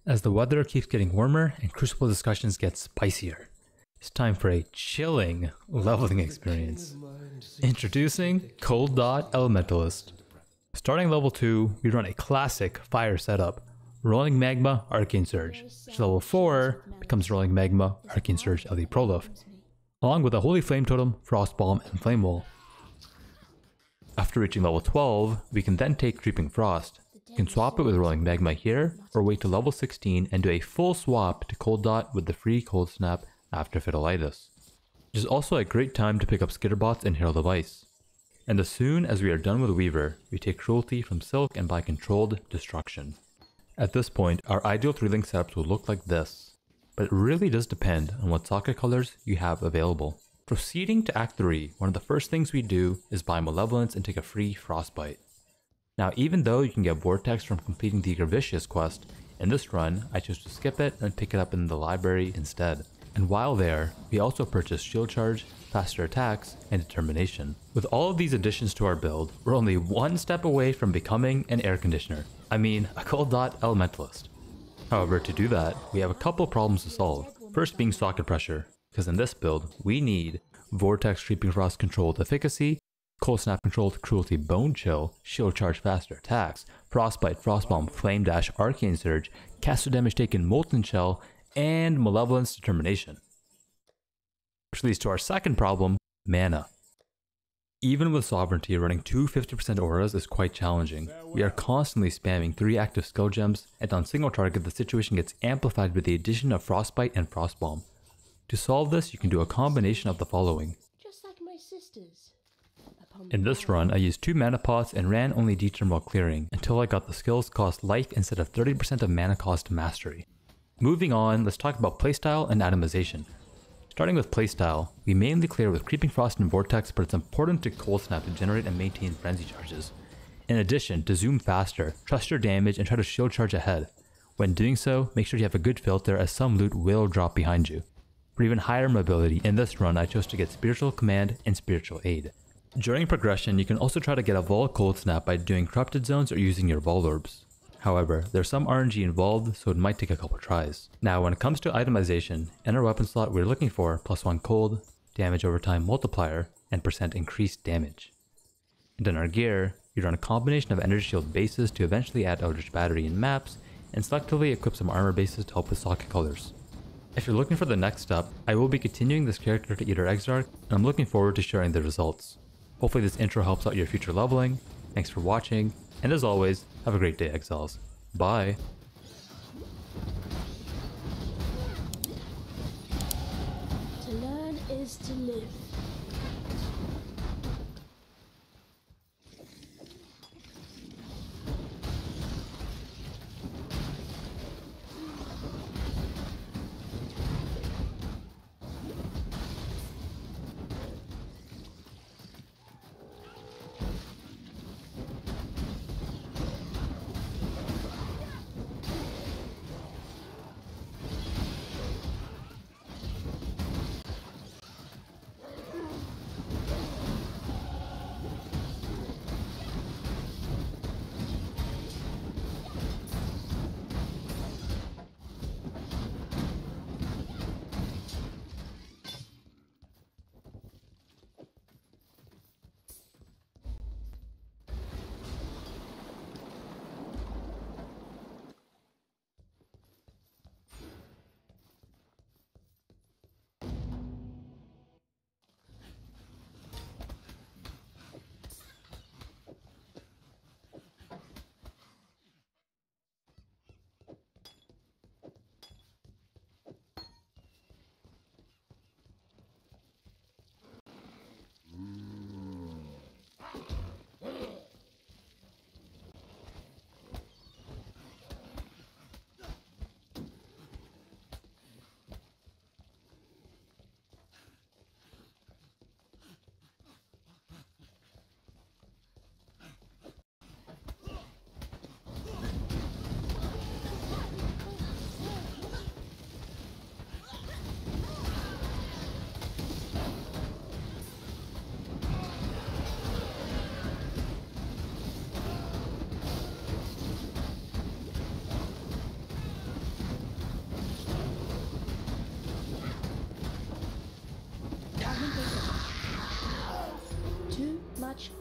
As the weather keeps getting warmer and Crucible discussions get spicier, it's time for a chilling leveling experience. Introducing Cold Dot Elementalist. Starting level 2, we run a classic fire setup, Rolling Magma Arcane Surge, which level 4 becomes Rolling Magma Arcane Surge Elite Prolif, along with a Holy Flame Totem, Frost Bomb, and Flame Wall. After reaching level 12, we can then take Creeping Frost. You can swap it with Rolling Magma here, or wait to level 16 and do a full swap to Cold Dot with the free Cold Snap after Fidelitis. It is also a great time to pick up Skitterbots and Herald of Ice. And as soon as we are done with Weaver, we take Cruelty from Silk and buy Controlled Destruction. At this point, our ideal 3-link setups will look like this, but it really does depend on what socket colors you have available. Proceeding to Act 3, one of the first things we do is buy Malevolence and take a free Frostbite. Now, even though you can get Vortex from completing the Gravicious quest, in this run, I chose to skip it and pick it up in the library instead. And while there, we also purchased Shield Charge, Faster Attacks, and Determination. With all of these additions to our build, we're only one step away from becoming an air conditioner. I mean, a Cold Dot Elementalist. However, to do that, we have a couple problems to solve. First being socket pressure, because in this build, we need Vortex Creeping Frost controlled efficacy, Cold Snap controlled Cruelty Bone Chill, Shield Charge Faster Attacks, Frostbite, Frostbomb, Flame Dash, Arcane Surge, Caster Damage Taken Molten Shell, and Malevolence Determination. Which leads to our second problem, mana. Even with Sovereignty, running two 50% auras is quite challenging. We are constantly spamming 3 active skill gems, and on single target the situation gets amplified with the addition of Frostbite and Frostbomb. To solve this, you can do a combination of the following. Just like my sisters. In this run, I used 2 mana pots and ran only D-Turn while clearing, until I got the skills cost life instead of 30% of mana cost mastery. Moving on, let's talk about playstyle and atomization. Starting with playstyle, we mainly clear with Creeping Frost and Vortex, but it's important to Cold Snap to generate and maintain Frenzy Charges. In addition, to zoom faster, trust your damage and try to Shield Charge ahead. When doing so, make sure you have a good filter as some loot will drop behind you. For even higher mobility, in this run I chose to get Spiritual Command and Spiritual Aid. During progression, you can also try to get a Vol Cold Snap by doing Corrupted Zones or using your Vol Orbs. However, there's some RNG involved, so it might take a couple tries. Now, when it comes to itemization, in our weapon slot we're looking for +1 cold, damage over time multiplier, and % increased damage. And in our gear, we run a combination of Energy Shield bases to eventually add Eldritch Battery in maps, and selectively equip some armor bases to help with socket colors. If you're looking for the next step, I will be continuing this character to Eater Exarch, and I'm looking forward to sharing the results. Hopefully this intro helps out your future leveling. Thanks for watching, and as always, have a great day, Exiles. Bye! To learn is to live.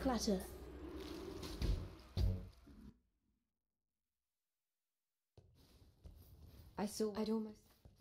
clatter. I'd almost...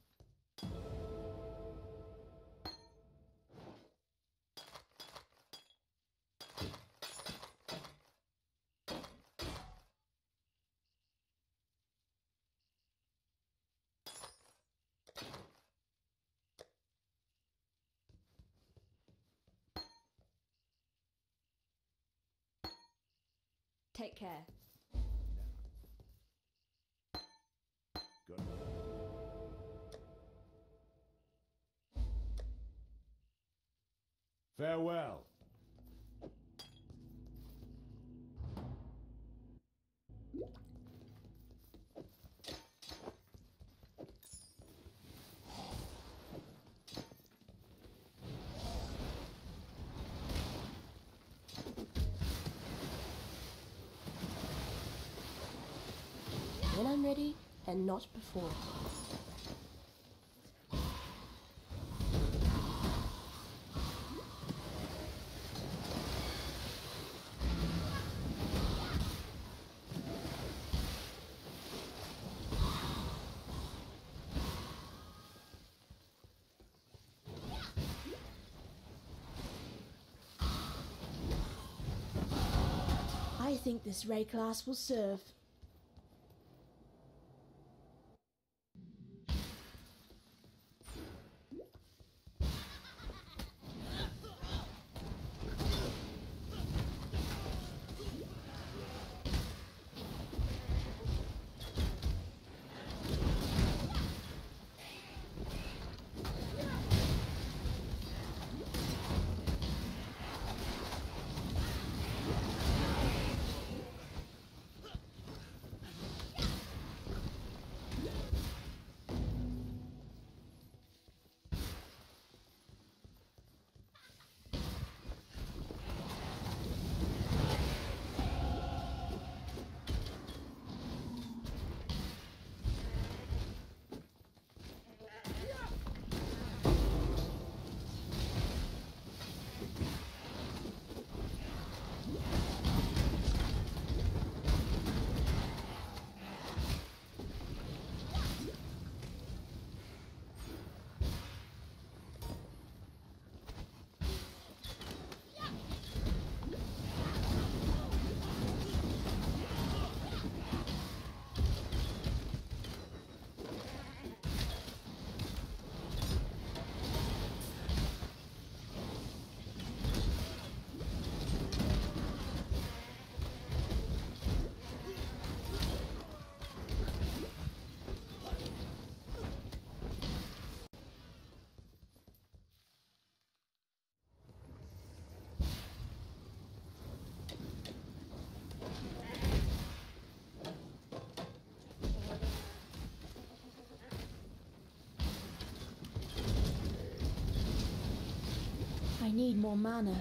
Take care. Good. Farewell. When I'm ready, and not before. I think this ray class will serve. I need more mana.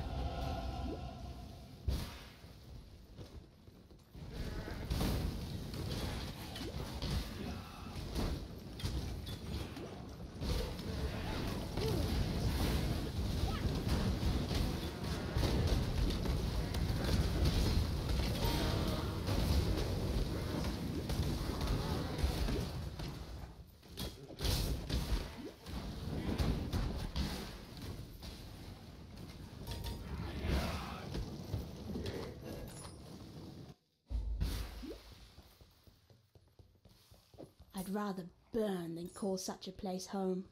I'd rather burn than call such a place home.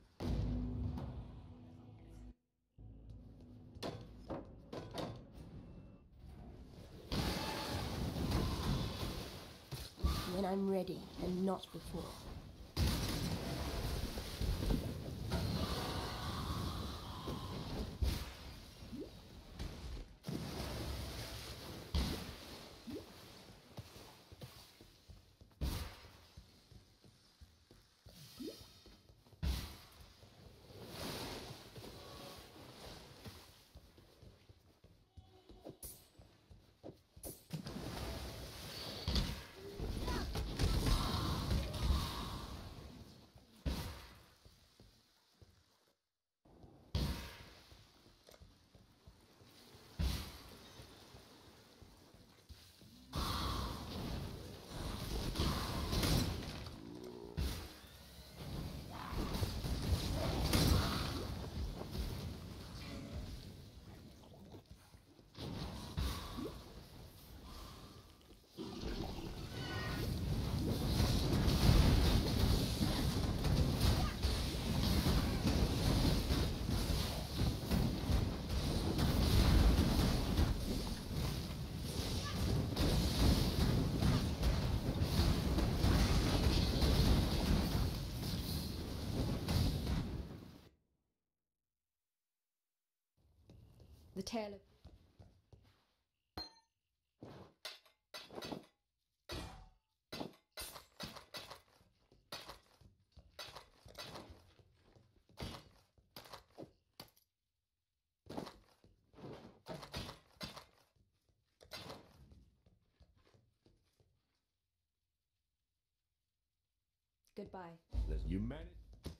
When I'm ready, and not before. The tale of... Goodbye. You managed.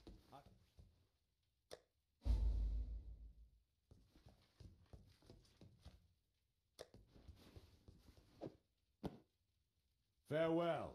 Farewell.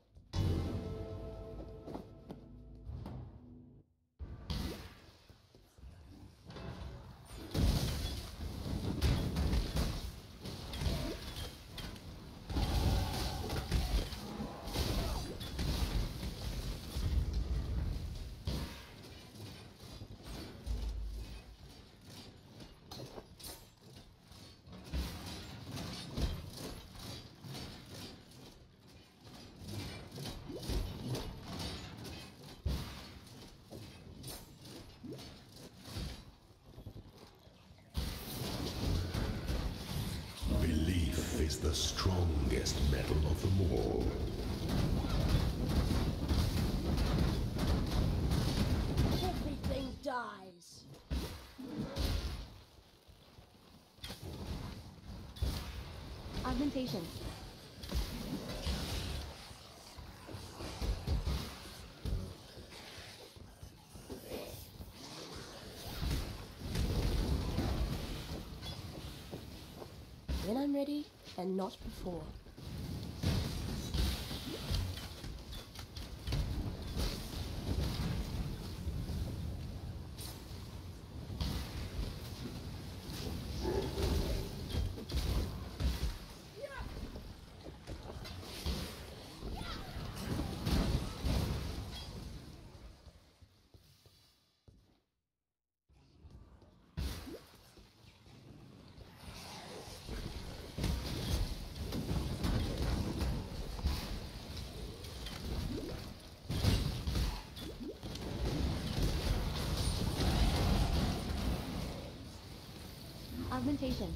Belief is the strongest metal of them all. Everything dies. Augmentation. When I'm ready, and not before. Augmentation.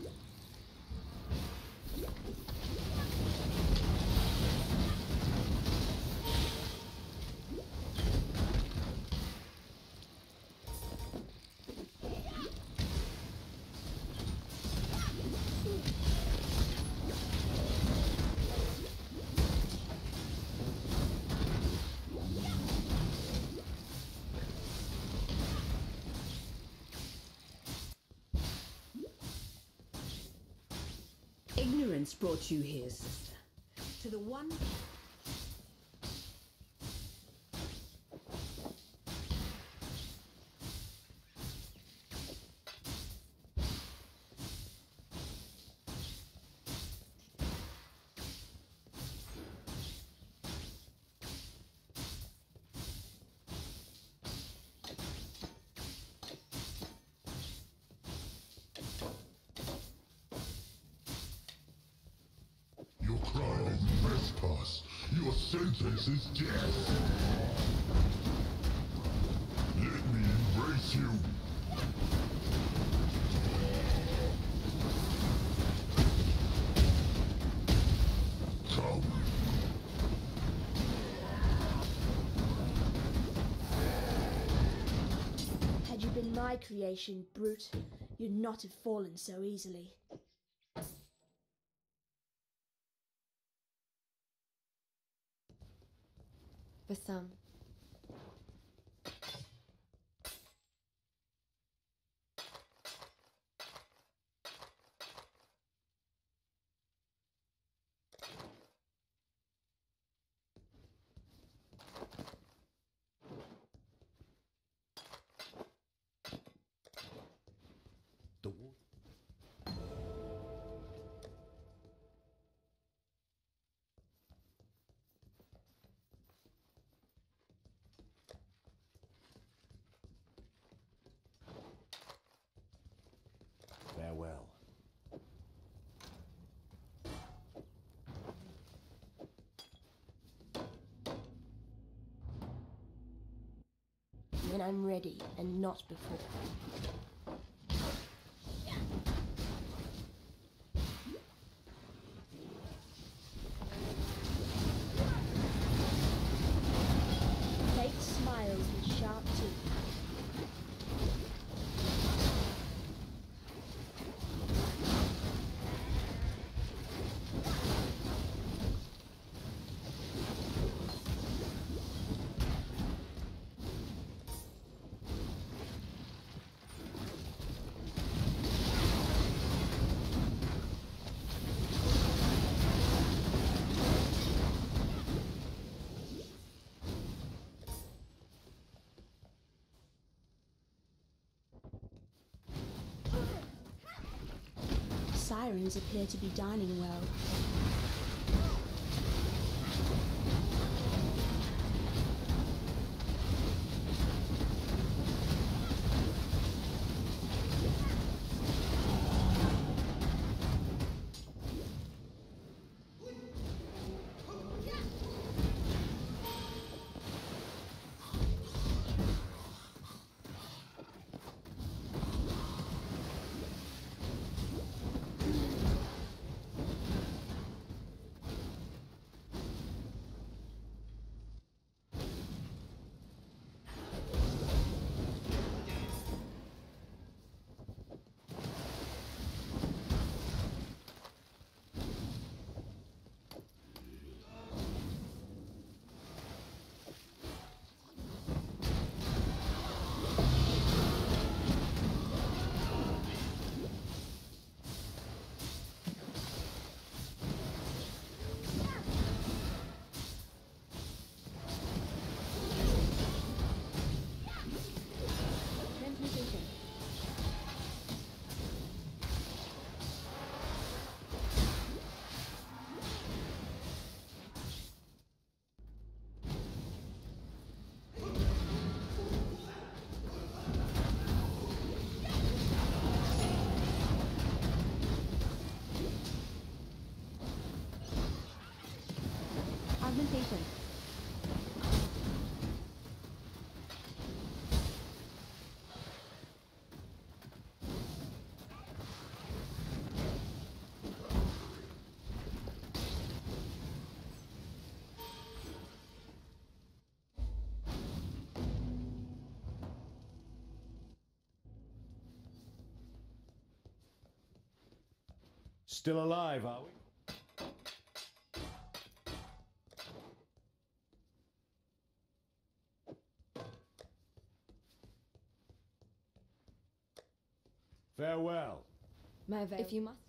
Ignorance brought you here, sister. To the one... Your crime is trespass. Your sentence is death. Let me embrace you. Come. Had you been my creation, brute, you'd not have fallen so easily. For some. The war. Farewell. When I'm ready, and not before. sirens appear to be dining well. Transmutation. Augmentation. Still alive, are we? Farewell. If you must.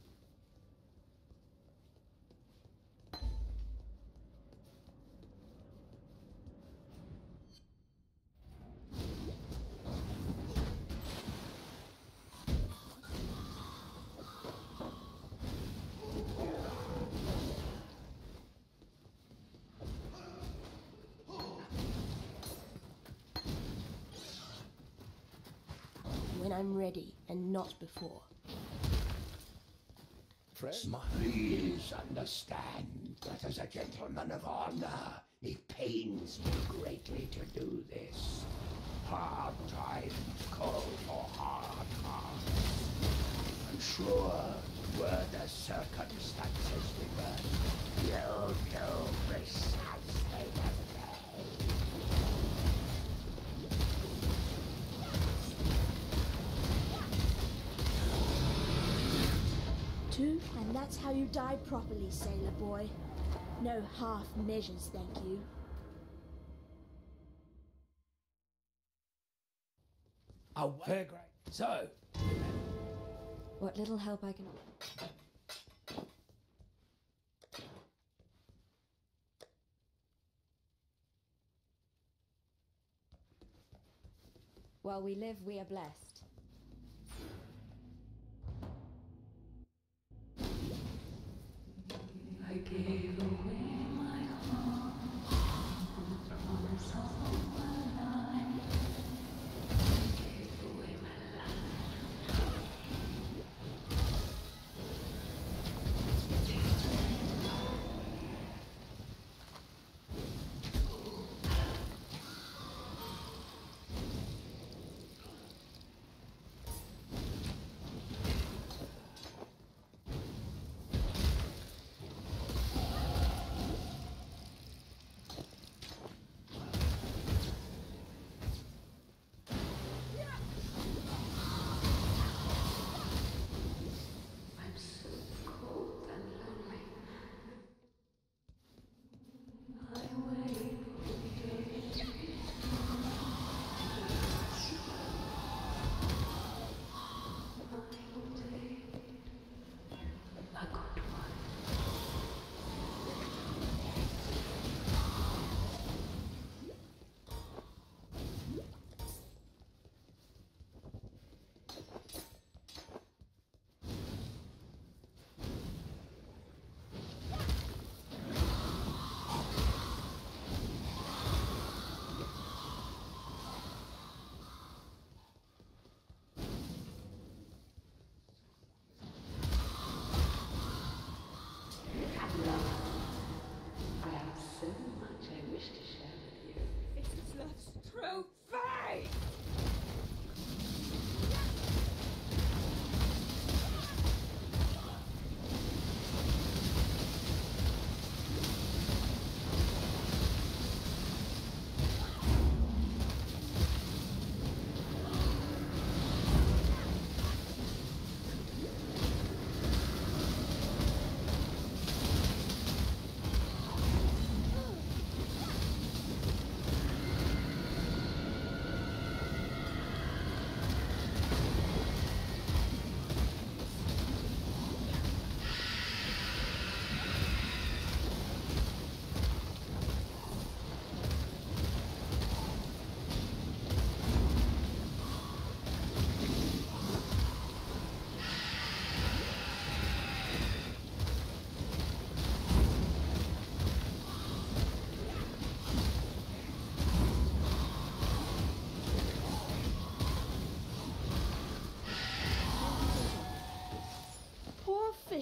When I'm ready, and not before. Please understand that as a gentleman of honor, it pains me greatly to do this. Hard times call for hard hearts. I'm sure were the circumstances we were, you'd do precisely the same. And that's how you die properly, sailor boy. No half measures, thank you. Oh, fair great. So, What little help I can offer. While we live, we are blessed. I gave away my heart, promise all my life. I gave away my life.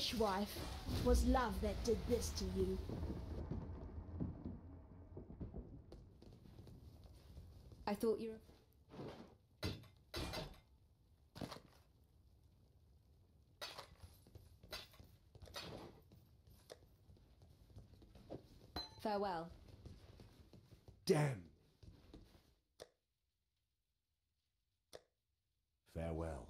fishwife. 'Twas love that did this to you. I thought you were... Farewell. Damn. Farewell.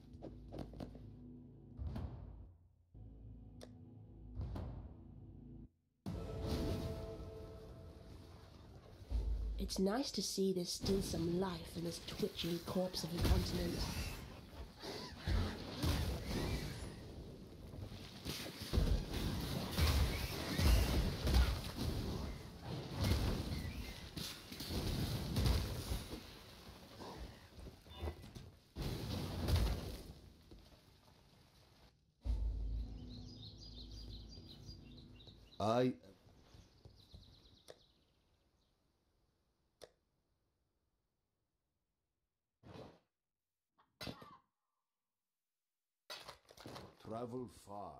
It's nice to see there's still some life in this twitching corpse of a continent. I... travel far.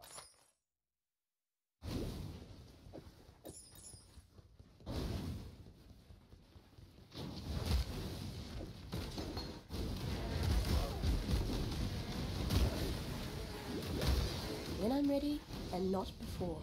When I'm ready, and not before.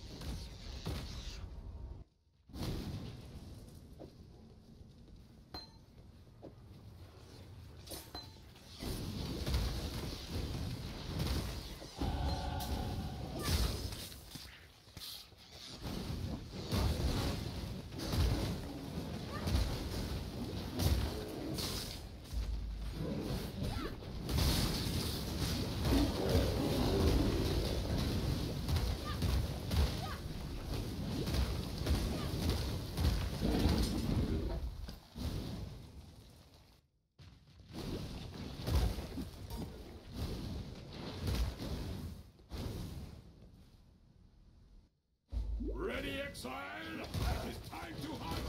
Ready, exile? It is time to hunt!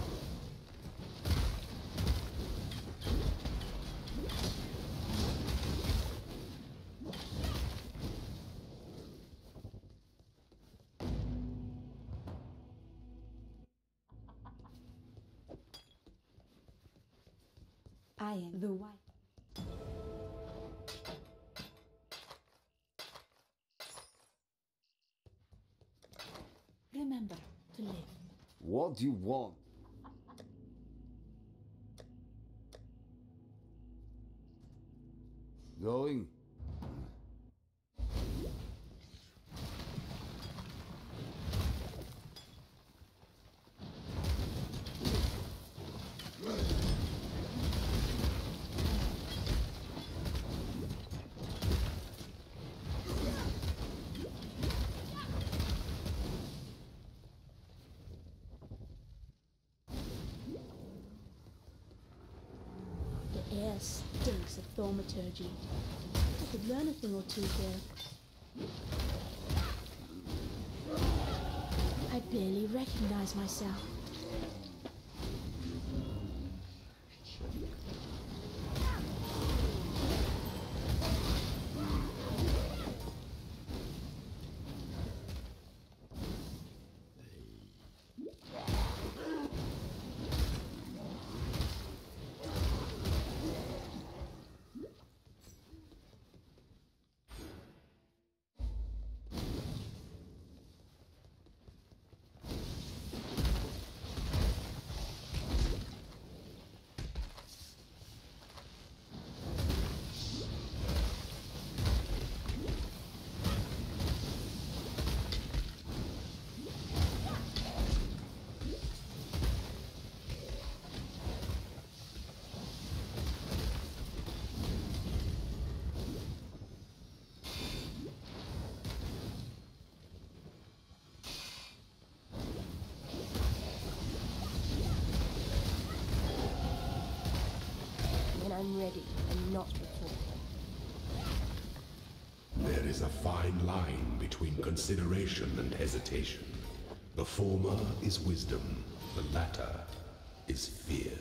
I am the white. Remember to live. What do you want? Going? The air stinks of thaumaturgy. I could learn a thing or two here. I barely recognize myself. When I'm ready, and not before. There is a fine line between consideration and hesitation. The former is wisdom, the latter is fear.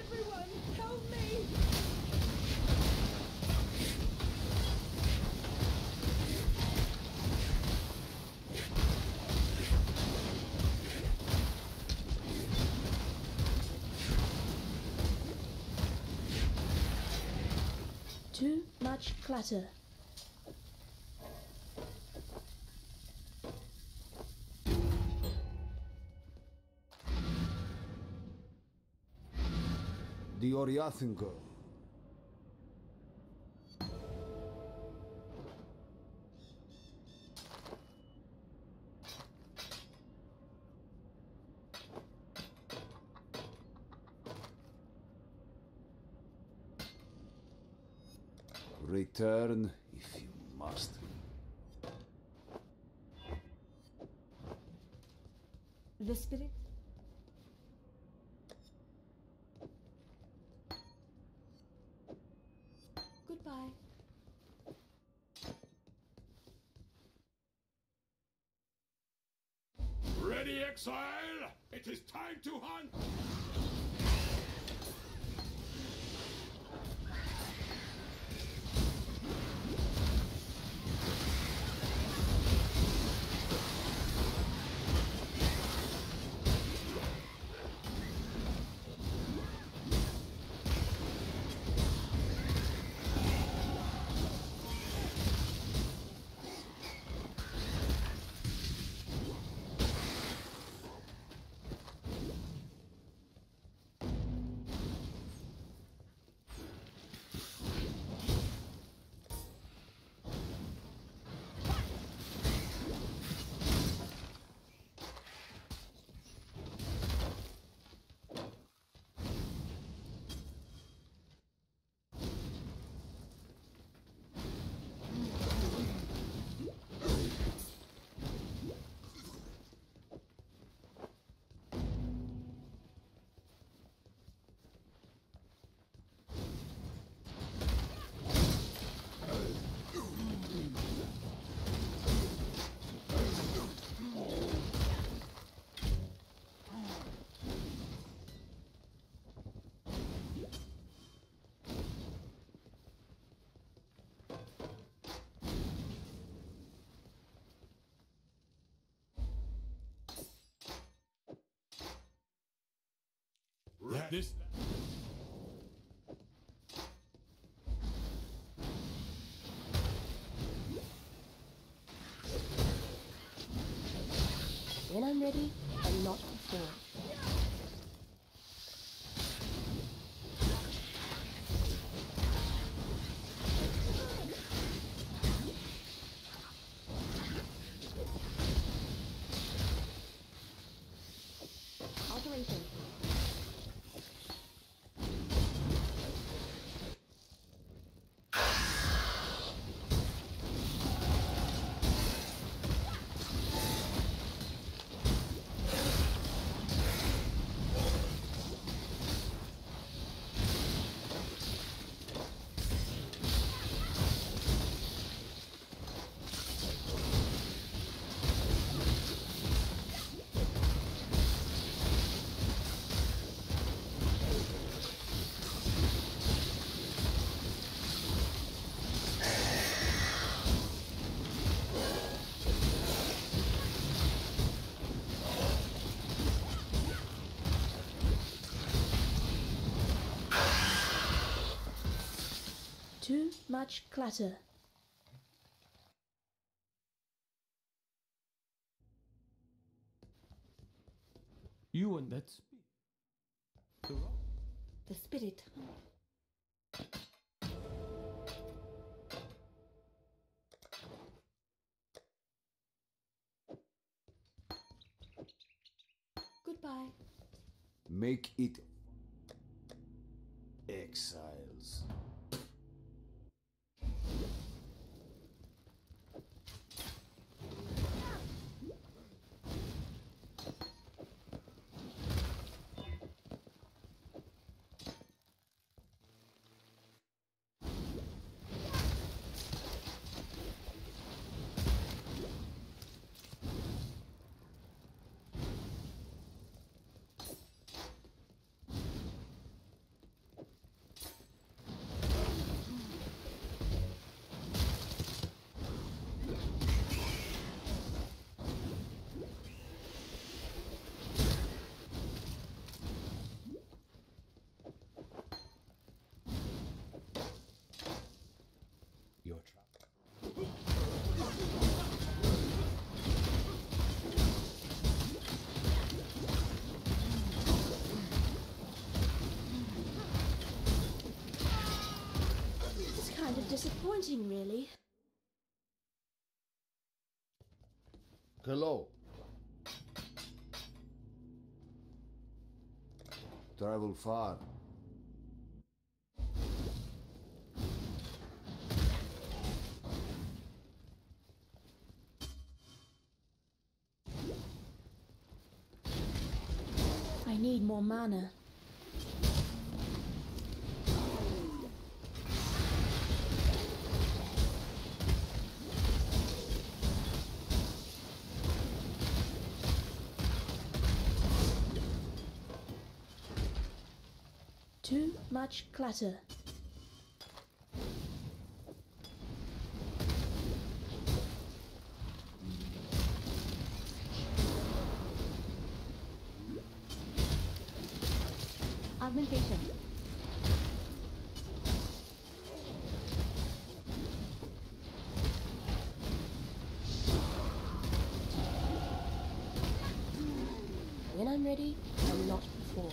Everyone, help me! Too much clutter. The Oriathan girl. Return if you must. The spirit? Goodbye. Ready, exile? It is time to hunt! This... When I'm ready, and not before. Alteration. Too much clutter. You and that speed. The spirit. Goodbye. Make it exiles. wanting, really? Hello. Travel far. I need more mana. Too much clutter. Augmentation. When I'm ready, I'm not before.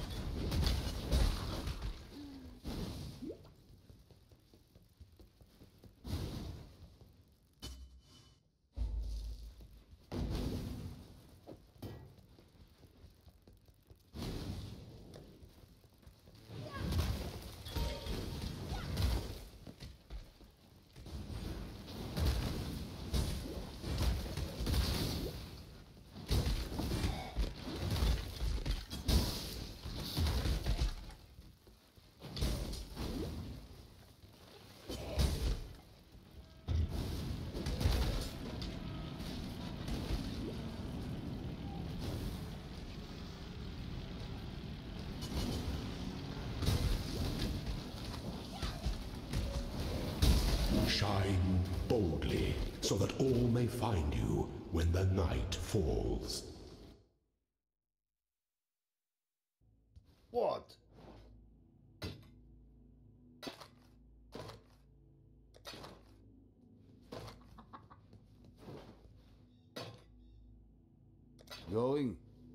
Shine boldly, so that all may find you when the night falls. What? Going?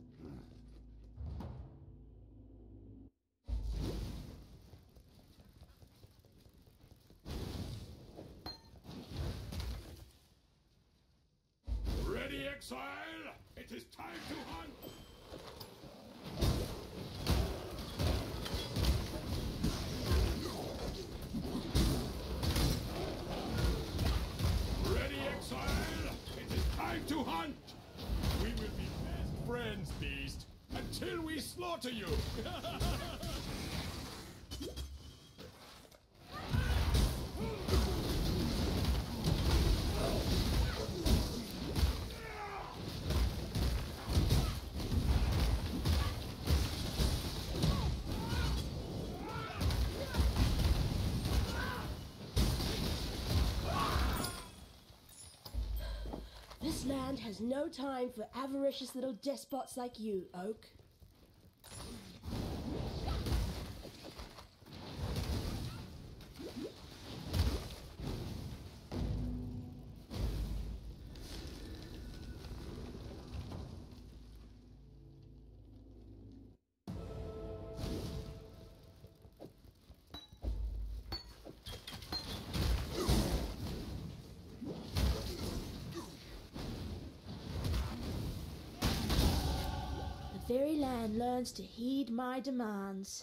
Ready, exile? It is time to hunt! Ready, exile? It is time to hunt! We will be best friends, beast, until we slaughter you! This land has no time for avaricious little despots like you, Oak. The very land learns to heed my demands.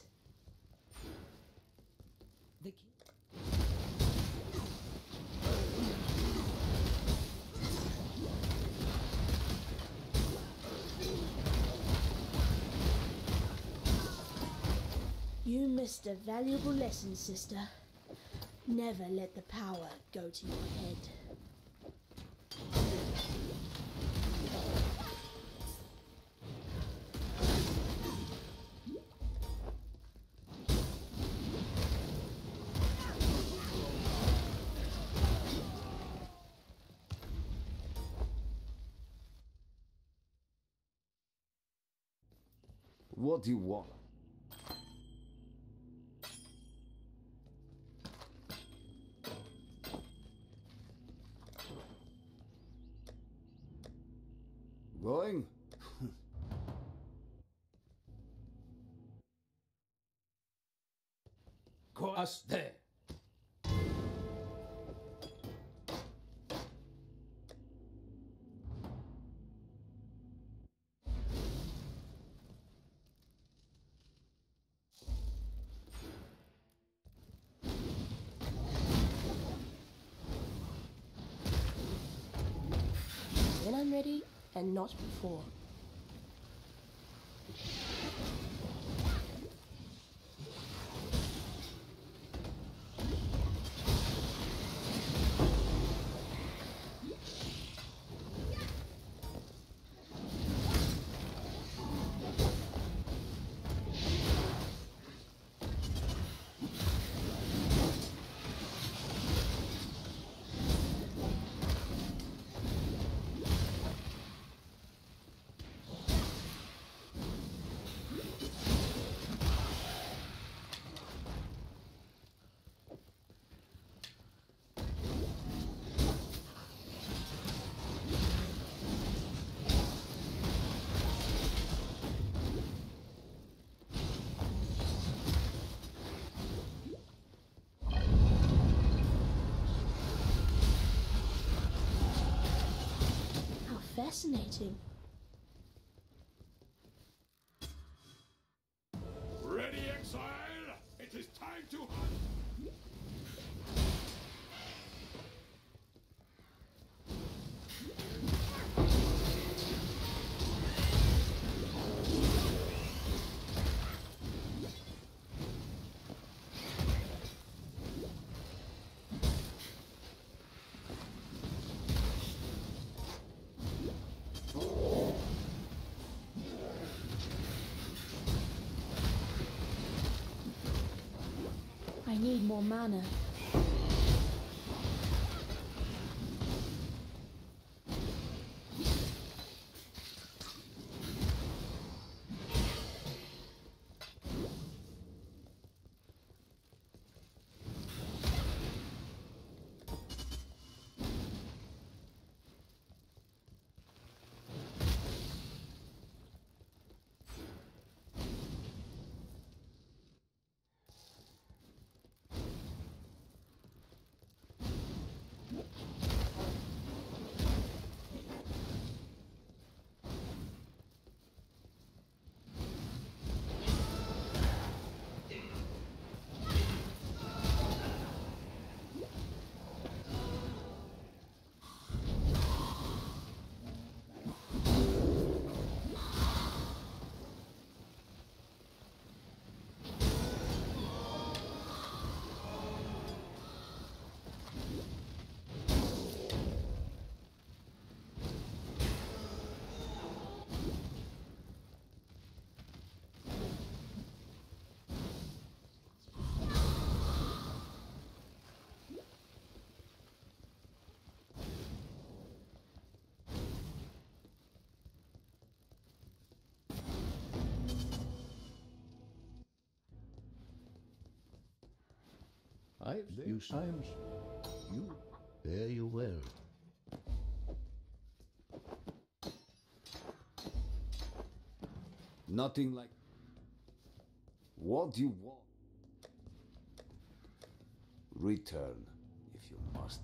You missed a valuable lesson, sister. Never let the power go to your head. What do you want? Going? Coaste! ready and not before. Fascinating. Ready, exile? It is time to hunt! I need more mana. I've used times. You fare you well. Nothing like. What do you want? Return, if you must.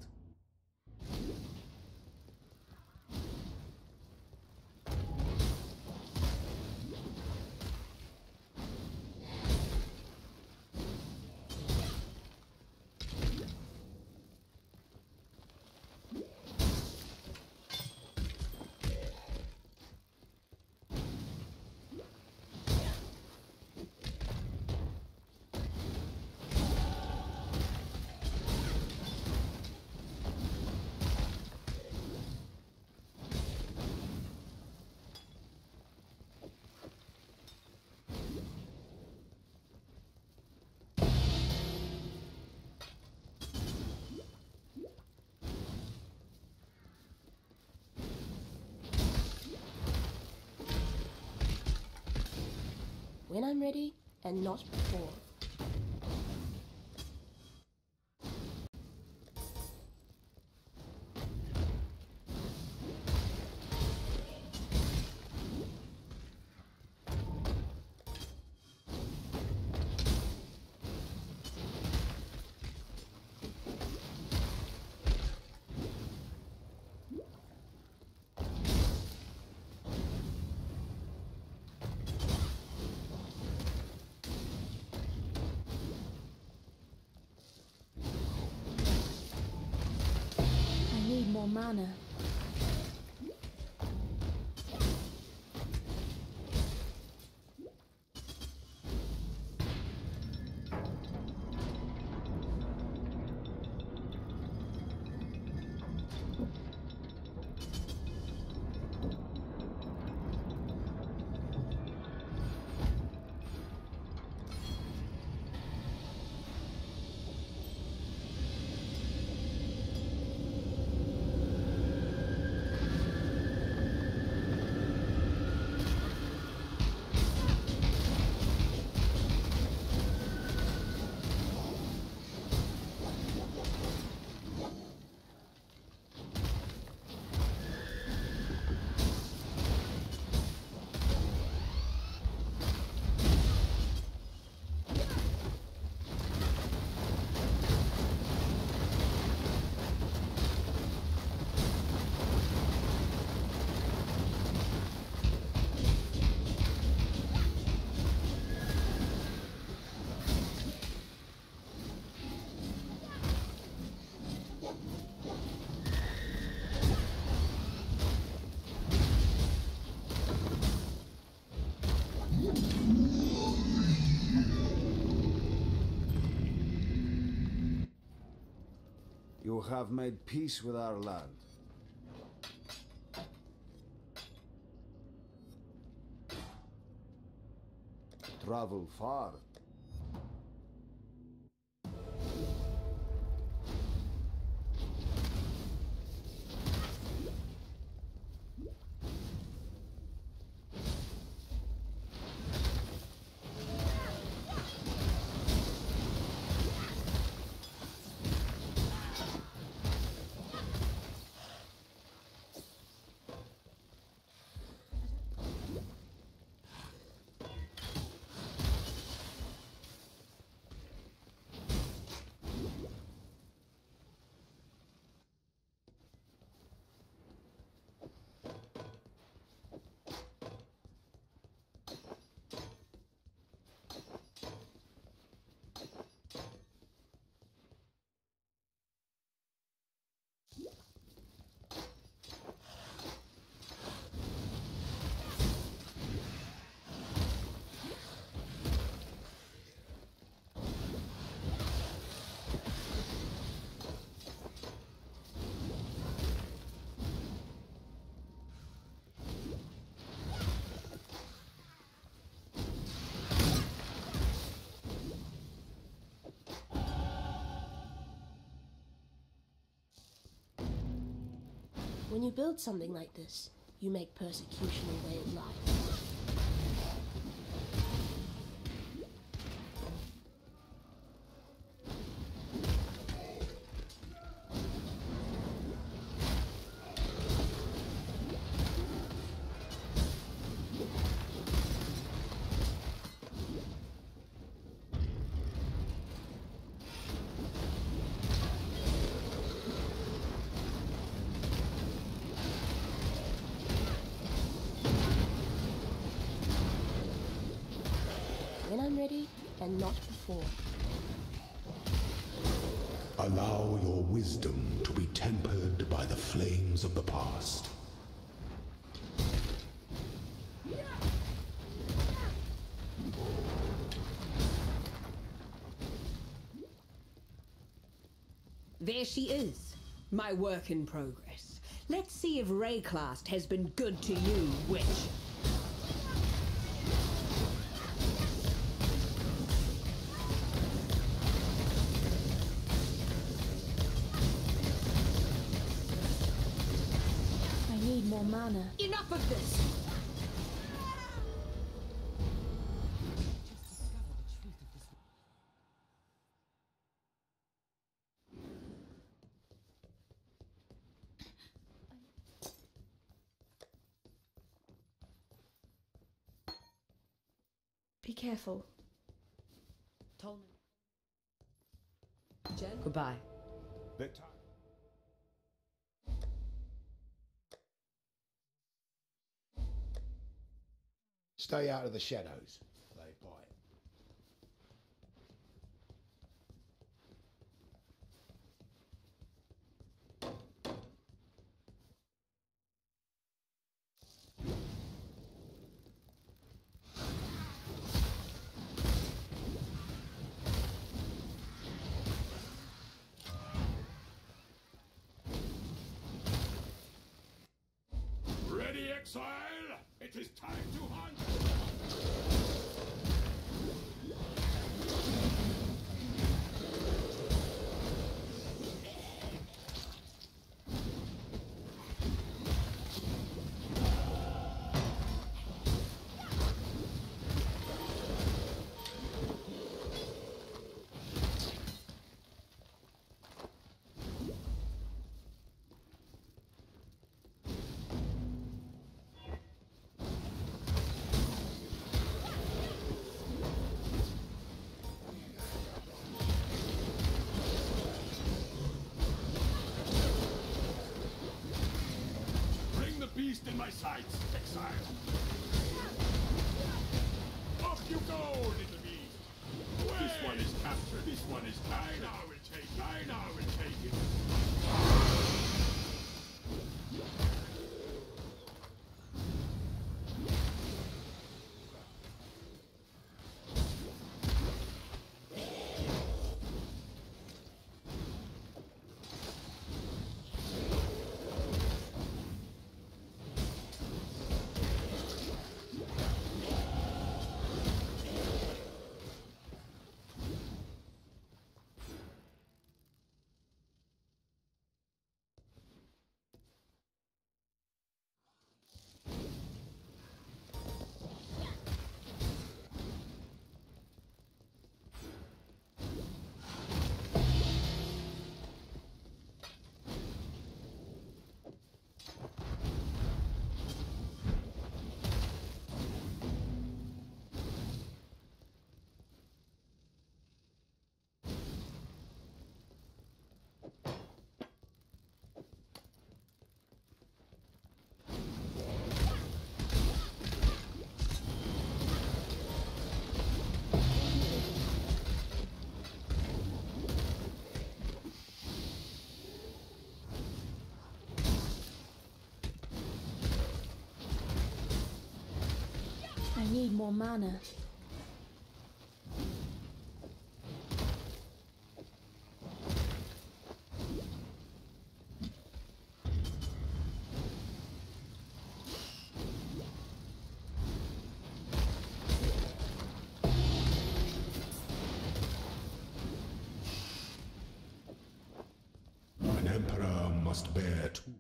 When I'm ready and not before. I need more mana. You have made peace with our land. Travel far. When you build something like this, you make persecution a way of life. When I'm ready, and not before. Allow your wisdom to be tempered by the flames of the past. There she is, my work in progress. Let's see if Rayclast has been good to you, witch. I need more mana. Enough of this! Be careful. Tolman. Jen? Goodbye. Victor. Stay out of the shadows. They bite. Ready, exile? It is time to hunt! Beast in my sights, exile! Off you go, little beast! Away. This one is captured, this one is captured. I will take it, I will take it! I need more mana. An emperor must bear two.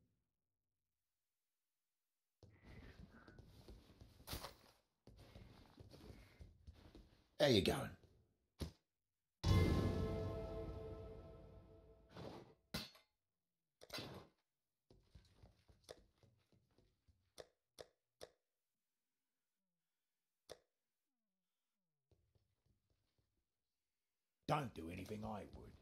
How you going? Don't do anything I would.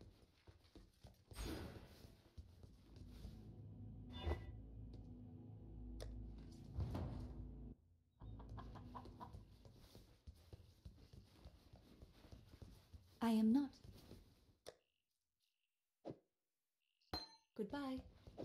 I am not. Goodbye.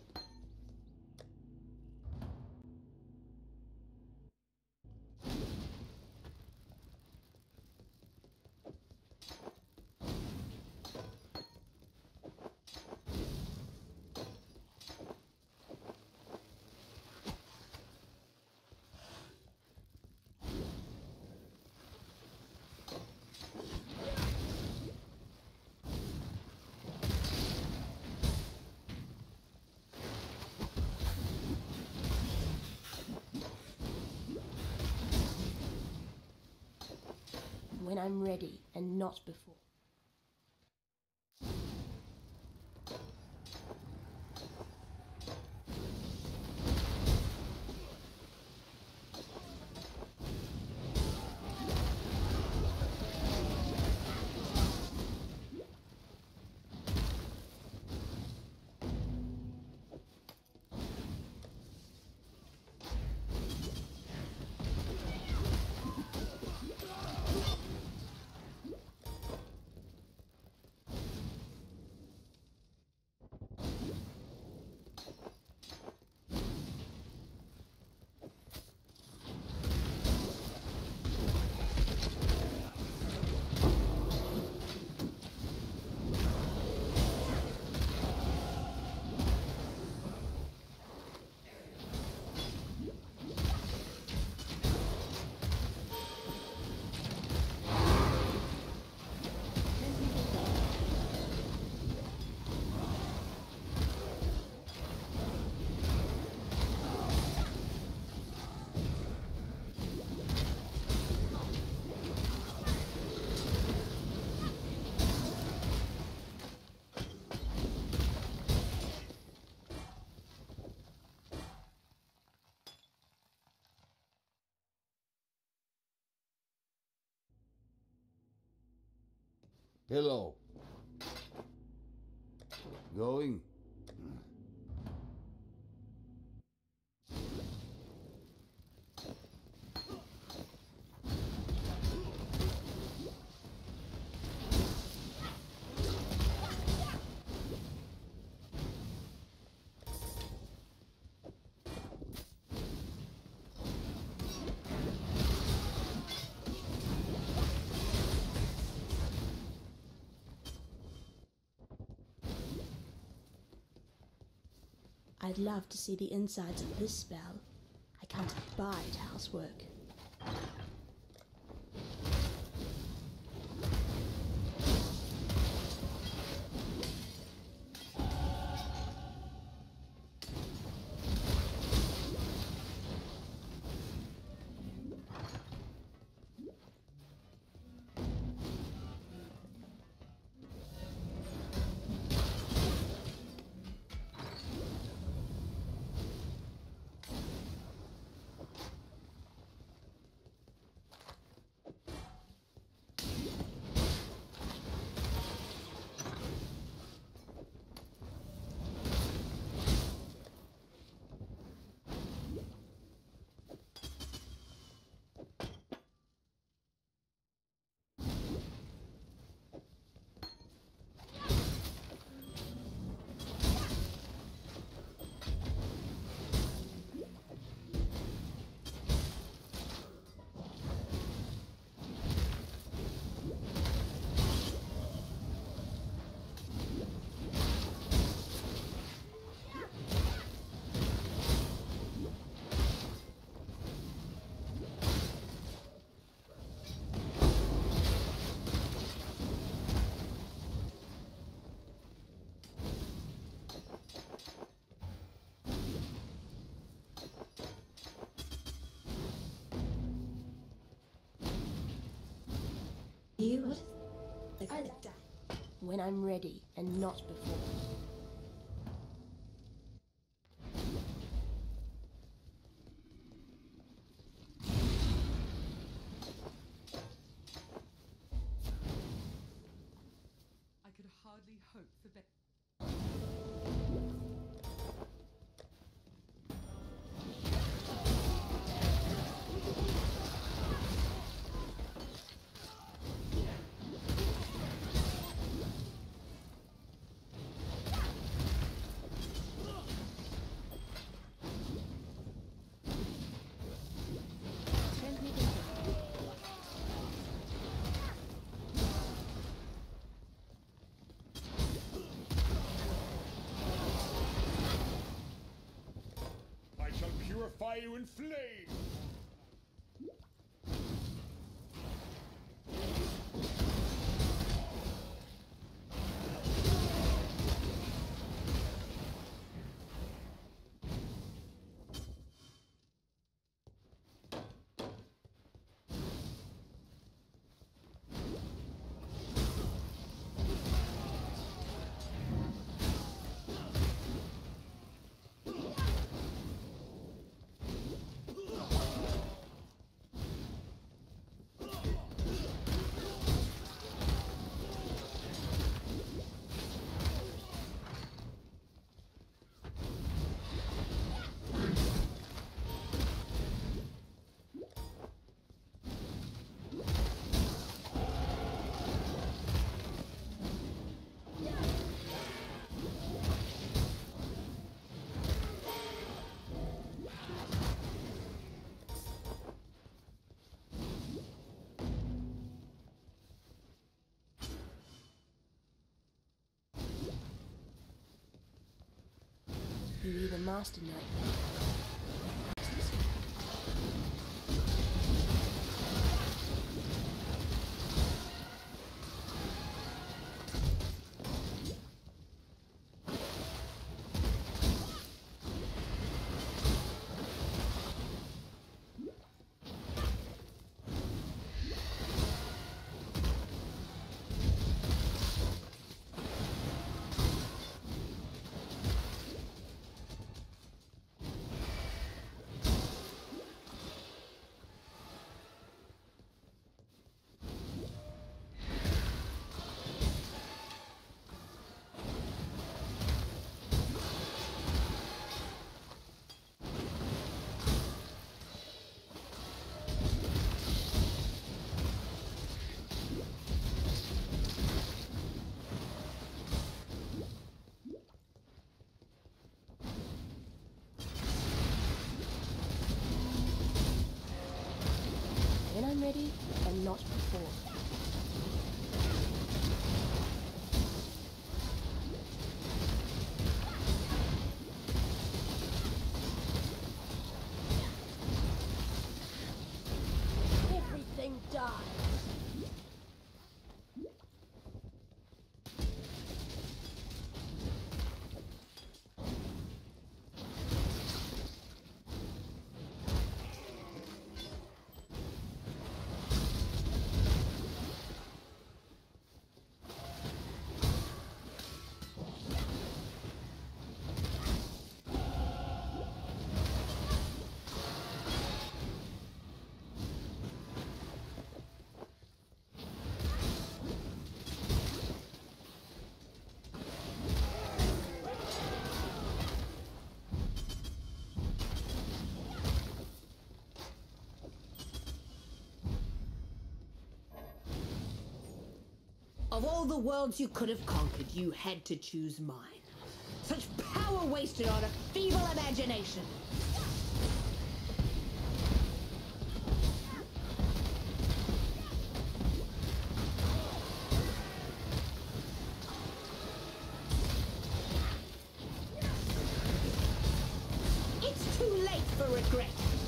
When I'm ready, and not before. Hello. Going? I'd love to see the insides of this spell. I can't abide housework. You? When I'm ready, and not before. I could hardly hope for better. I shall purify you in flame! You either master knight. When I'm ready, and not before. Everything dies. Of all the worlds you could have conquered, you had to choose mine. Such power wasted on a feeble imagination. It's too late for regret.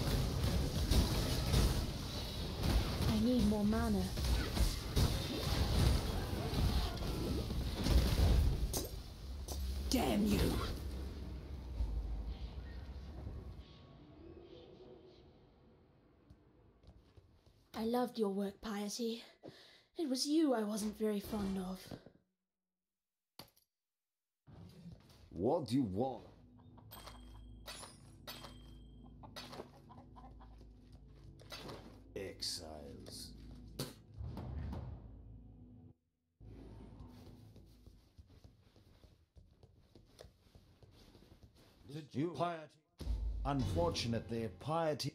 I need more mana. Damn you! I loved your work, Piety. It was you I wasn't very fond of. What do you want? Exiles. Did you piety? Unfortunately, piety.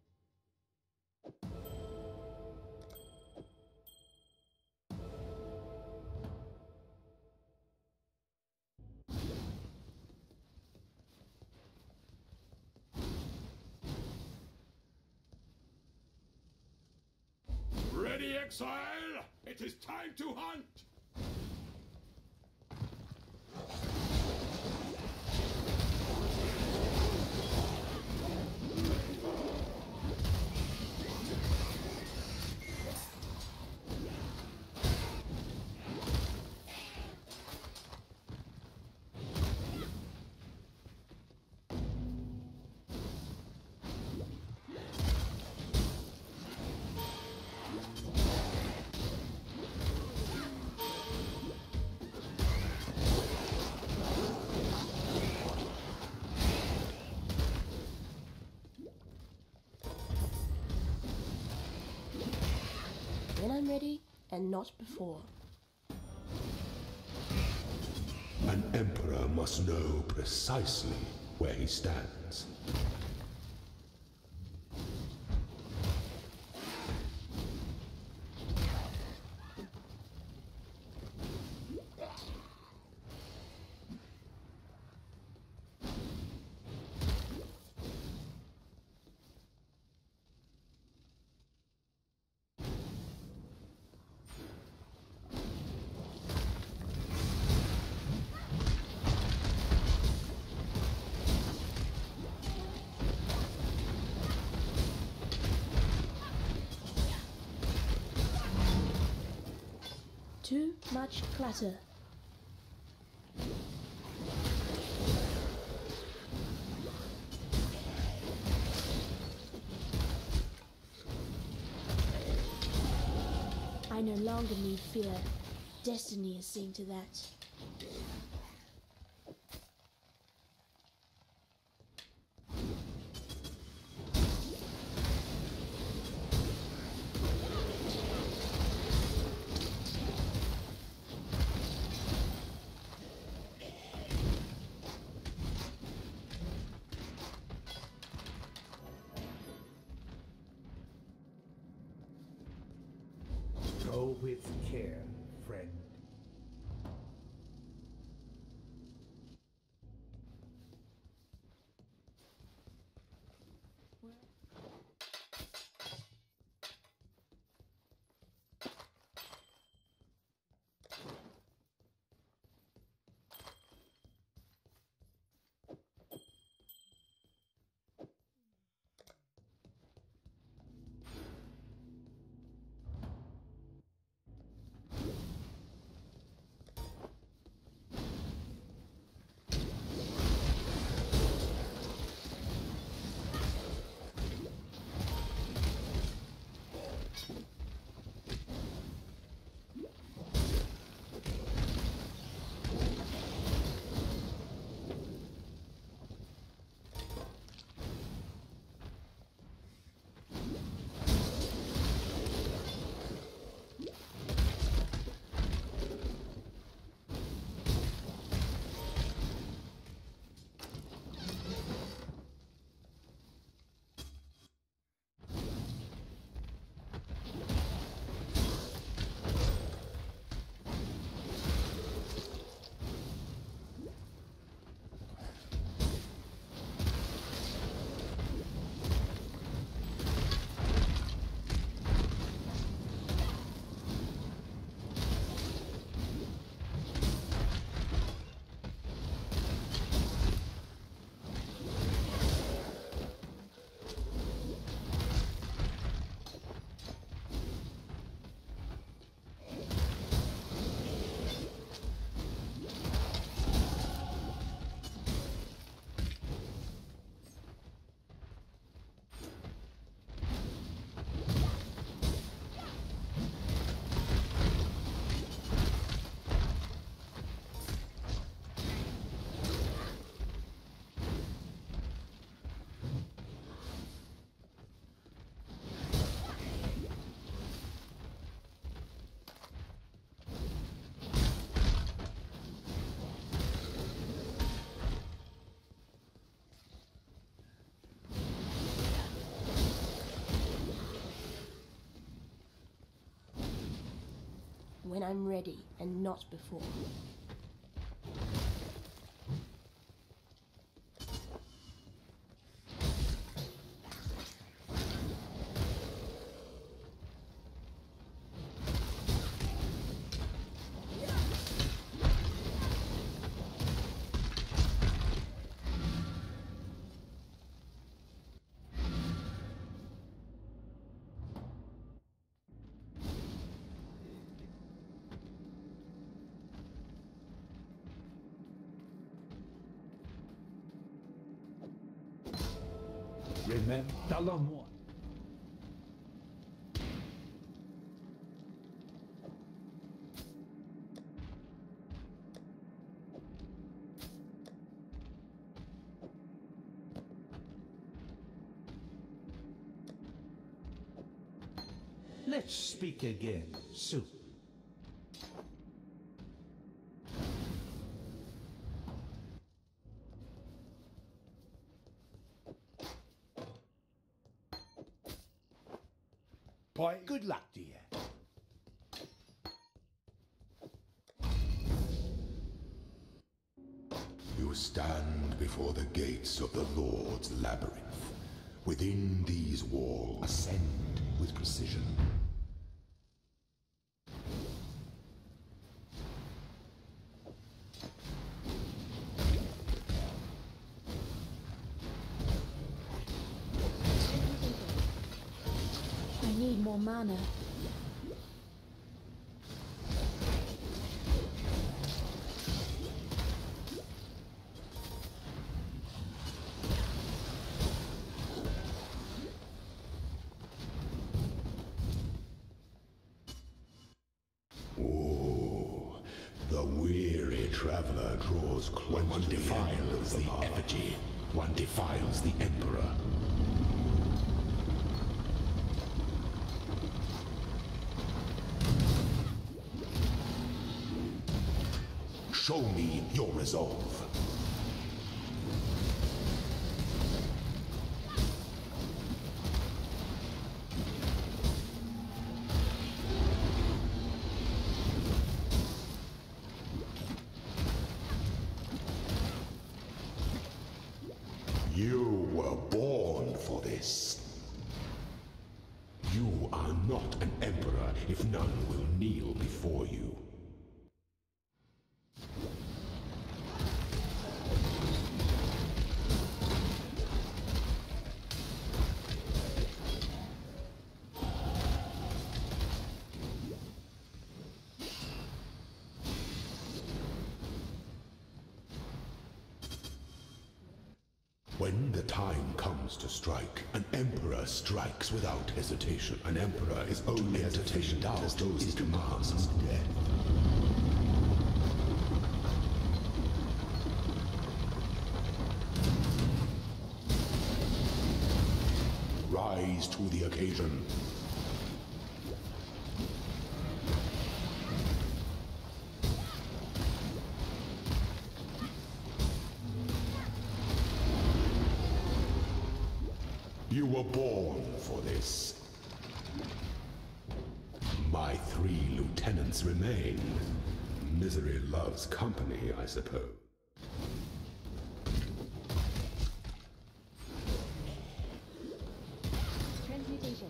Ready, exile! It is time to hunt! When I'm ready, and not before. An emperor must know precisely where he stands. Too much clutter. I no longer need fear. Destiny is seeing to that. Go with care, friend. when I'm ready and not before. Remember, Dallamore. Let's speak again soon. Good luck to you. You stand before the gates of the Lord's labyrinth. Within these walls, ascend with precision. I need more mana. Oh, the weary traveler draws close. When one defiles the effigy, one defiles the Emperor. Show me your resolve. You were born for this. You are not an emperor if none will kneel before you. When the time comes to strike, an emperor strikes without hesitation. An emperor is only as efficient as those he commands death. Rise to the occasion. You were born for this. My 3 lieutenants remain. Misery loves company, I suppose. Transmutation.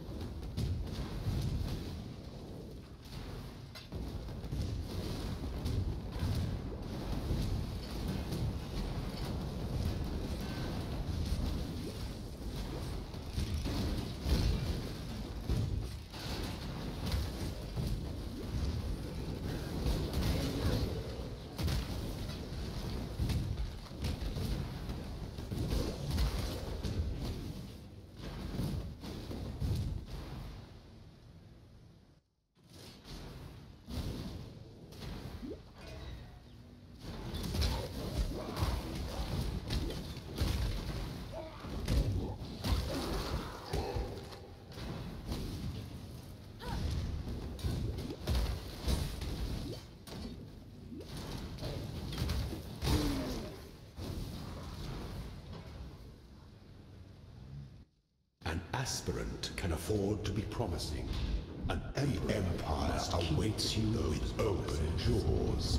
An aspirant can afford to be promising. And the Empire awaits you with open jaws.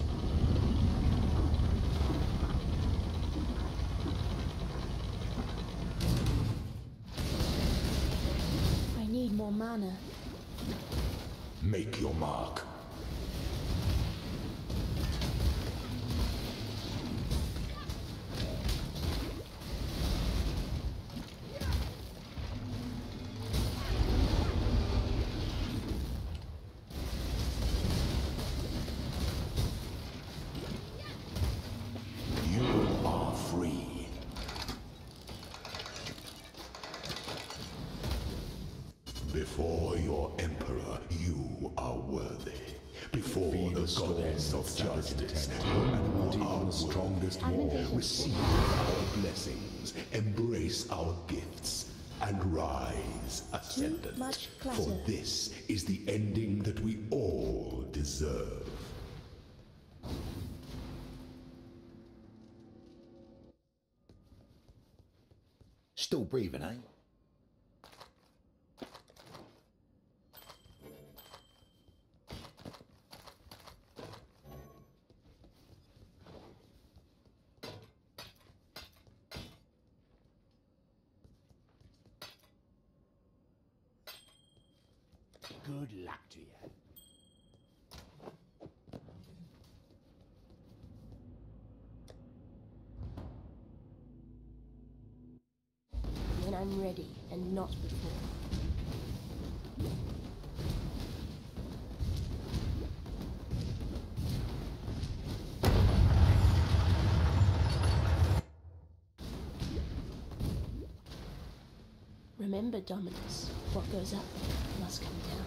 I need more mana. Make your mark. You are free. Before your Emperor, you are worthy. Before the gods of justice and our strongest war, receive our blessings, embrace our gifts, and rise, Ascendant. much For clutter. this is the ending that we all deserve. Still breathing, eh? Good luck to you. When I'm ready, and not before. Remember, Dominus, what goes up must come down.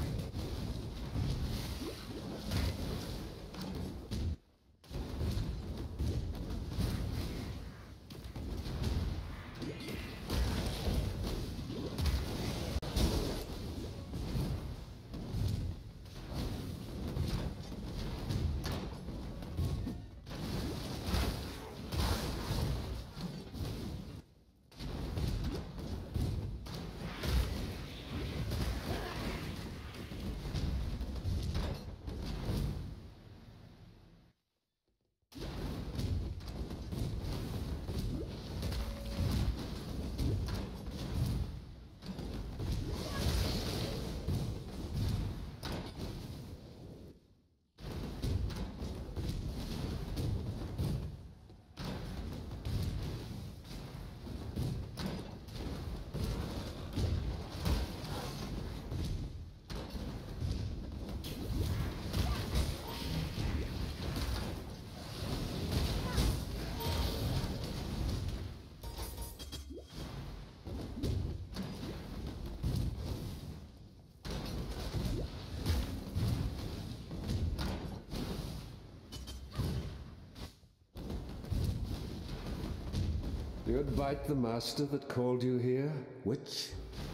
You'd bite the master that called you here, witch?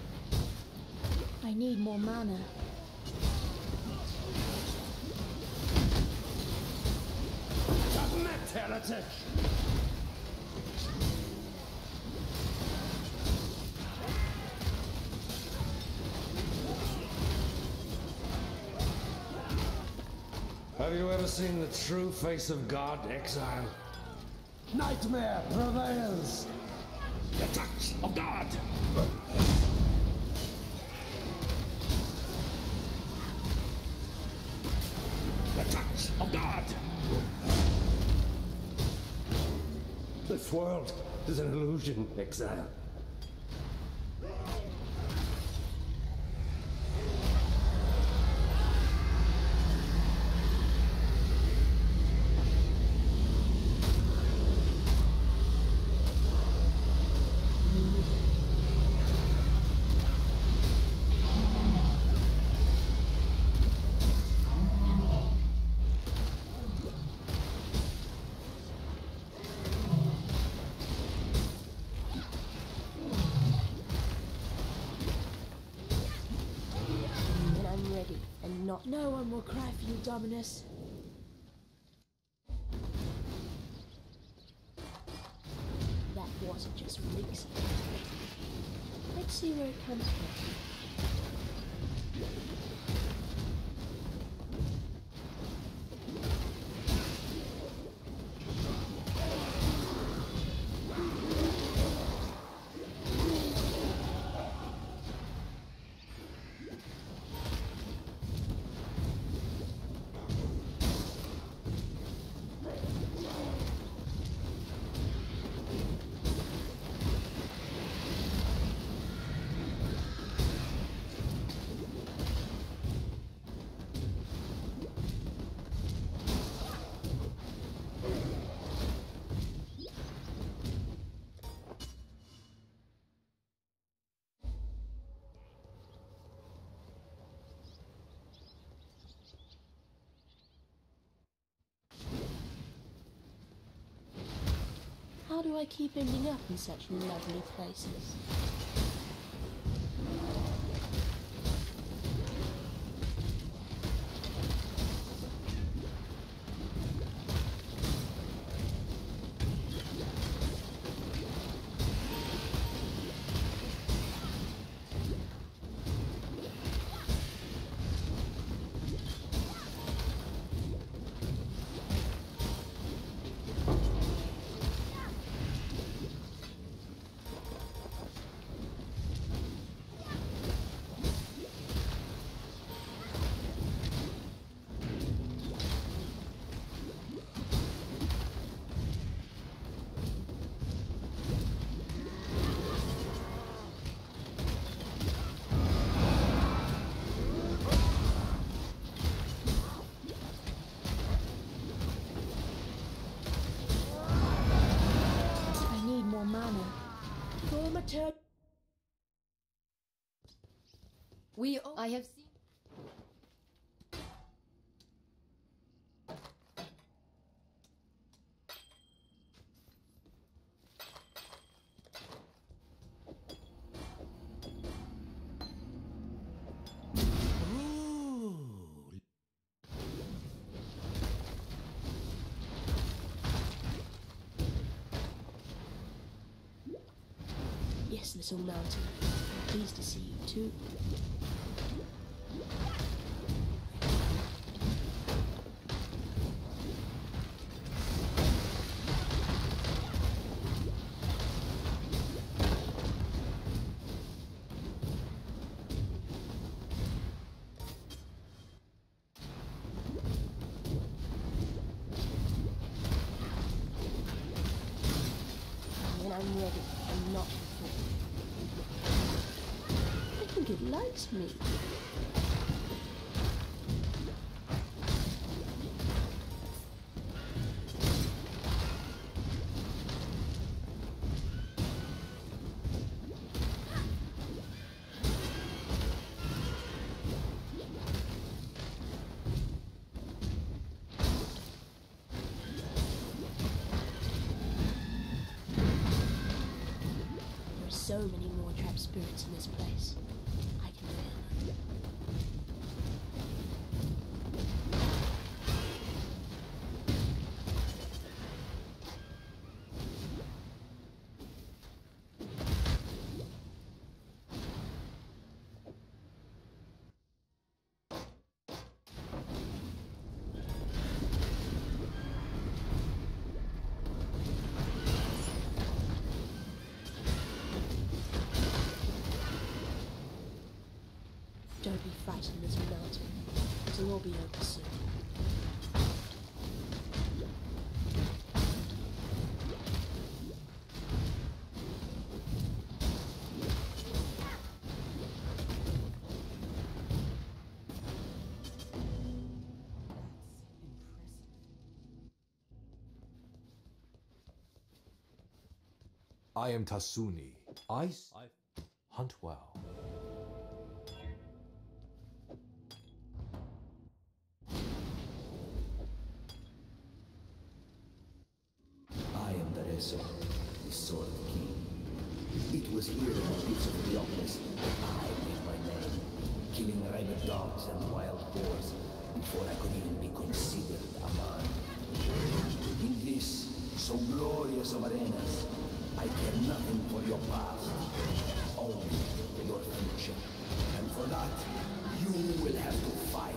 I need more mana. Submit, heretic! Have you ever seen the true face of God, exile? Nightmare prevails! The touch of God! The touch of God! This world is an illusion, exile. When I'm ready, and not. No one will cry for you, Dominus. That water just reeks. Let's see where it comes from. do I keep ending up in such lovely places? I have seen. Yes, little mountain. Pleased to see you too. When I'm ready, I'm not before. I think it likes me. So many more trapped spirits in this place. I can feel them. Don't be frightened, little mountain. It'll all be over soon. I am Tasuni. I hunt well. I am Dareso, the Sword King. It was here in the pits of Leopolis that I made my name, killing rabid dogs and wild boars before I could even be considered a man. In this, so glorious of arenas, I care nothing for your past, only for your future. And for that, you will have to fight.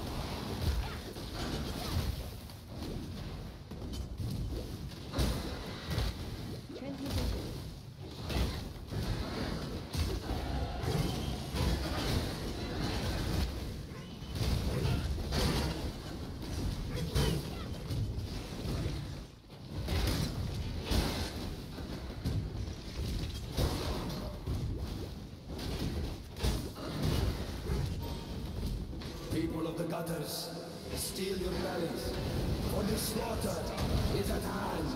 People of the gutters, steel your bellies, for the slaughter is at hand.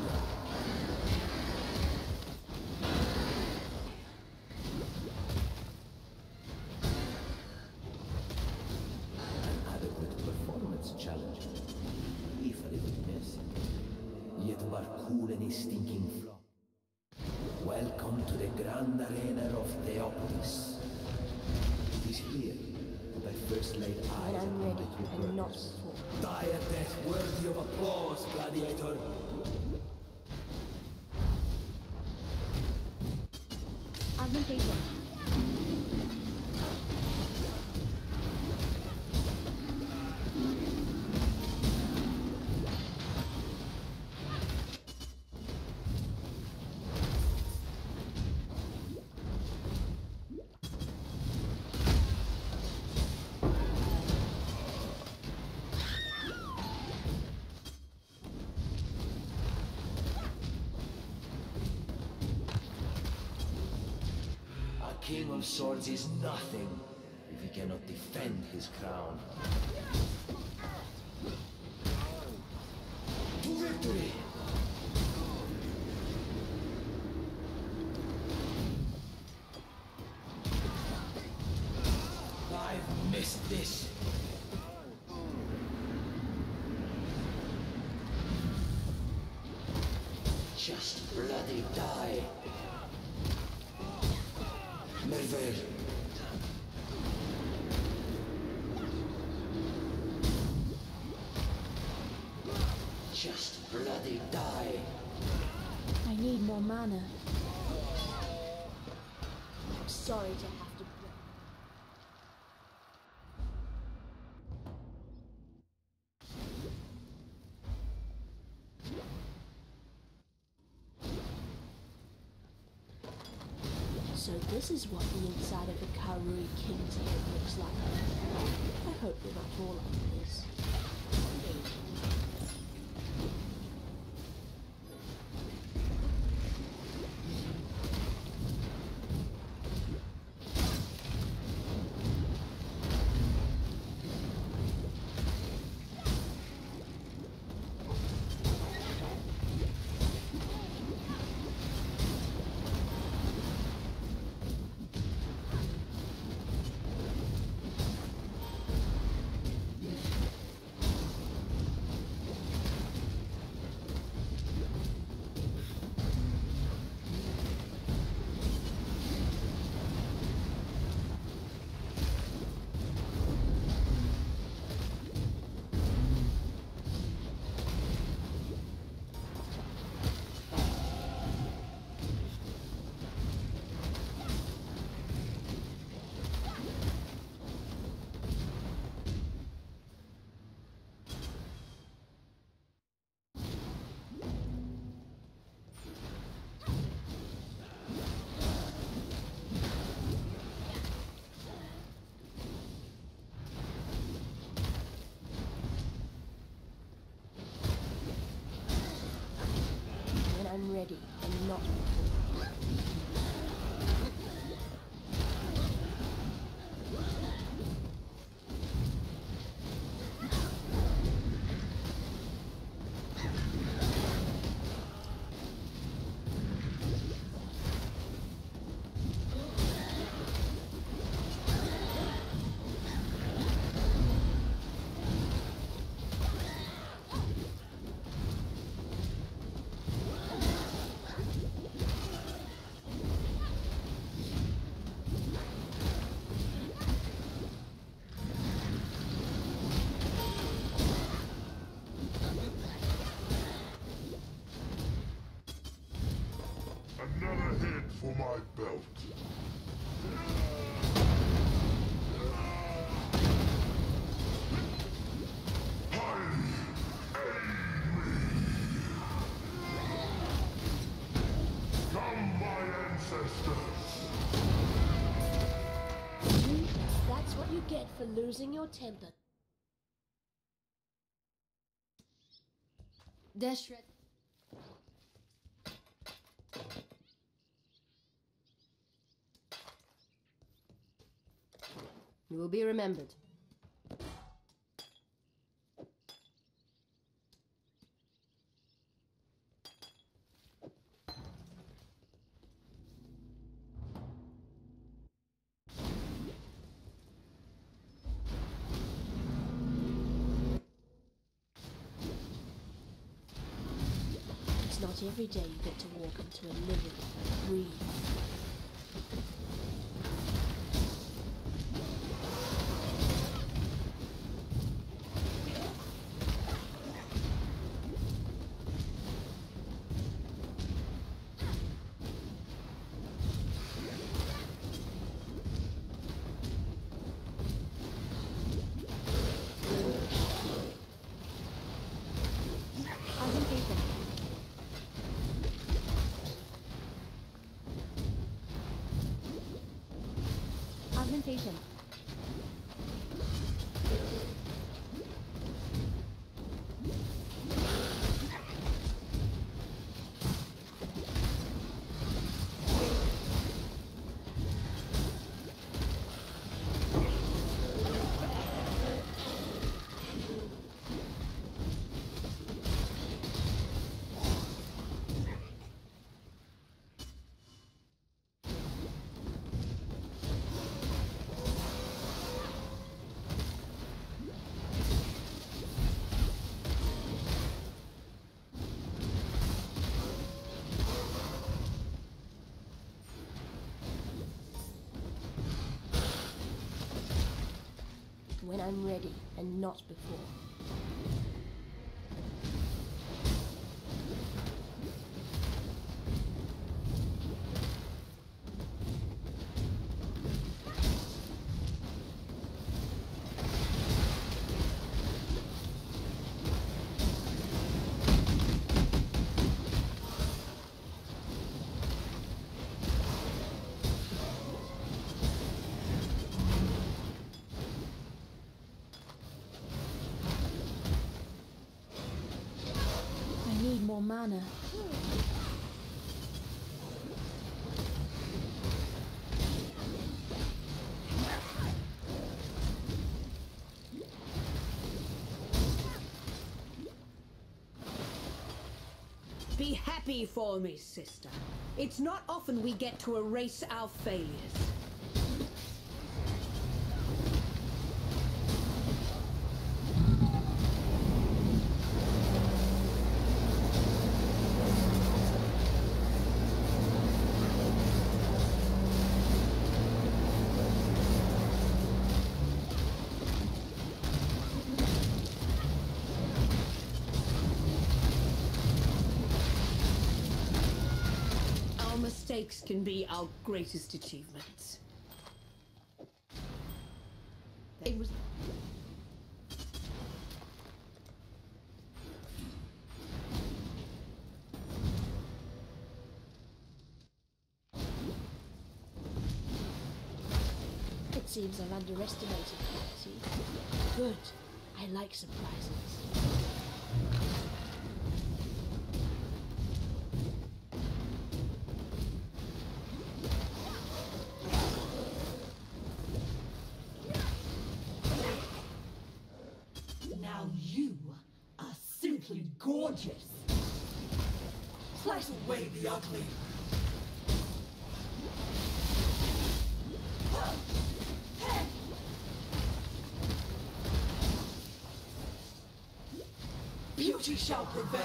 An adequate performance challenge, if a little messy, yet but cool any stinking flop. Underrainer of Theopolis. It is here that I first laid eyes When I'm upon ready, my true and not purpose. before. Die a death worthy of applause, gladiator. Augmentation. A king of swords is nothing if he cannot defend his crown. To victory! I've missed this. Just bloody die. Merveil. Just bloody die. I need more mana. I'm sorry to have to break. So this is what the inside of the Karui King's head looks like. I hope you're not all like this. I'm ready, and not before. Another hit for my belt. Come, my ancestors! That's what you get for losing your temper. Deshret. You will be remembered. It's not every day you get to walk into a living, breathing Augmentation. When I'm ready, and not before. More mana. Be happy for me, sister. It's not often we get to erase our failures. Mistakes can be our greatest achievements. It was... It seems I've underestimated quality. Good. I like surprises. Gorgeous. Slice away the ugly. Beauty shall prevail.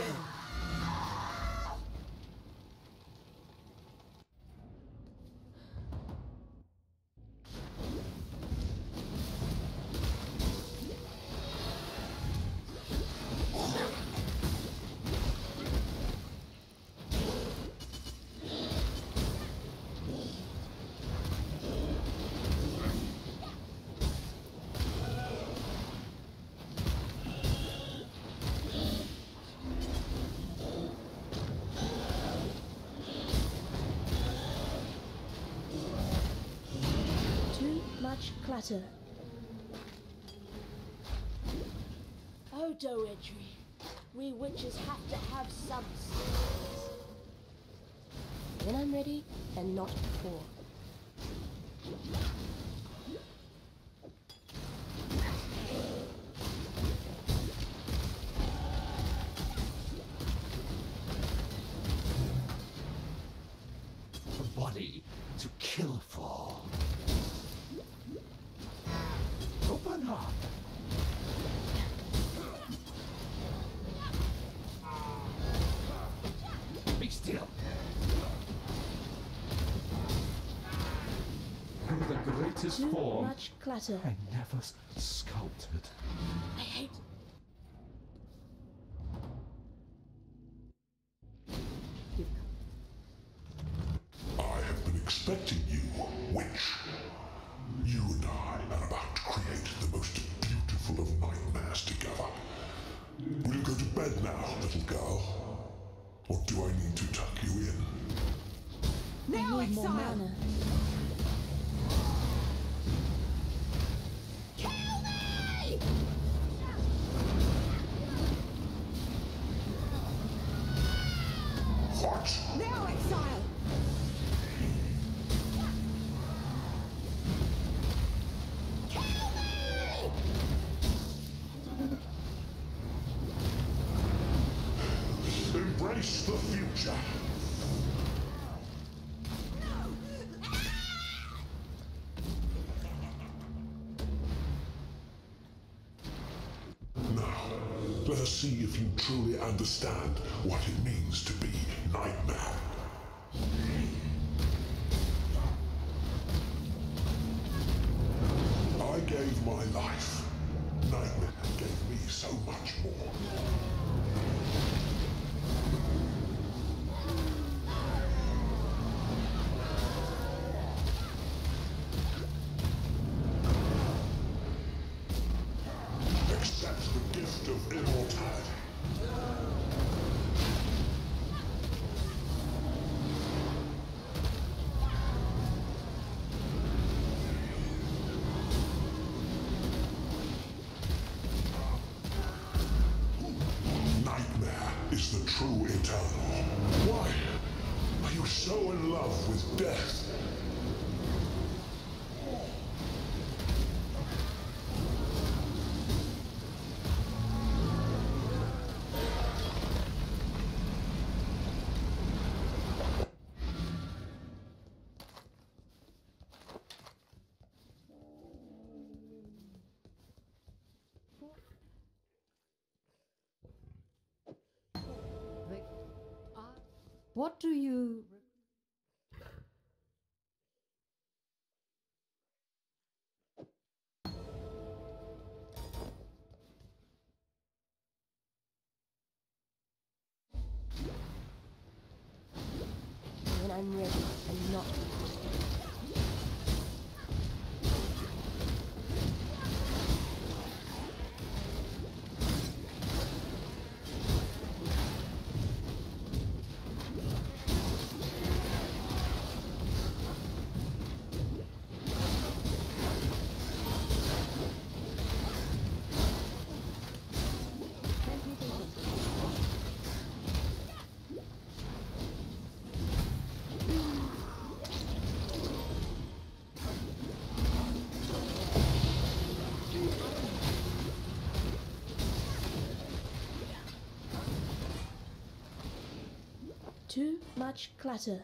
Clatter. Oh, Doedry, we witches have to have some sense. When I'm ready, and not before. A body to kill for. Open up! Be still! In the greatest Too form much clutter. I never sculpted. I hate... I have been expecting you, witch. You and I are about to create the most beautiful of nightmares together. Will you go to bed now, little girl? Or do I need to tuck you in? Now, I need more mana. Face the future. Now, let us see if you truly understand what it means to be Nightmare. I gave my life. Nightmare gave me so much more. Accept the gift of immortality. Nightmare is the true eternal. Why are you so in love with death? What do you... When I'm ready and not before. Too much clutter.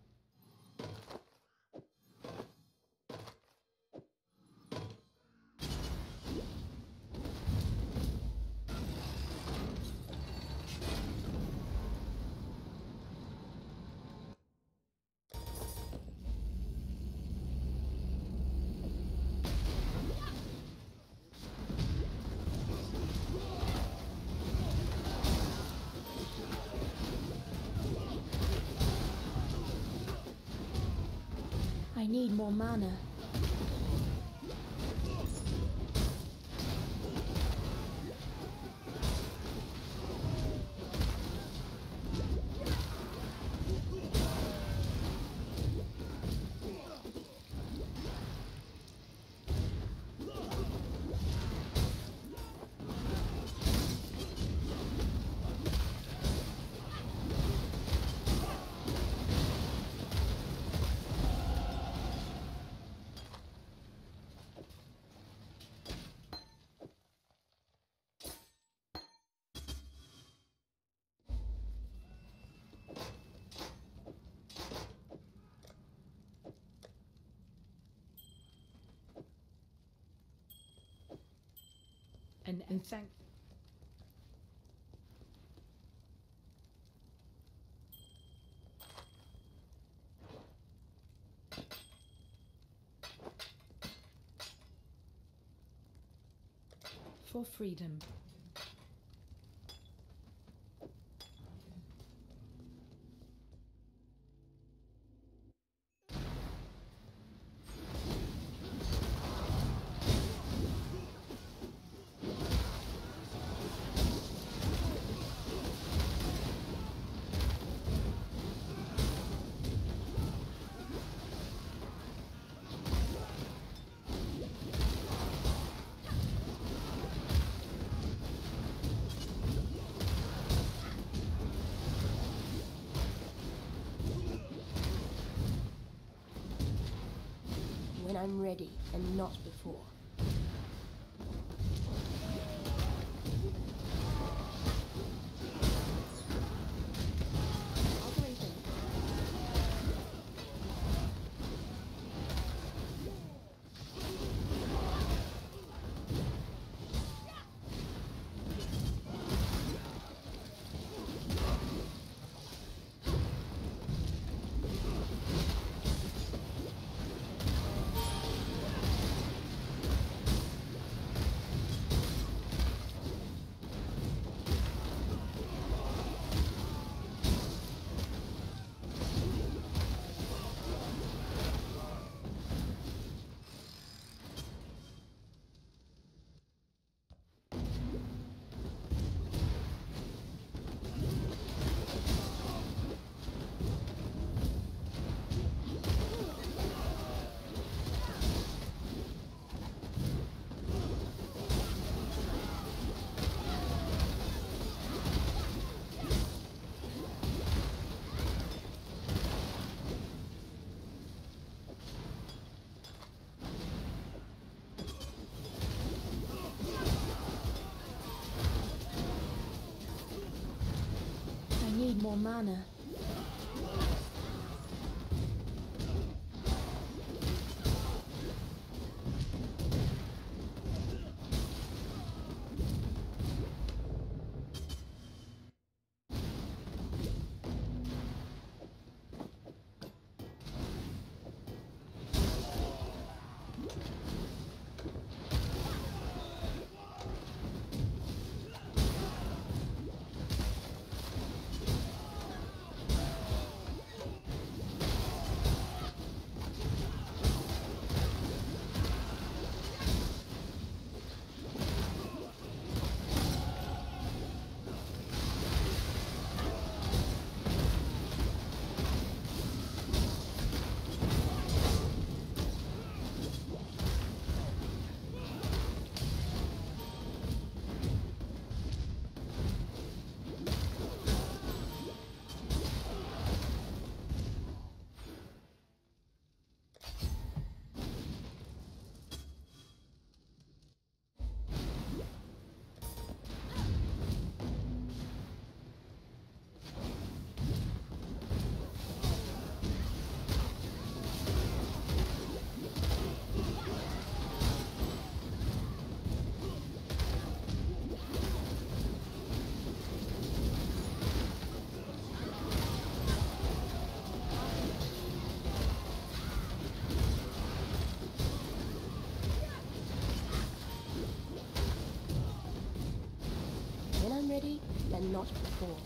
I need more mana. And thank... For freedom. When I'm ready and not before. more mana. Ready and not before.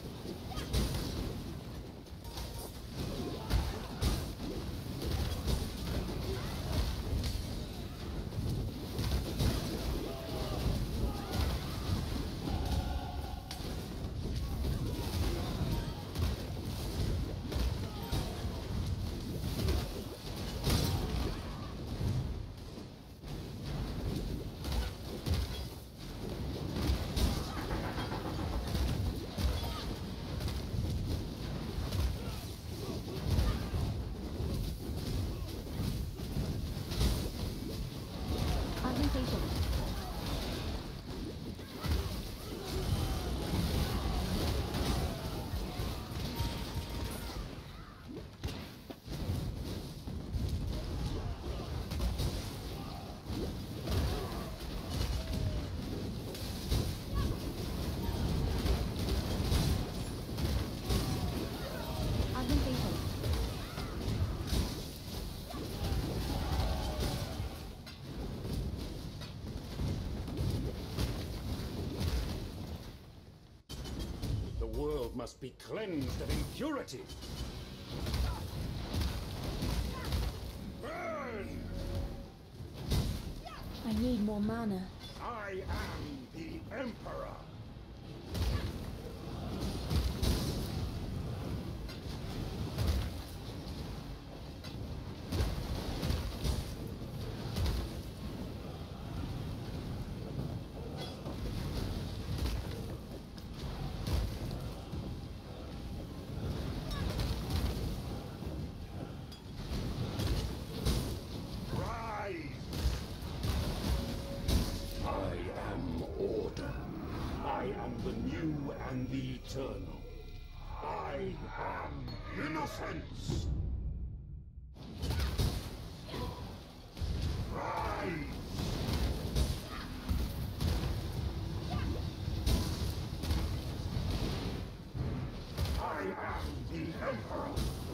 Must be cleansed of impurity. Burn! I need more mana. I am the Emperor. Eternal. I am innocence. Rise. I am the Emperor.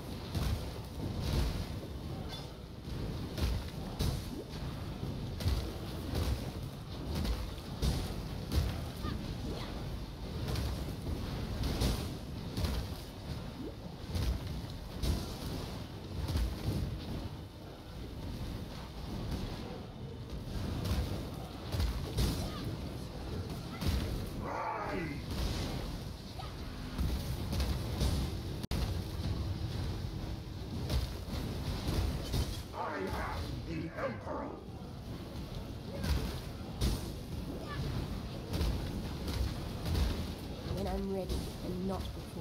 When I'm ready and not before.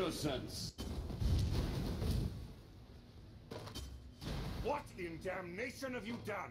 innocence! What in damnation have you done?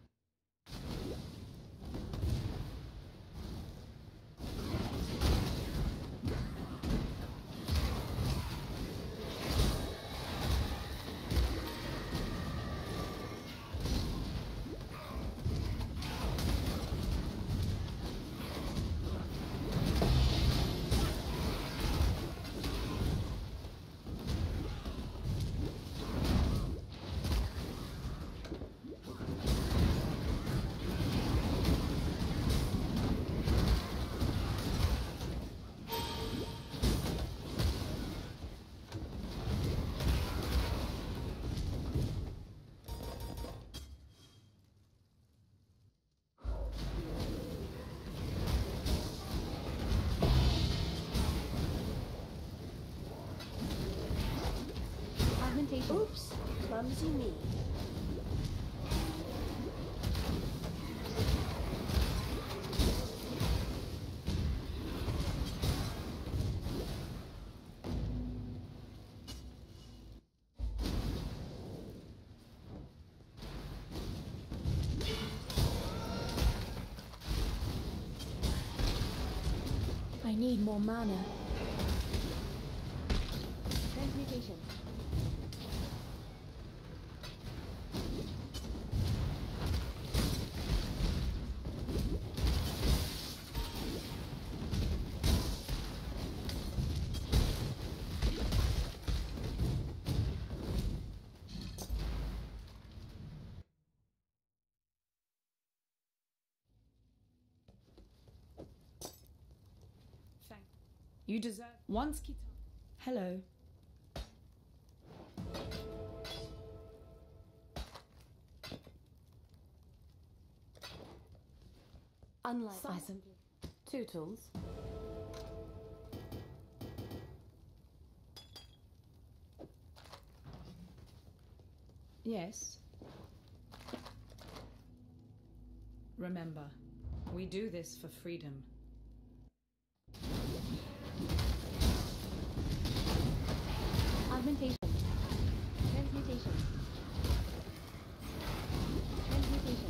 Oops, clumsy me. I need more mana. Transmutation. You deserve once Kita. Hello. Unlike I simply two tools. Yes. Remember, we do this for freedom. Augmentation. Transmutation. Transmutation.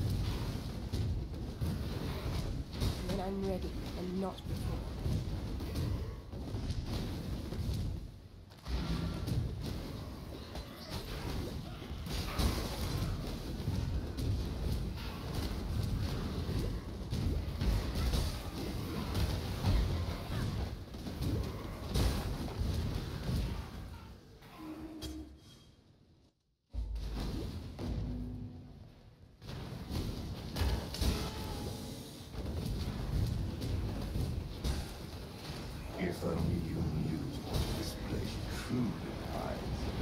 When I'm ready and not before. If only you knew this place truly hides.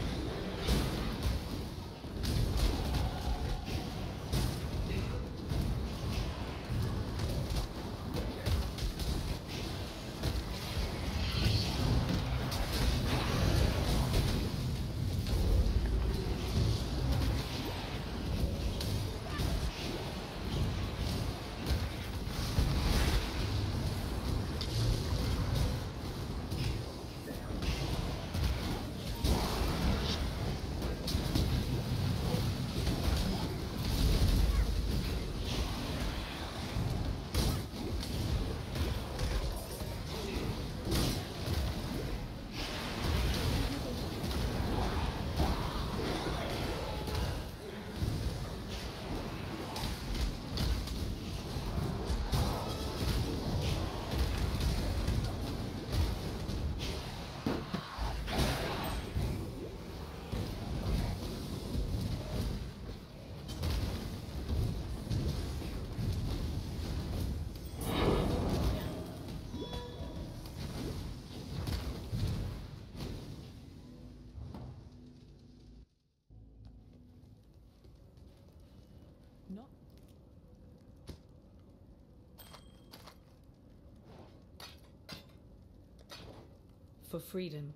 Not for freedom.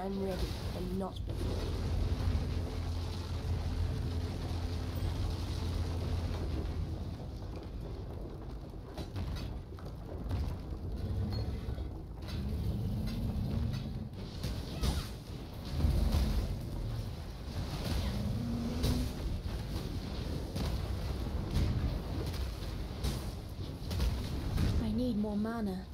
I'm ready, and not before. I need more mana.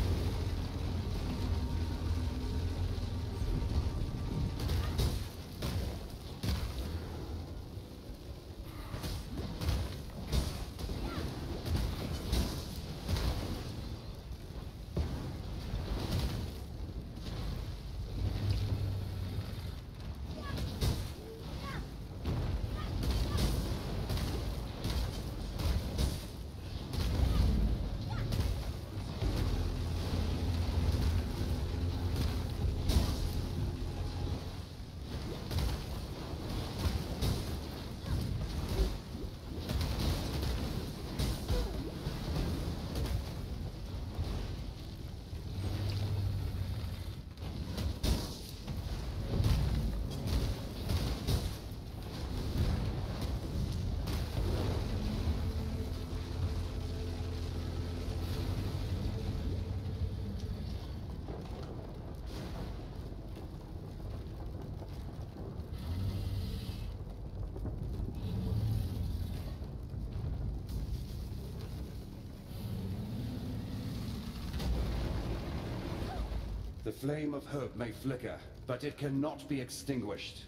The flame of hope may flicker, but it cannot be extinguished.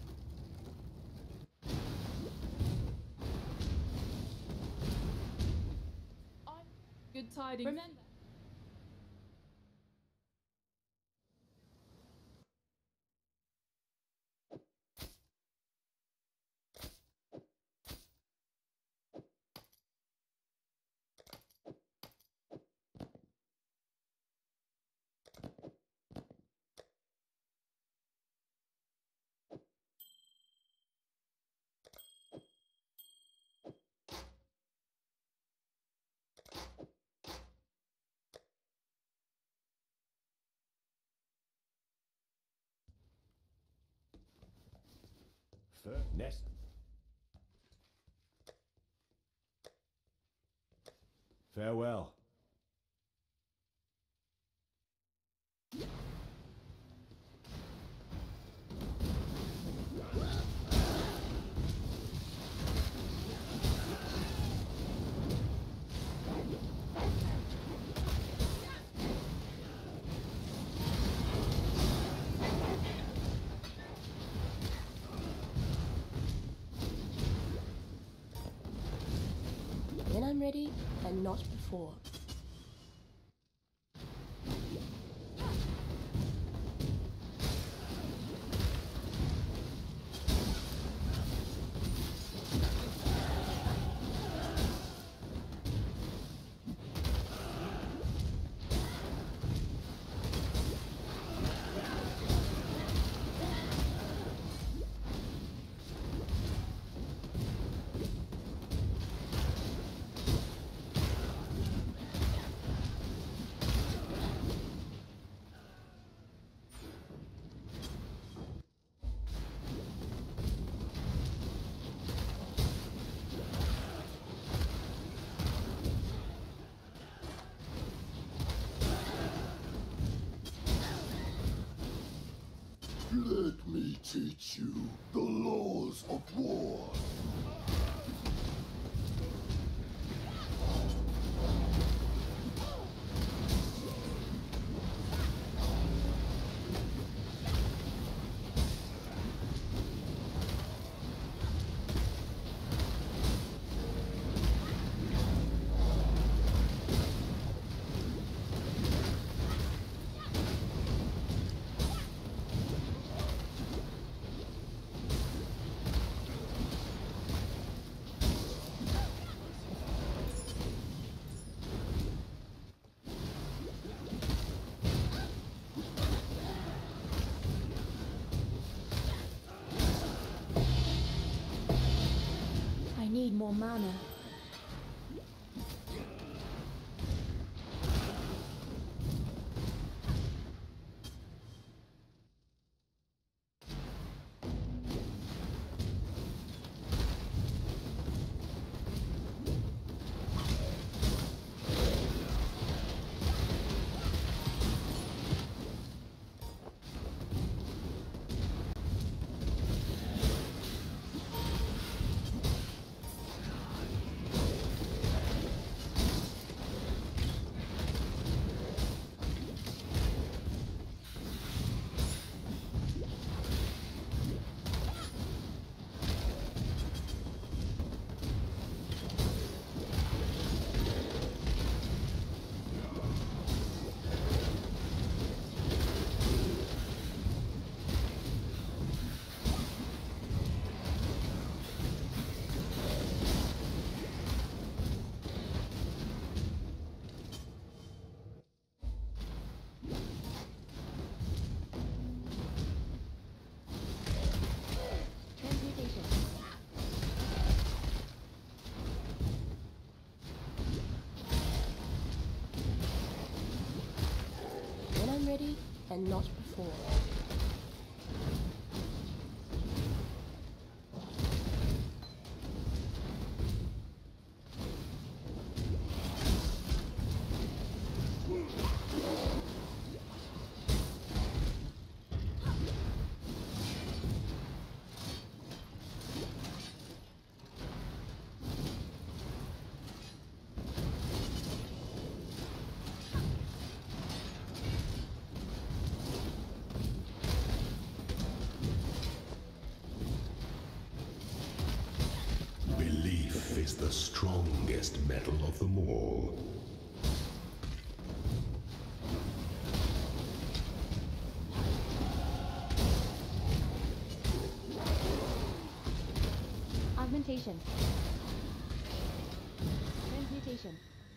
Good tidings. Remember. Nest. Farewell. When I'm ready, and not before. Let me teach you the laws of war. I need more mana. and not before. Belief is the strongest metal of them all. Augmentation. Transmutation.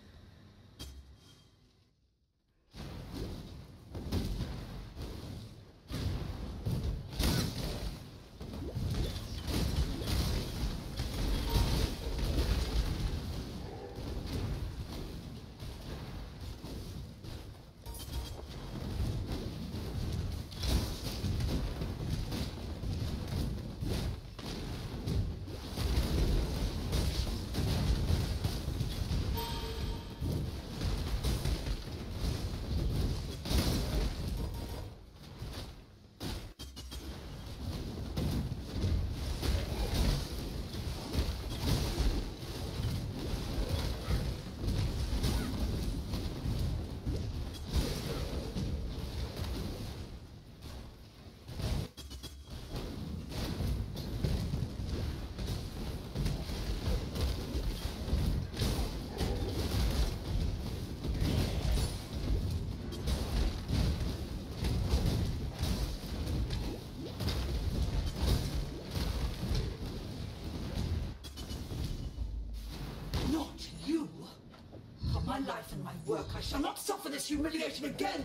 Not you! For my life and my work, I shall not suffer this humiliation again!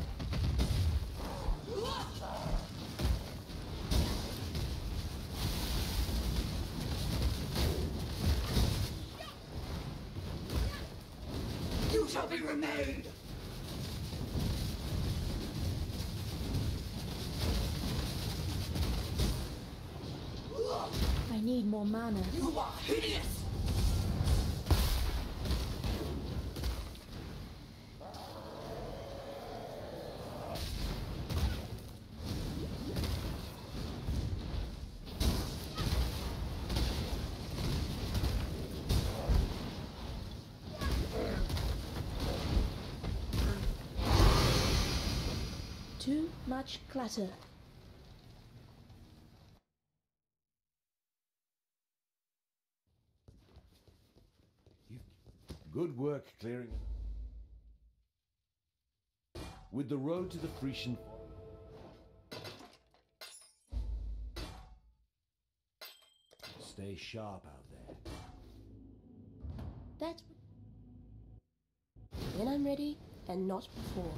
You shall be remade! I need more mana. You are hideous! Too much clutter. Good work clearing. With the road to the Frisian. Stay sharp out there. That's when I'm ready and not before.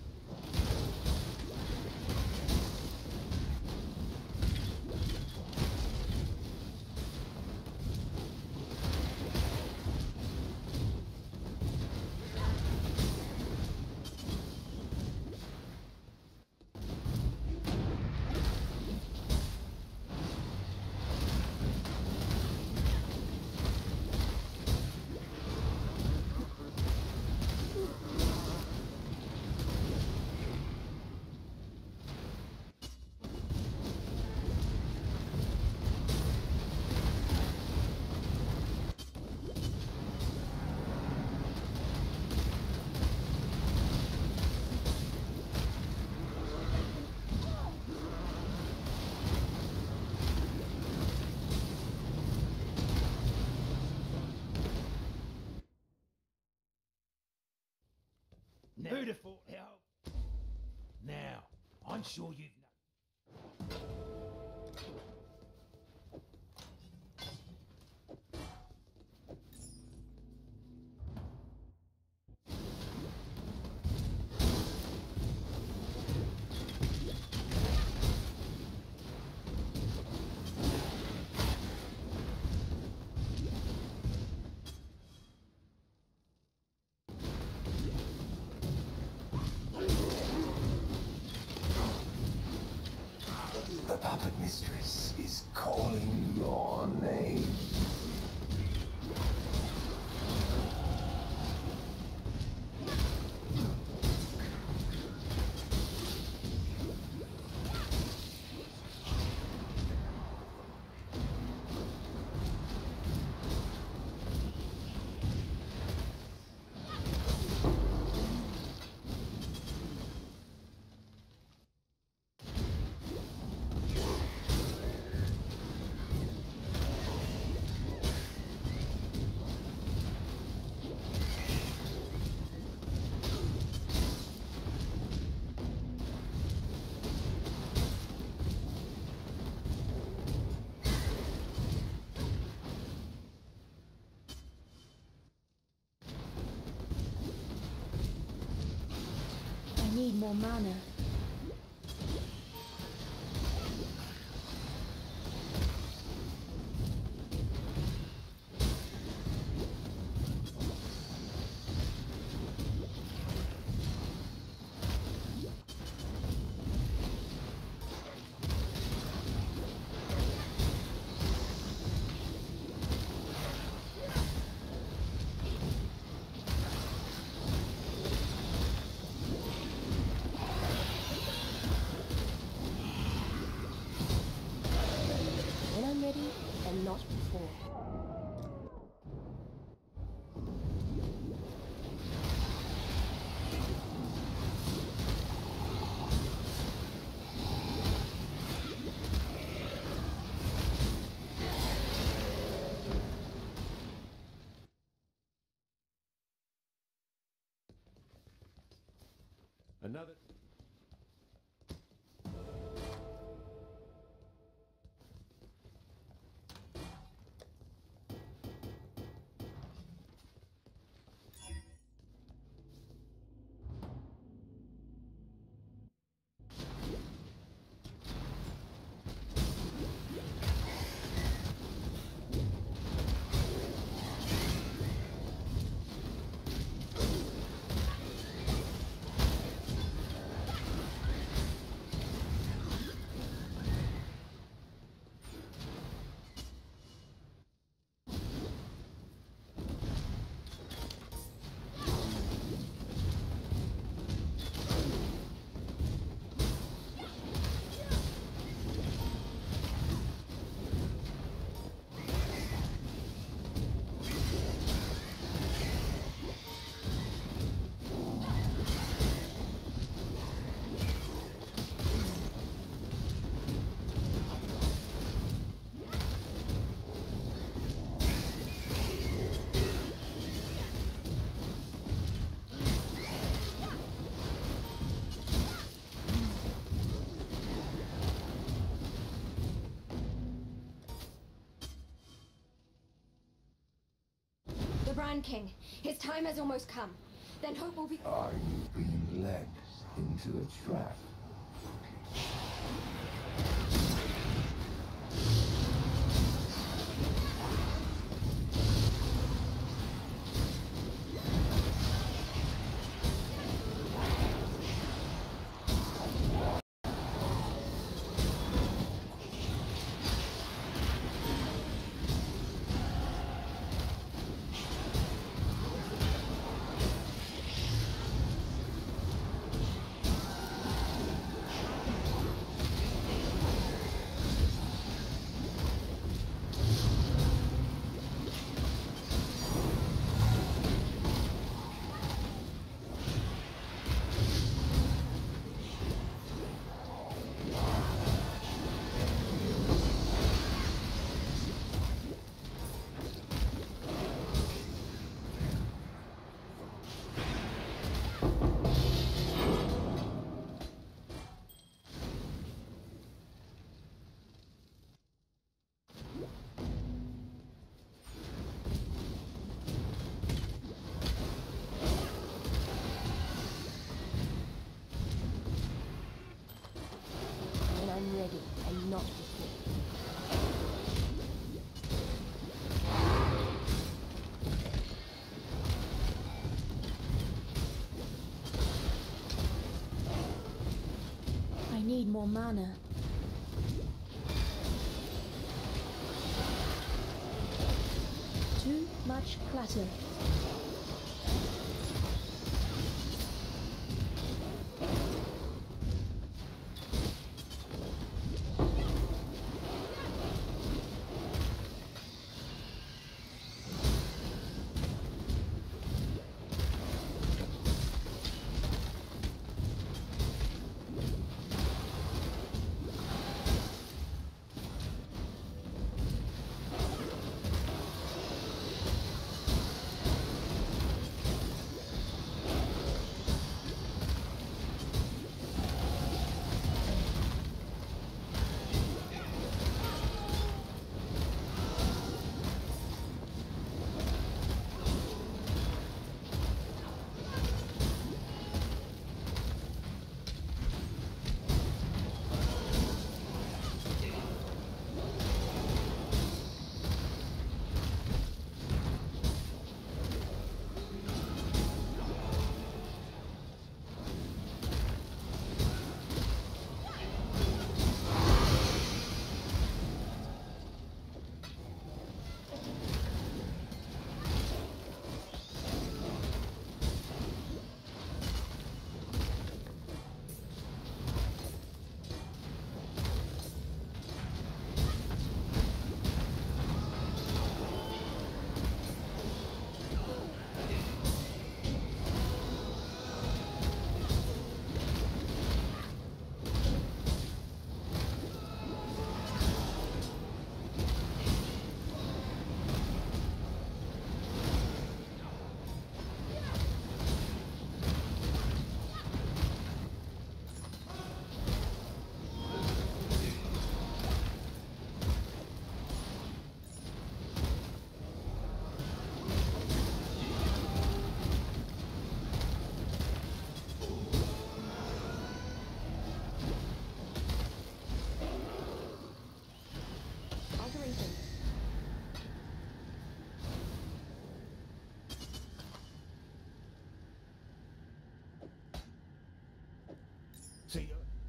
Beautiful help. Now, I'm sure you've need more mana. When I'm ready, and not before. Another. The Brand King. His time has almost come. Then hope will be... Are you being led into a trap? When I'm ready, and not before. I need more mana. Too much clutter.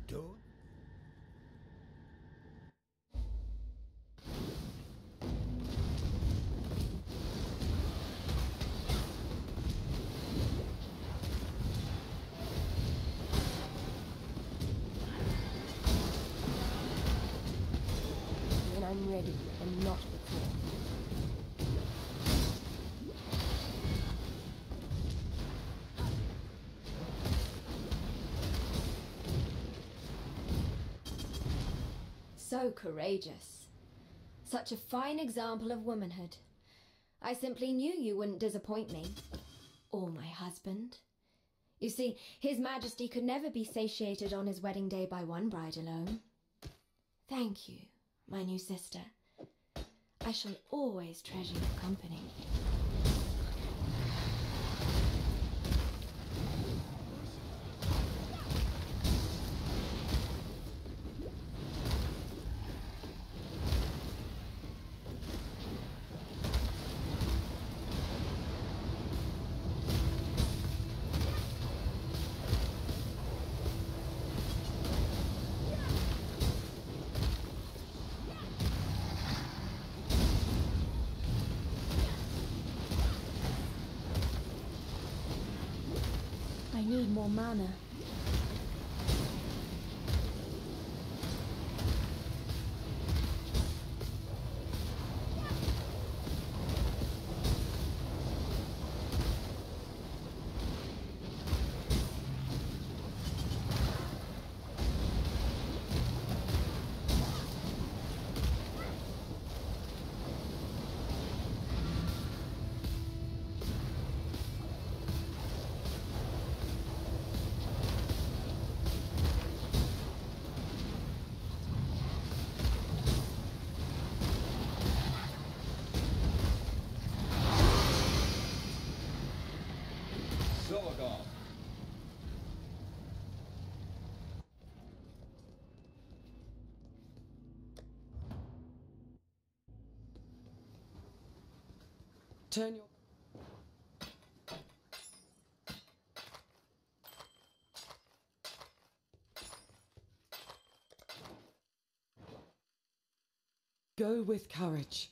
Don't. When I'm ready and not before. So courageous. Such a fine example of womanhood. I simply knew you wouldn't disappoint me. Or my husband. You see, His Majesty could never be satiated on his wedding day by one bride alone. Thank you, my new sister. I shall always treasure your company. I need more mana. Turn your... Go with courage.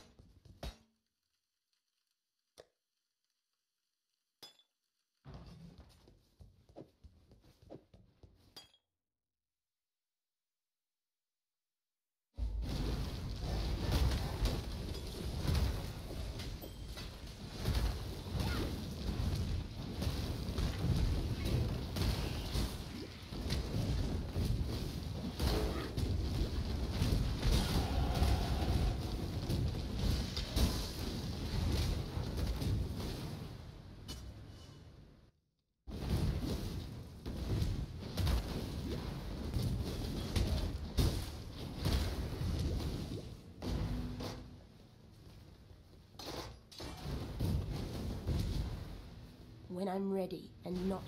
When I'm ready and not.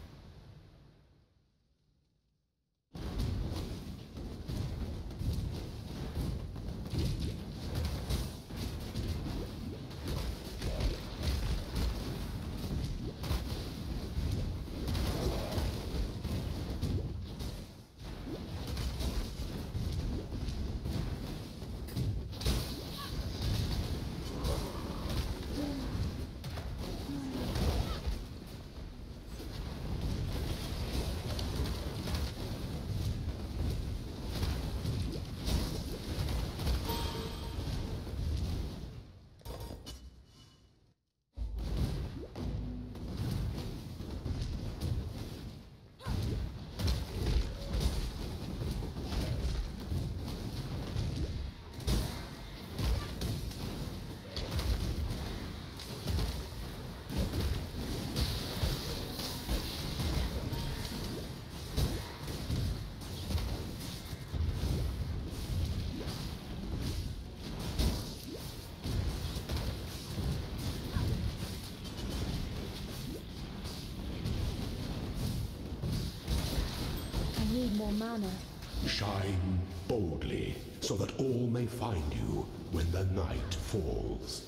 I need more mana. Shine boldly, so that all may find you when the night falls.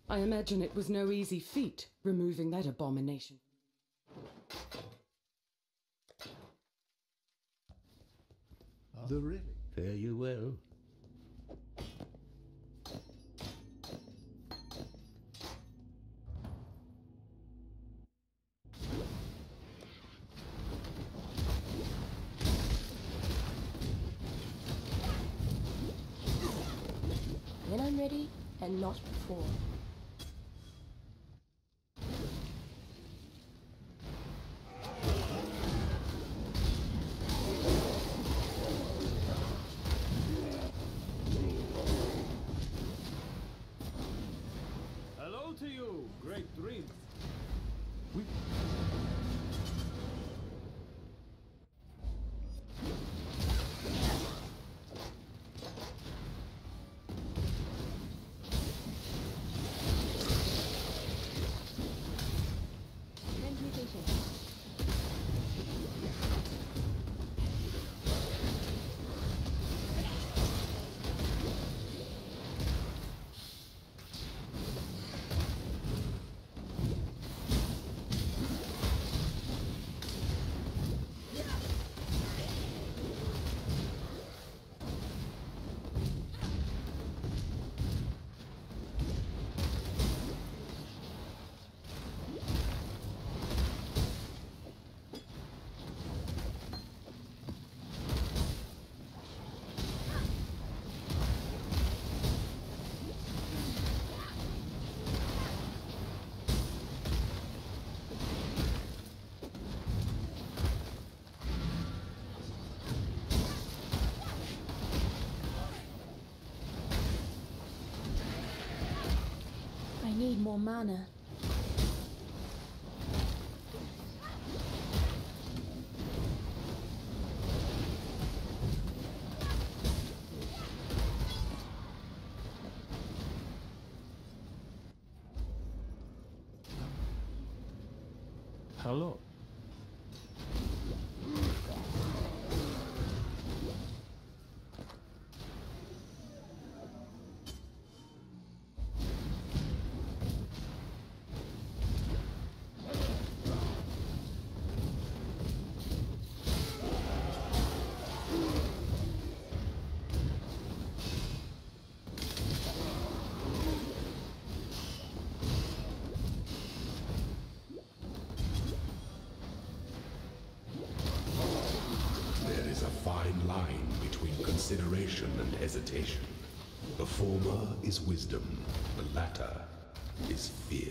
I imagine it was no easy feat, removing that abomination. The relic. Fare you well. When I'm ready, and not before. Hello to you, great dreams. I need more mana. Hello. There is a fine line between consideration and hesitation. The former is wisdom, the latter is fear.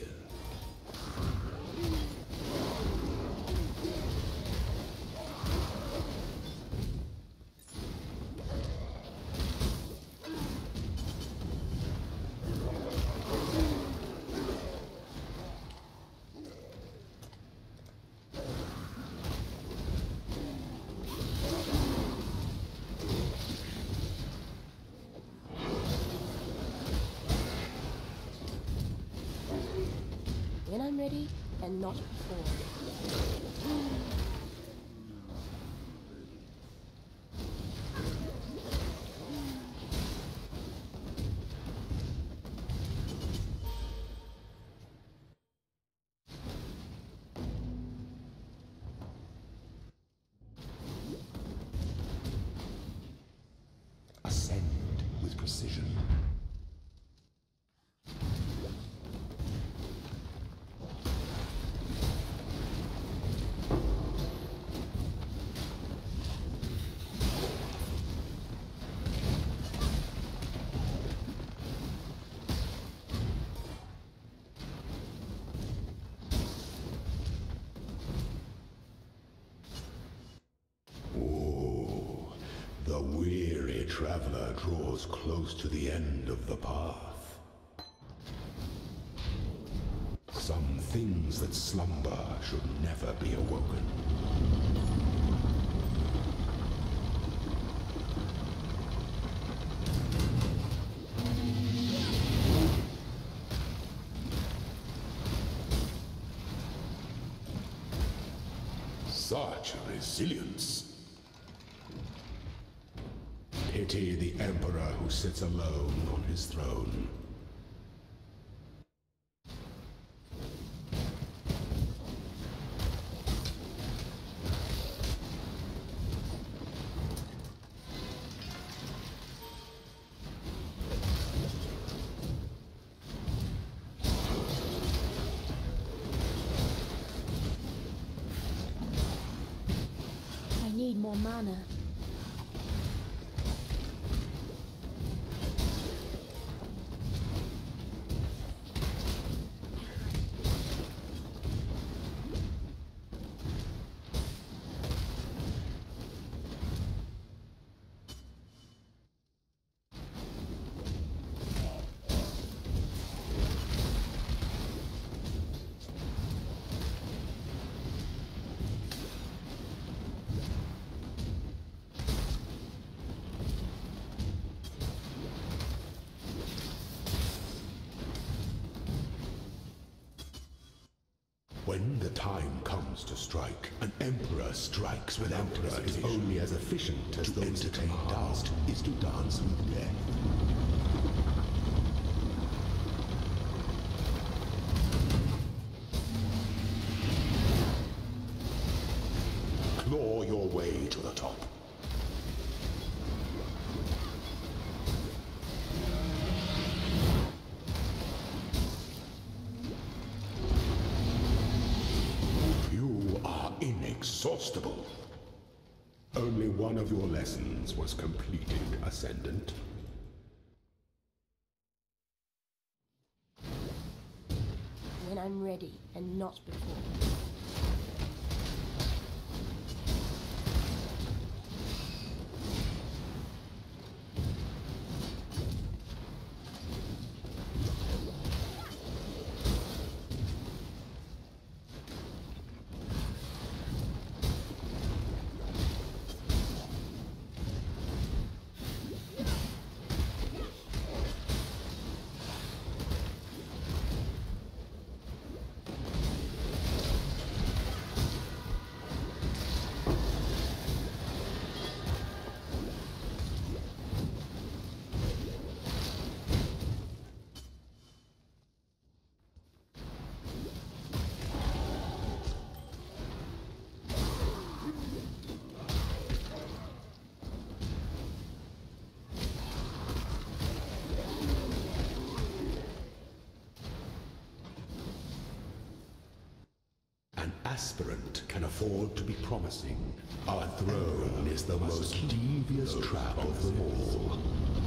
When I'm ready, and not before. Ascend with precision. The weary traveler draws close to the end of the path. Some things that slumber should never be awoken. Such resilience. Pity the Emperor who sits alone on his throne. manner. When the time comes to strike, an emperor strikes with emperor is only as efficient as those to entertain doubt is to dance with death. Claw your way to the top. You are inexhaustible. Only one of your lessons was completed, Ascendant. When I'm ready, and not before. An aspirant can afford to be promising. Our throne is the most devious trap of them all.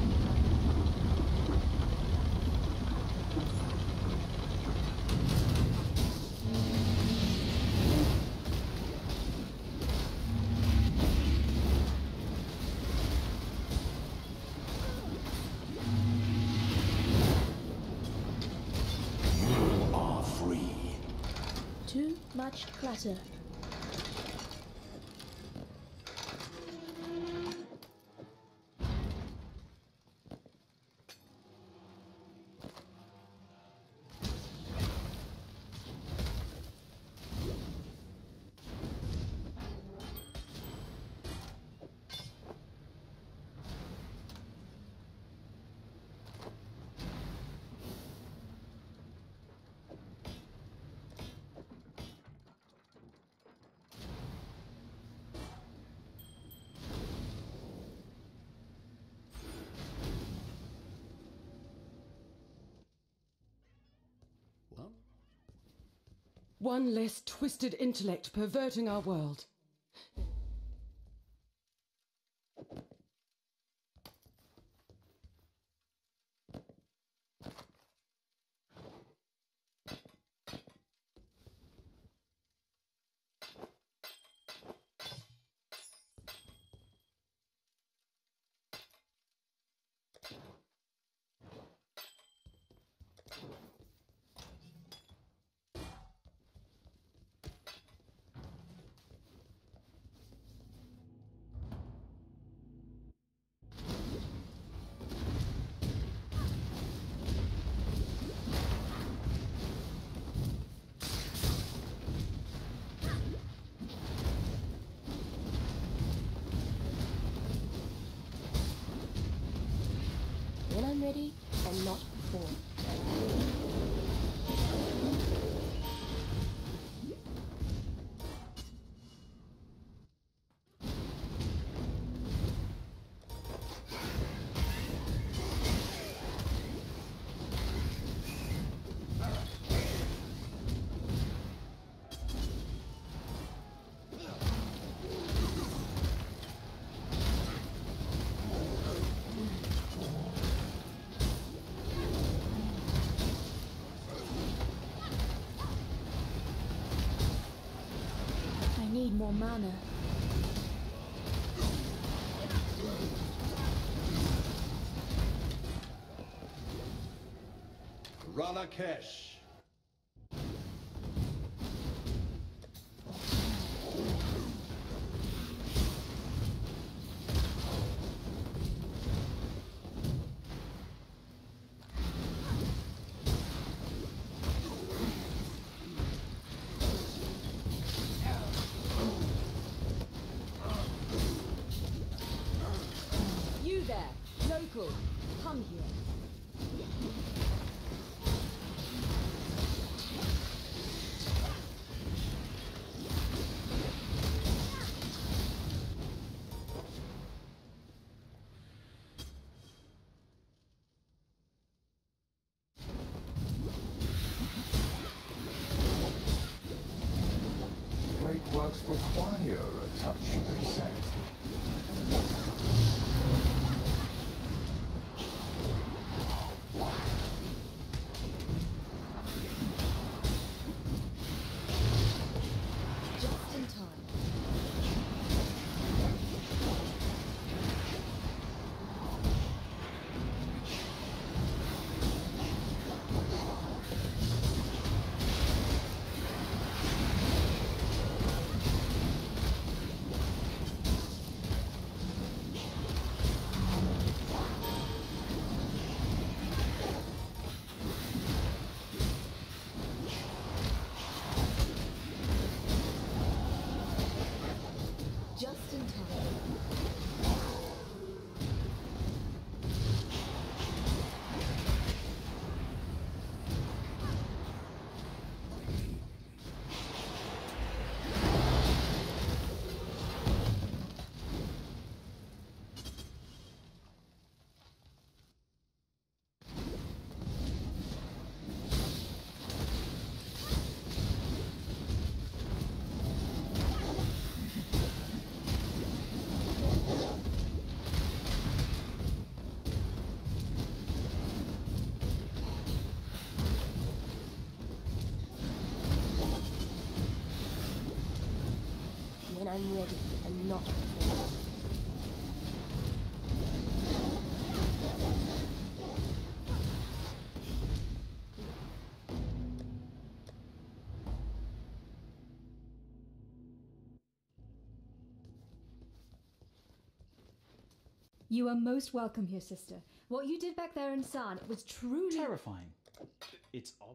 You are free. Too much clutter. One less twisted intellect perverting our world. more mana. Ralakesh. You there, local, come here. Great works require a touch of insanity. Just in time. Just in time. When I'm ready and not before. You are most welcome here, sister. What you did back there in San was truly terrifying. It's ob.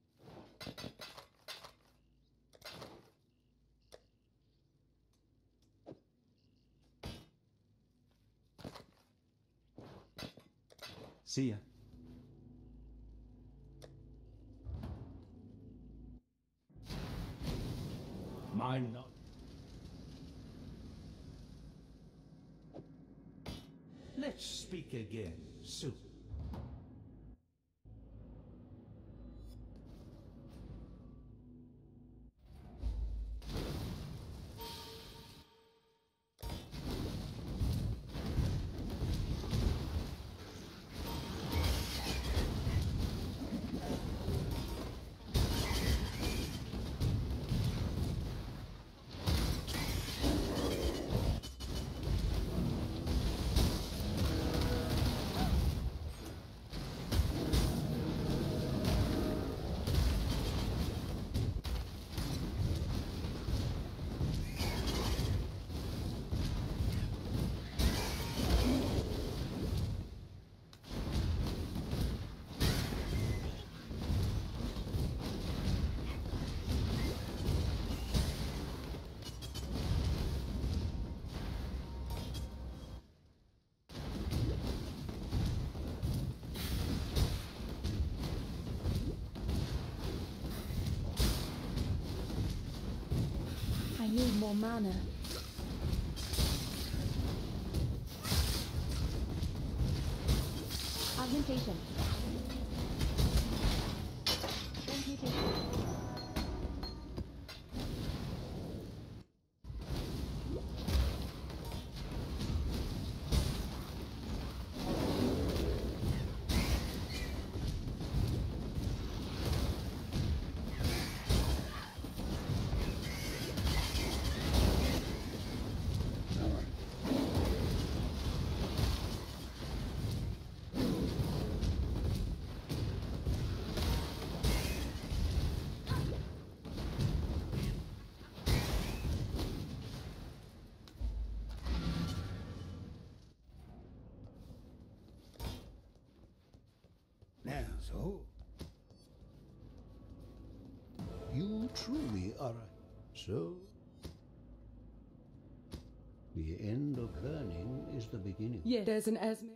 See ya. Mine not. Let's speak again soon. I need more mana. augmentation. Transmutation. So? You truly are so? The end of learning is the beginning. Yes, there's an Esmer.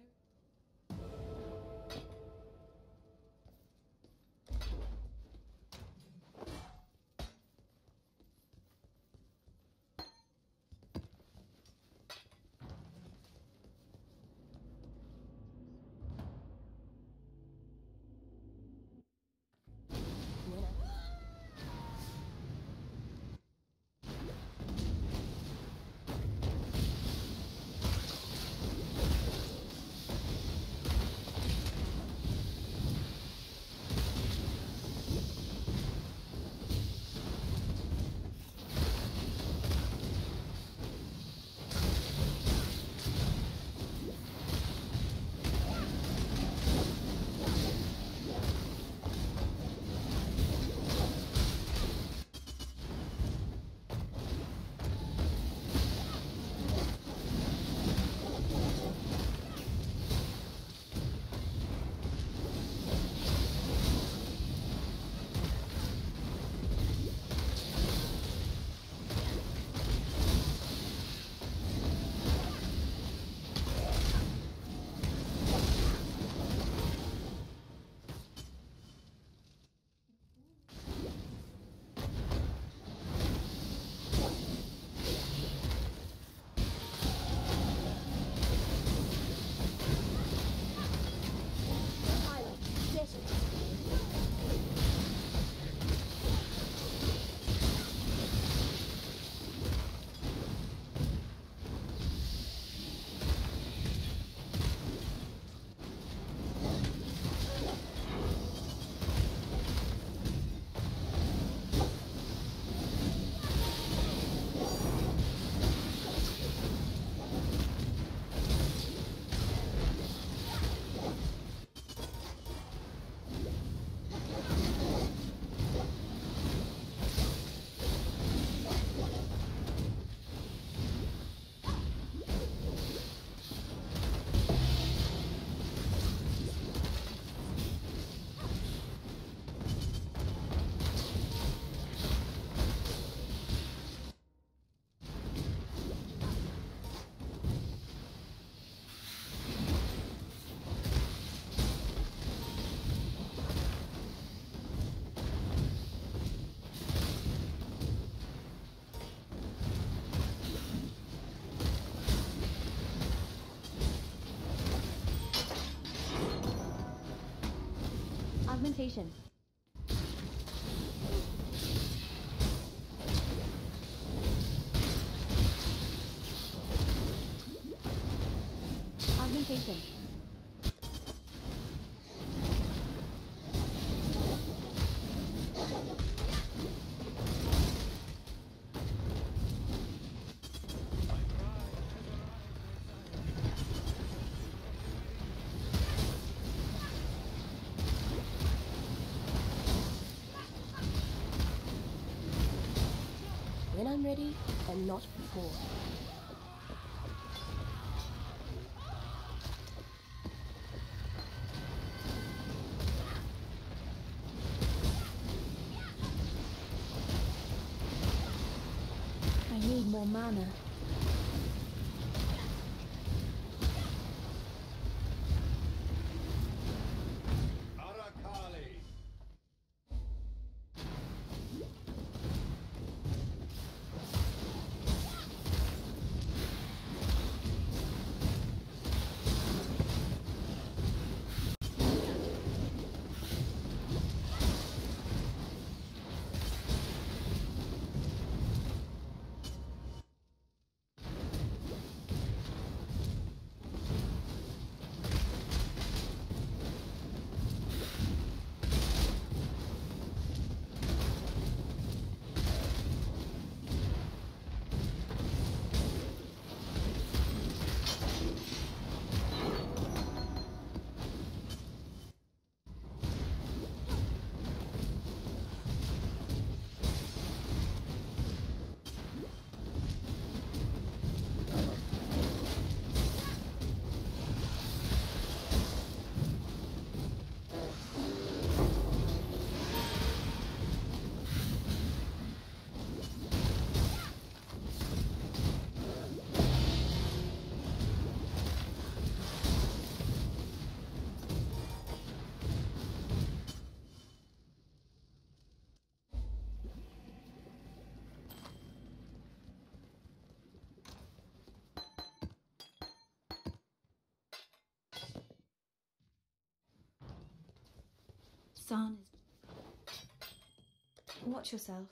Augmentation. Augmentation. When I'm ready, and not before. I need more mana. Hassan is... Watch yourself.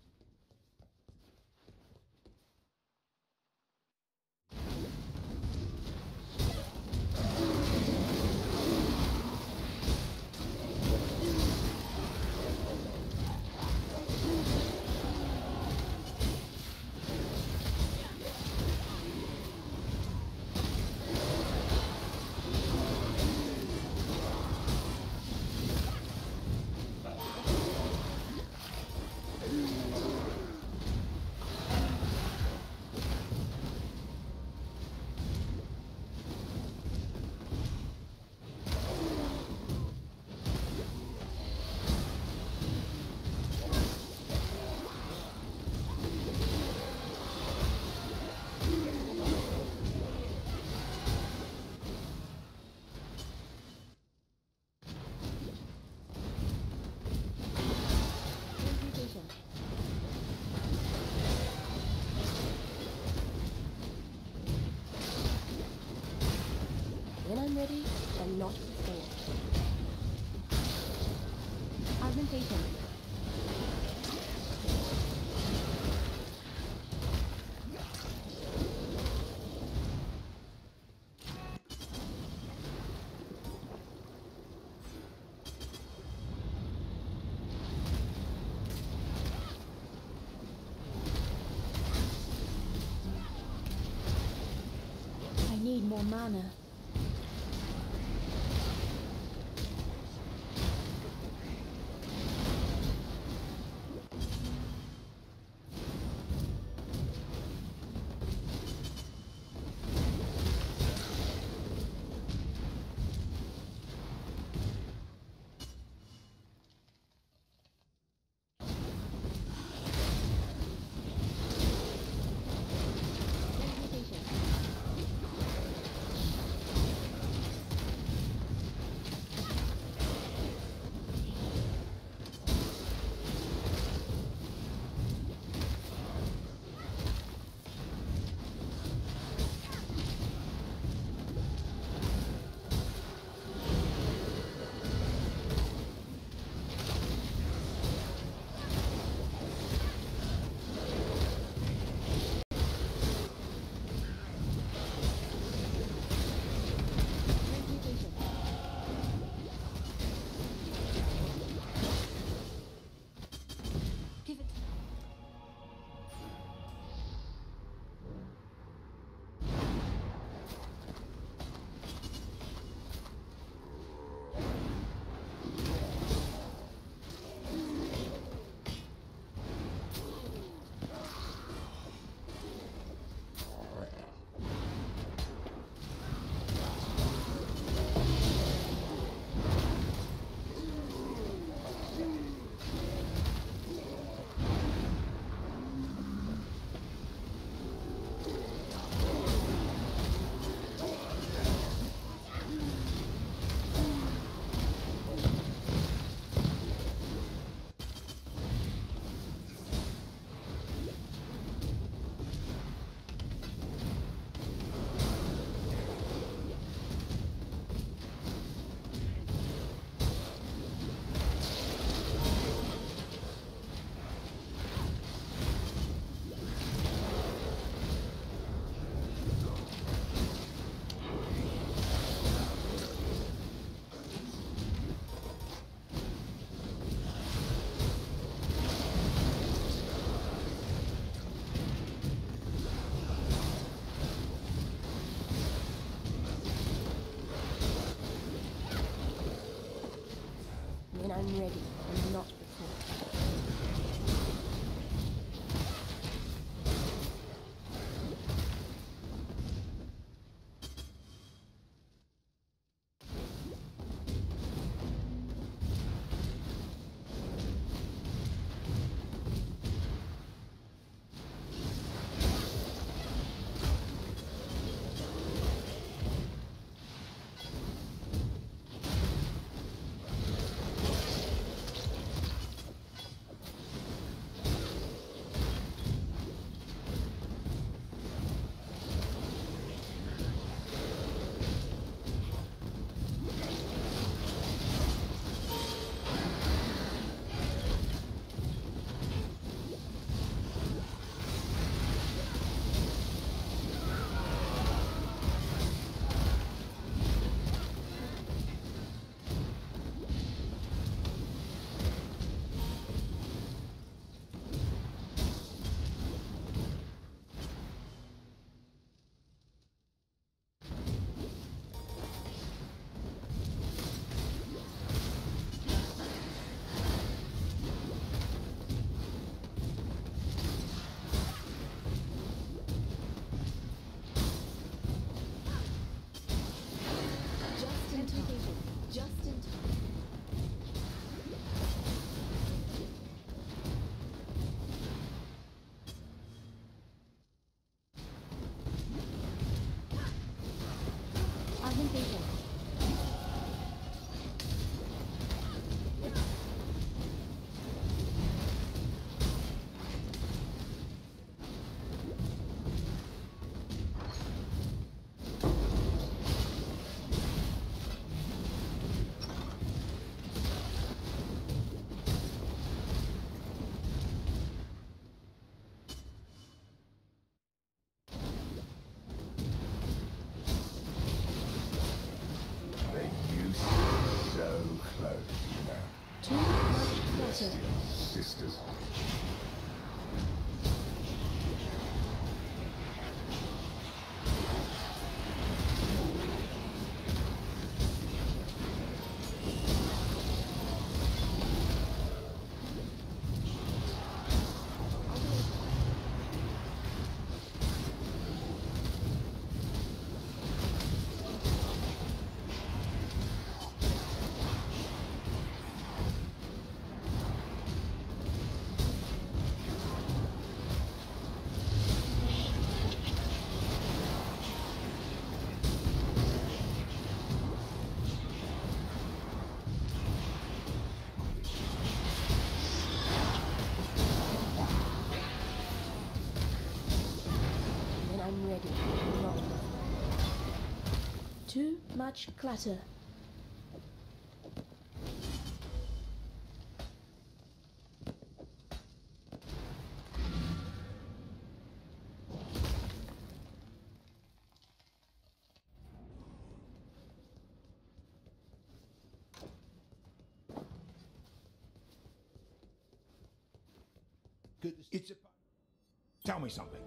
When I'm ready, and not before. Augmentation. I need more mana. When I'm ready, and not before. clatter. Sisters. Too much clatter. It's a... Tell me something.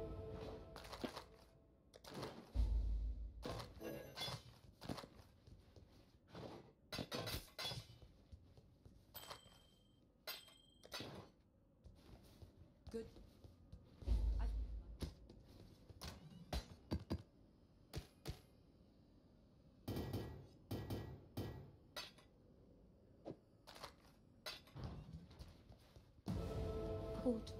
Good. Port.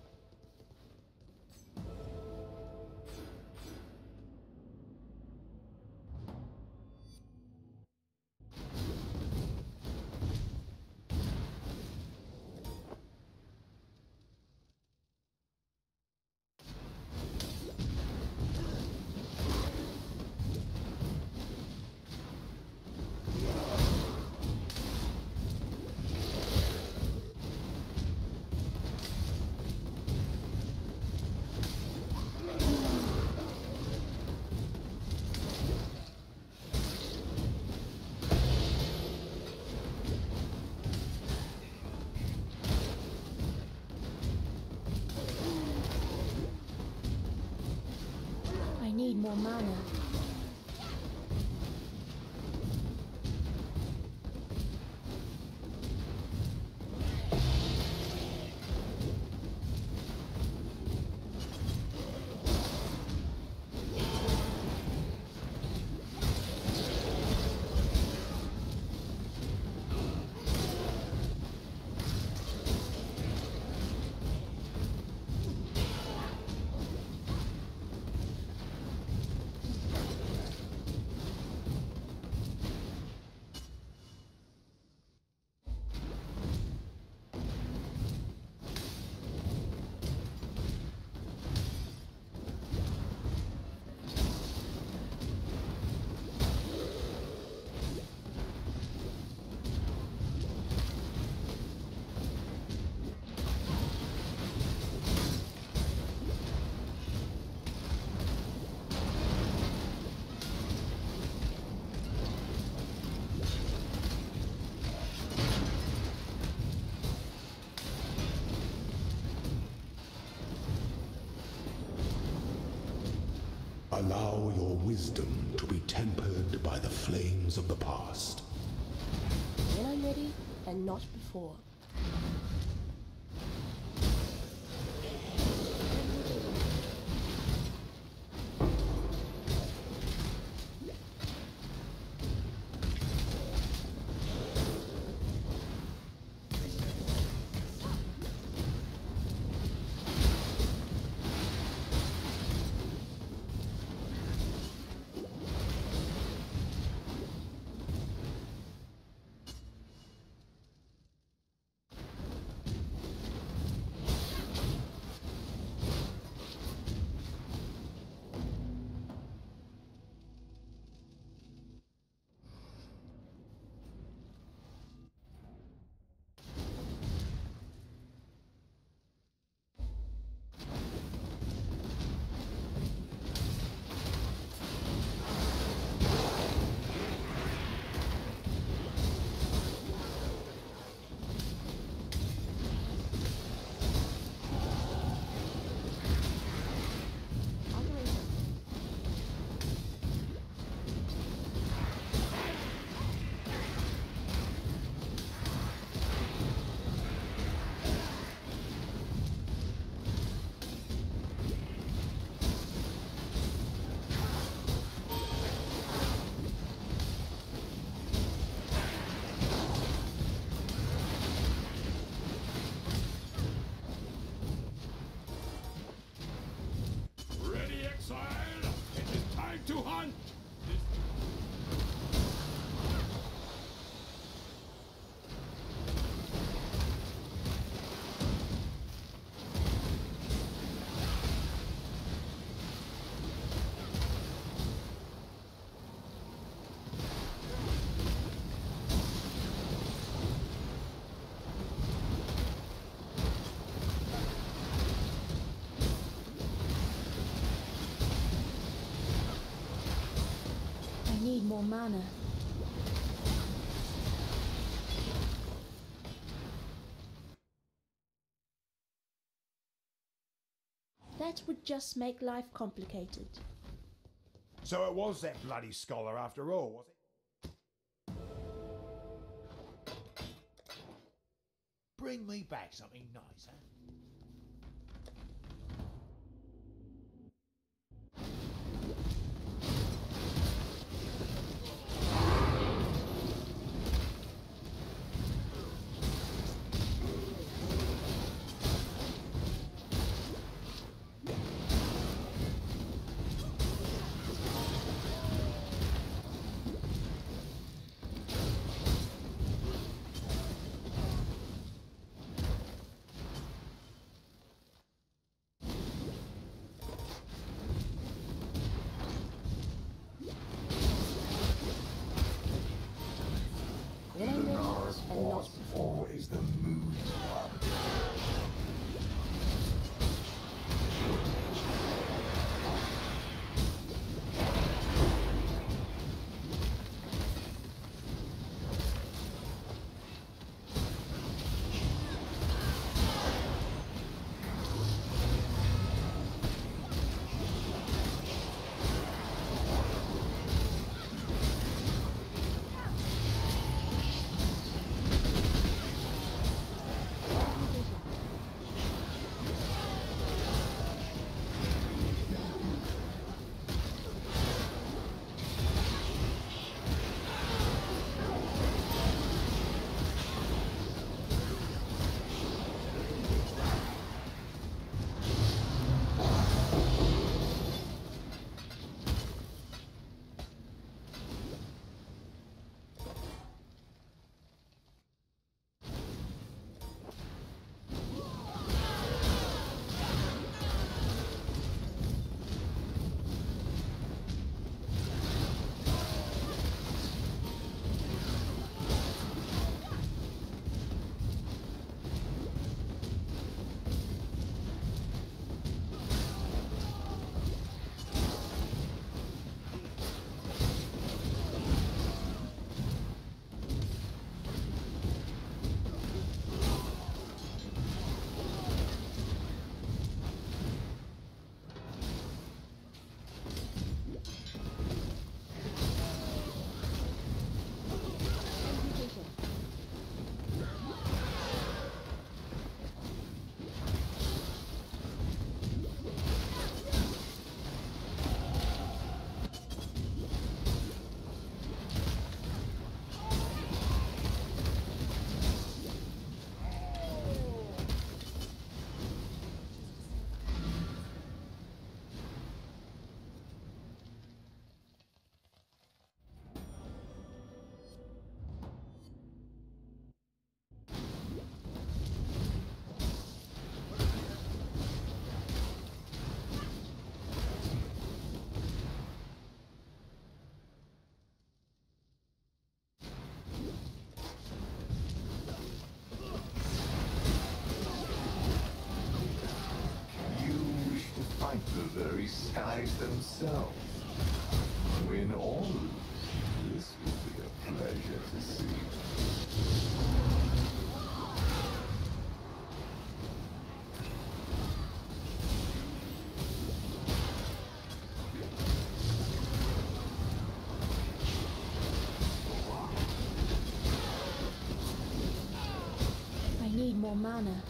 I need more mana. Allow your wisdom to be tempered by the flames of the past. When I'm ready, and not before. more mana. That would just make life complicated. So it was that bloody scholar after all, was it? Bring me back something nice, huh? Always the moody one. The very skies themselves. Win or lose, this will be a pleasure to see. I need more mana.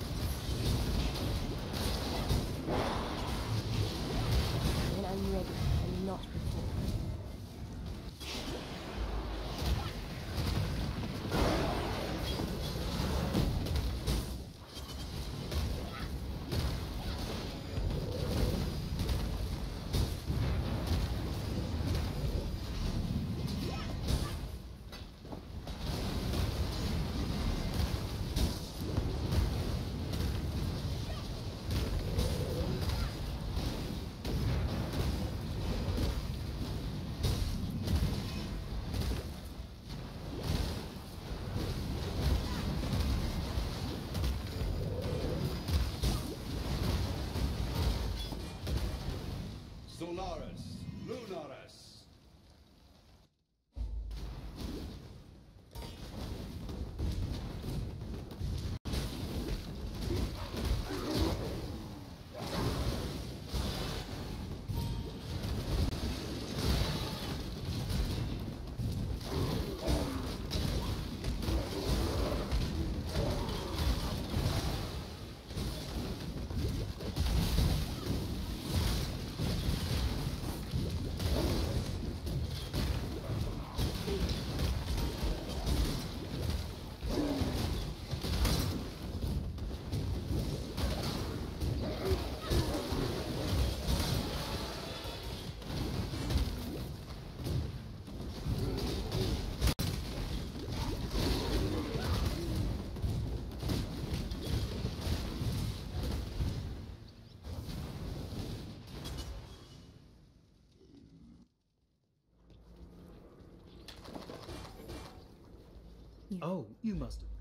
When I'm ready, and not before. you. Oh, you must have.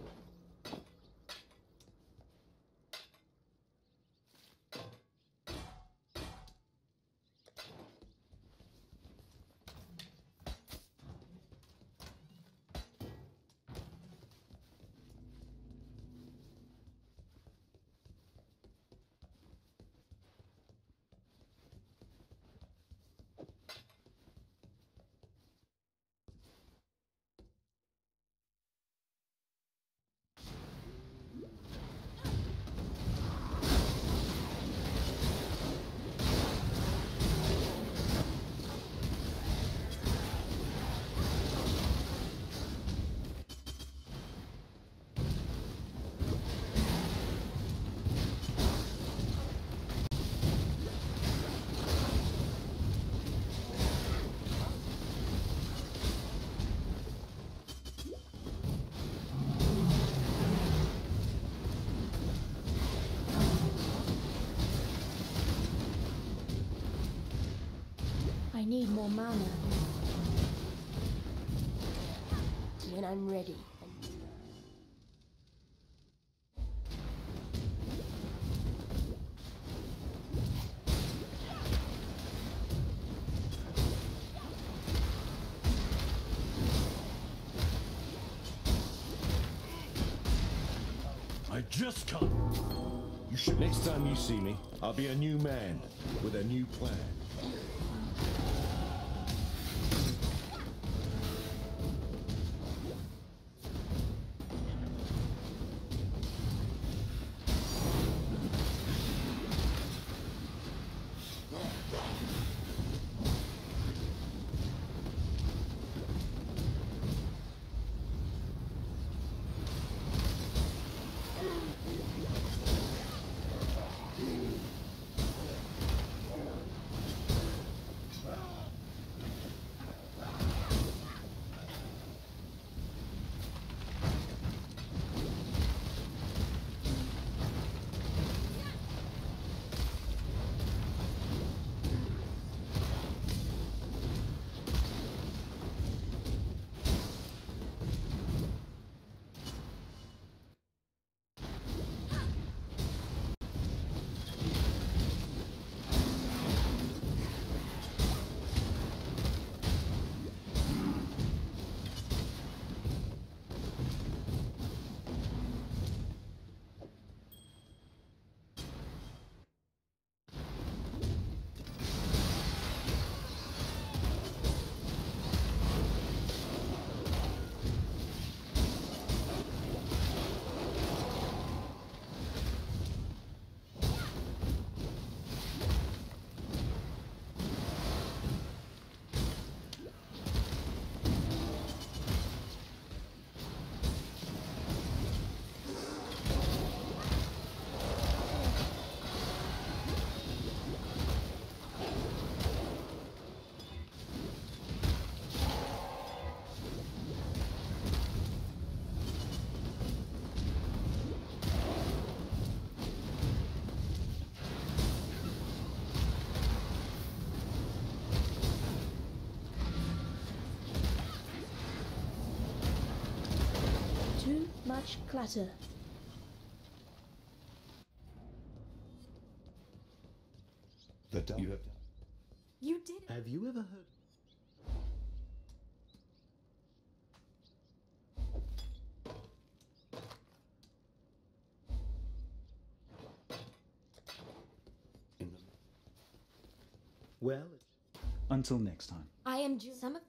I need more mana. When I'm ready. I just can't. You should. Next time you see me, I'll be a new man with a new plan. Too much clutter. The dark. You did it. Have you ever heard? Well, until next time. I am some of them.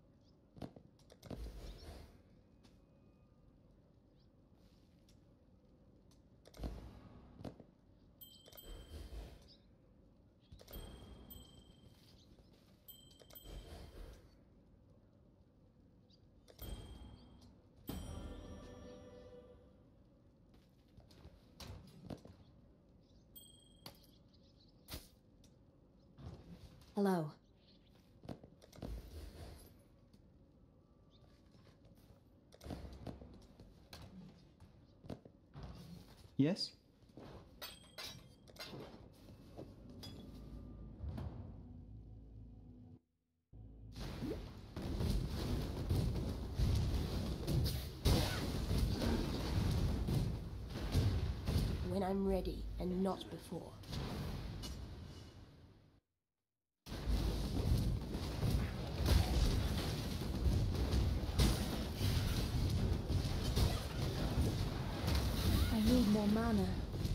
Hello. Yes? when I'm ready and not before. I need more mana.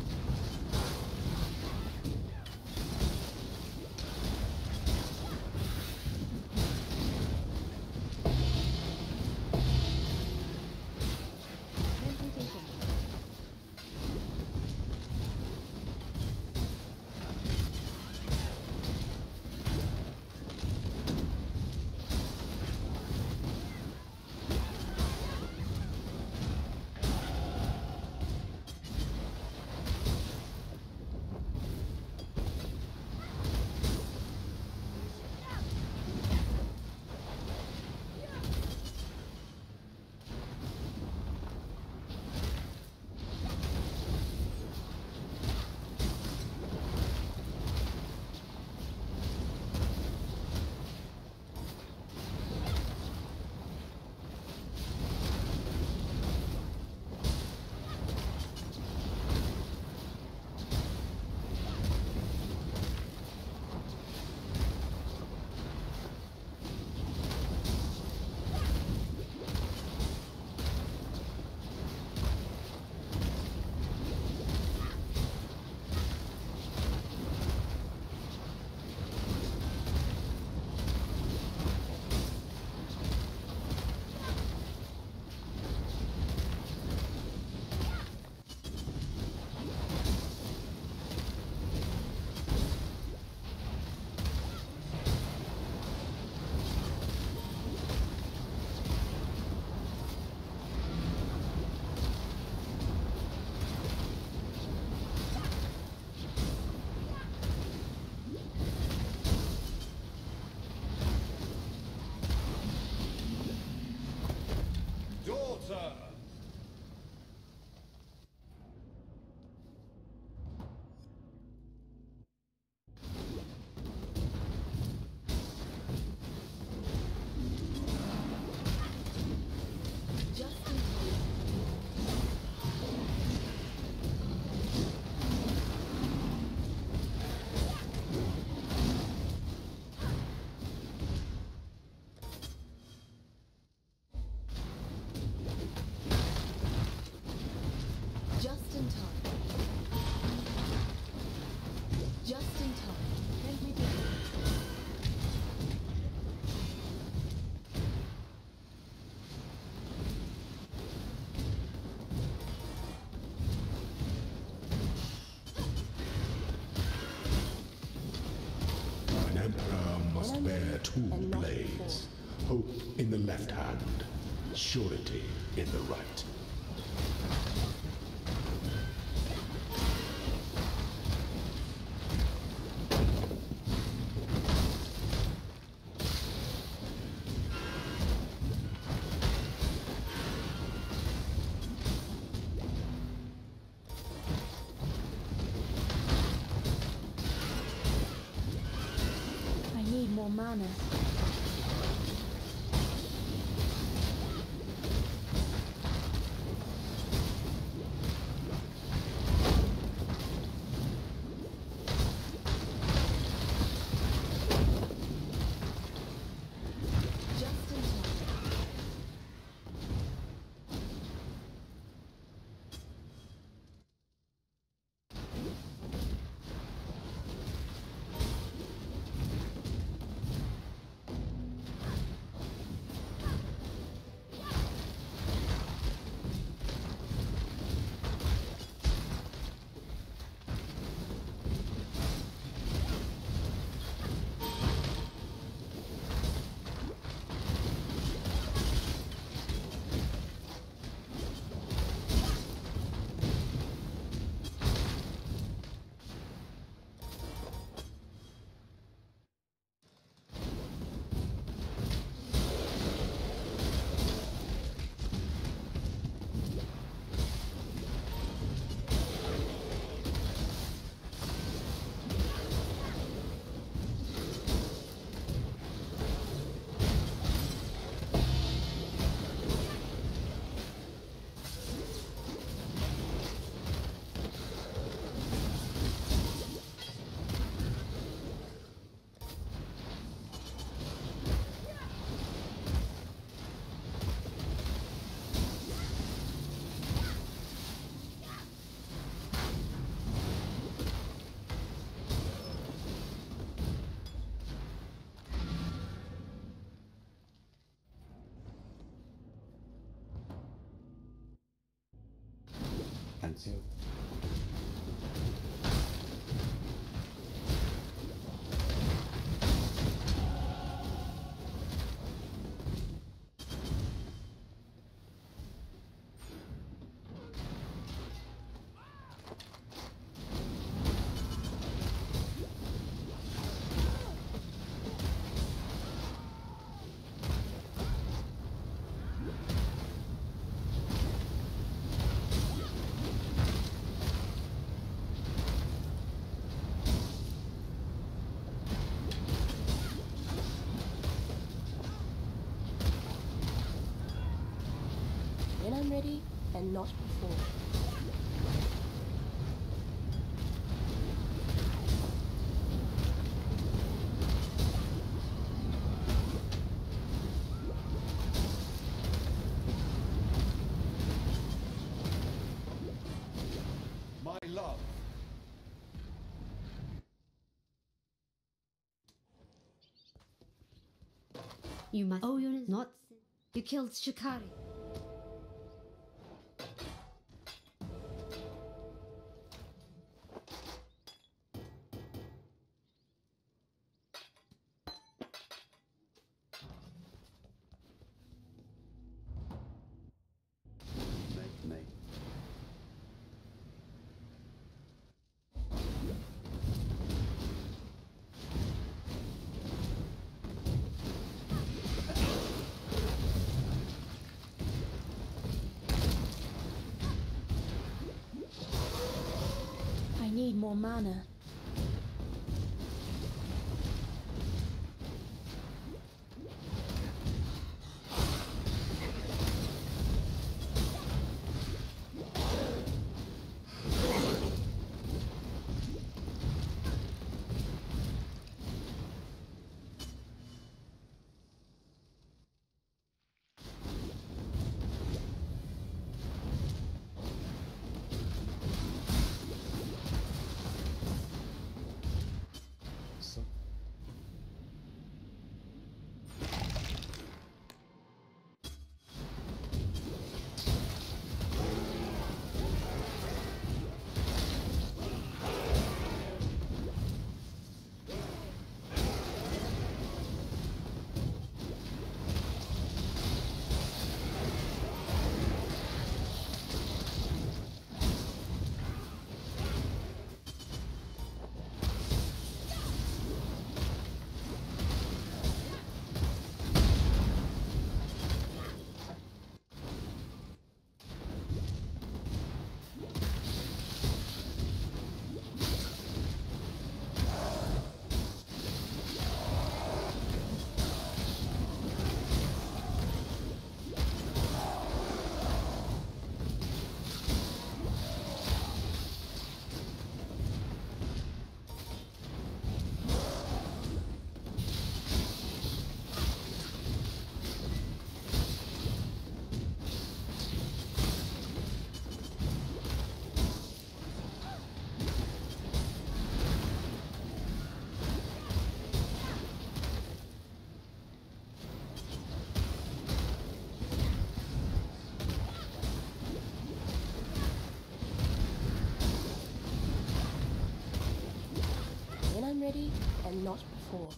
Bear two blades, hope in the left hand, surety in the right. More mana. silencio. When I'm ready, and not before. My love. You must. Oh, you're not. You killed Shikari. Mate. I need more mana. When I'm ready, and not before.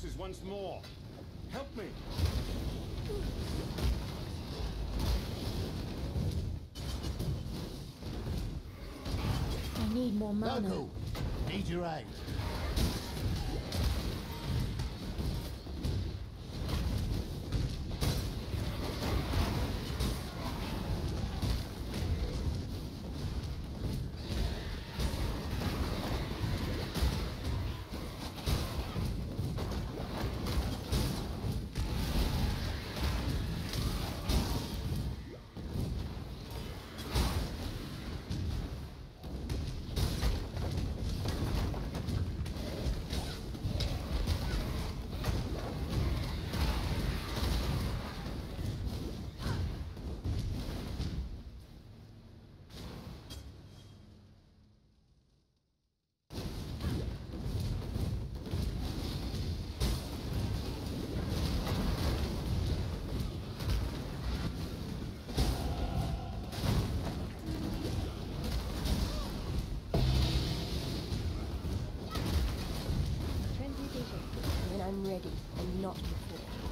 forces once more. Help me! I need more mana. Local, need your aid. When I'm ready and not before.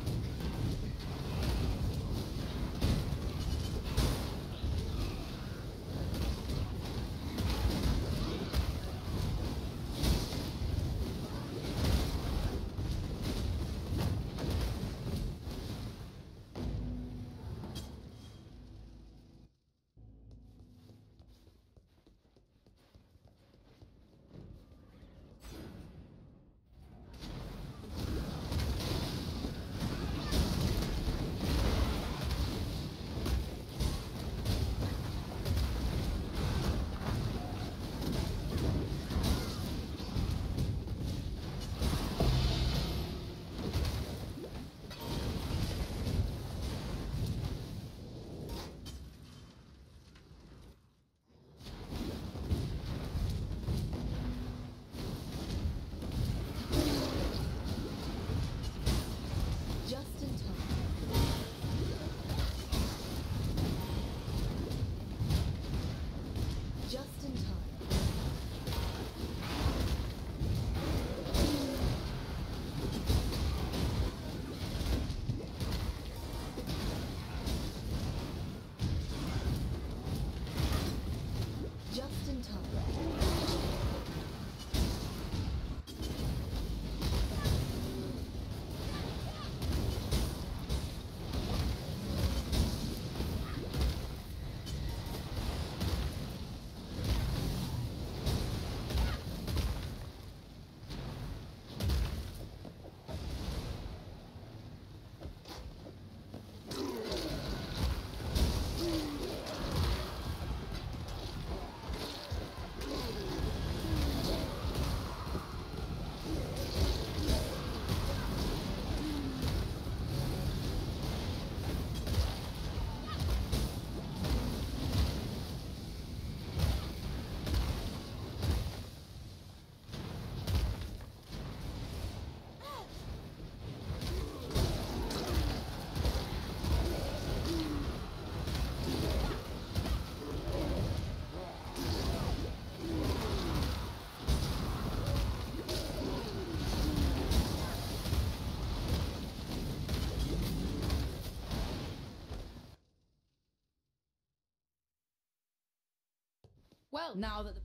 Well, now that the...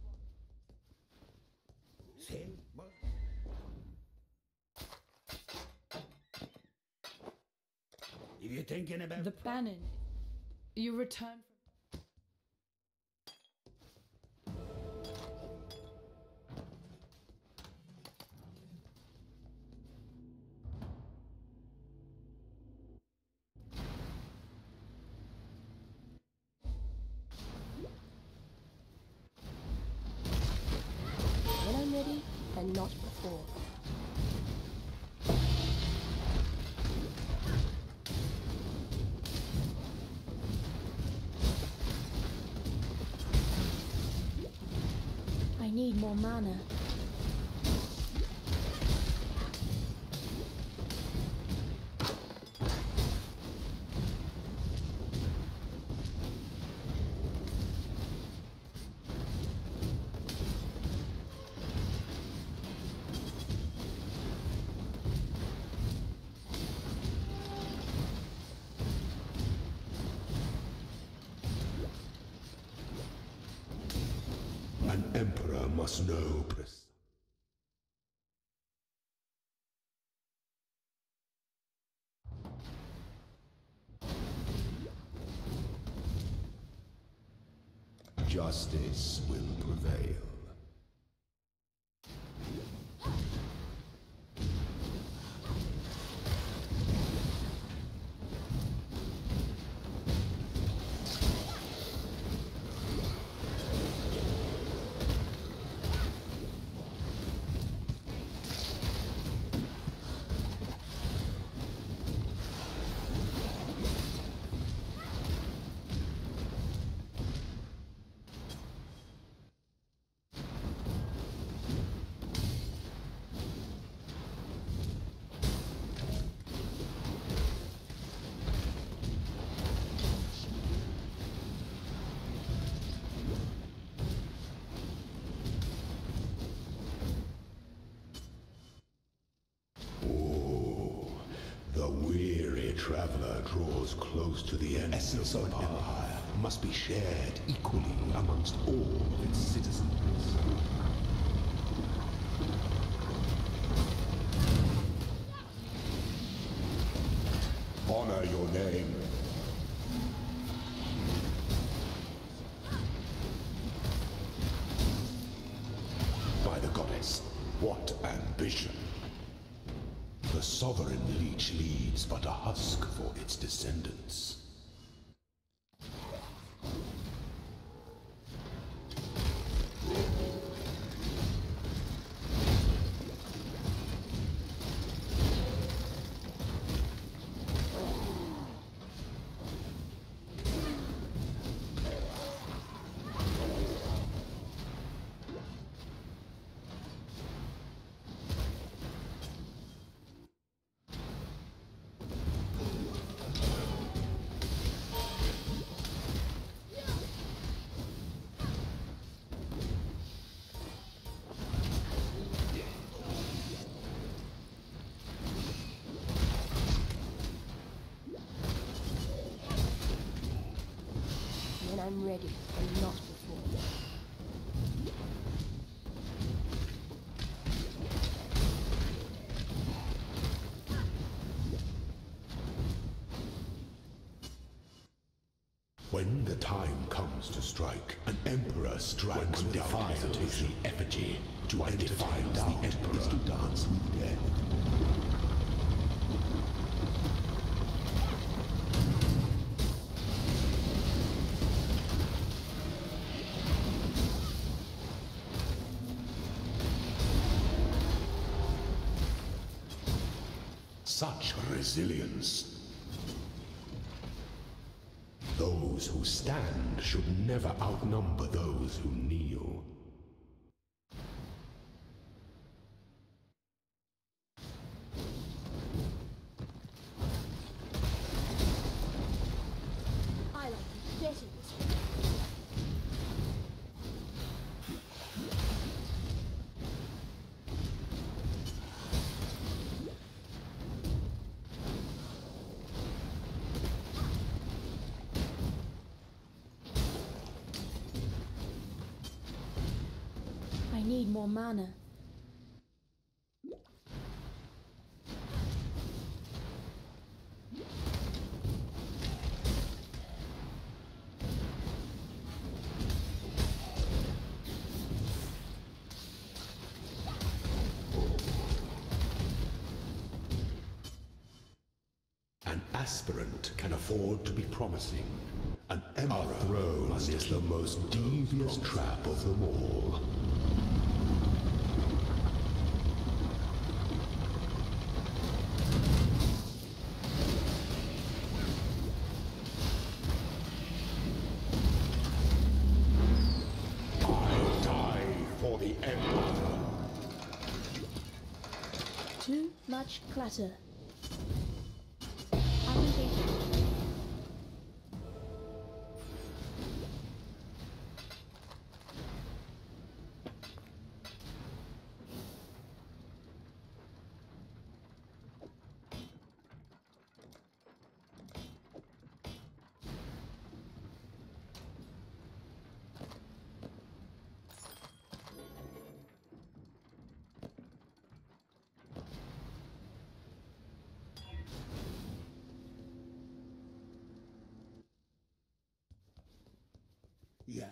If you're thinking about... The Bannon. You return from... When I'm ready and not before. I need more mana. emperor must know justice will prevail. The weary traveler draws close to the end. Essence of an empire must be shared equally amongst all of its citizens. Honor your name. By the goddess, what ambition! The sovereign leech leaves but a husk for its descendants. When I'm ready, and not before. When the time comes to strike, an emperor strikes defiant is the effigy. To defines the emperor is to dance with death. Such resilience. Those who stand should never outnumber those who kneel. I like getting this. I need more mana. An aspirant can afford to be promising. An emperor throne is the most devious trap of them all. I'll die for the emperor. Too much clutter. Yeah.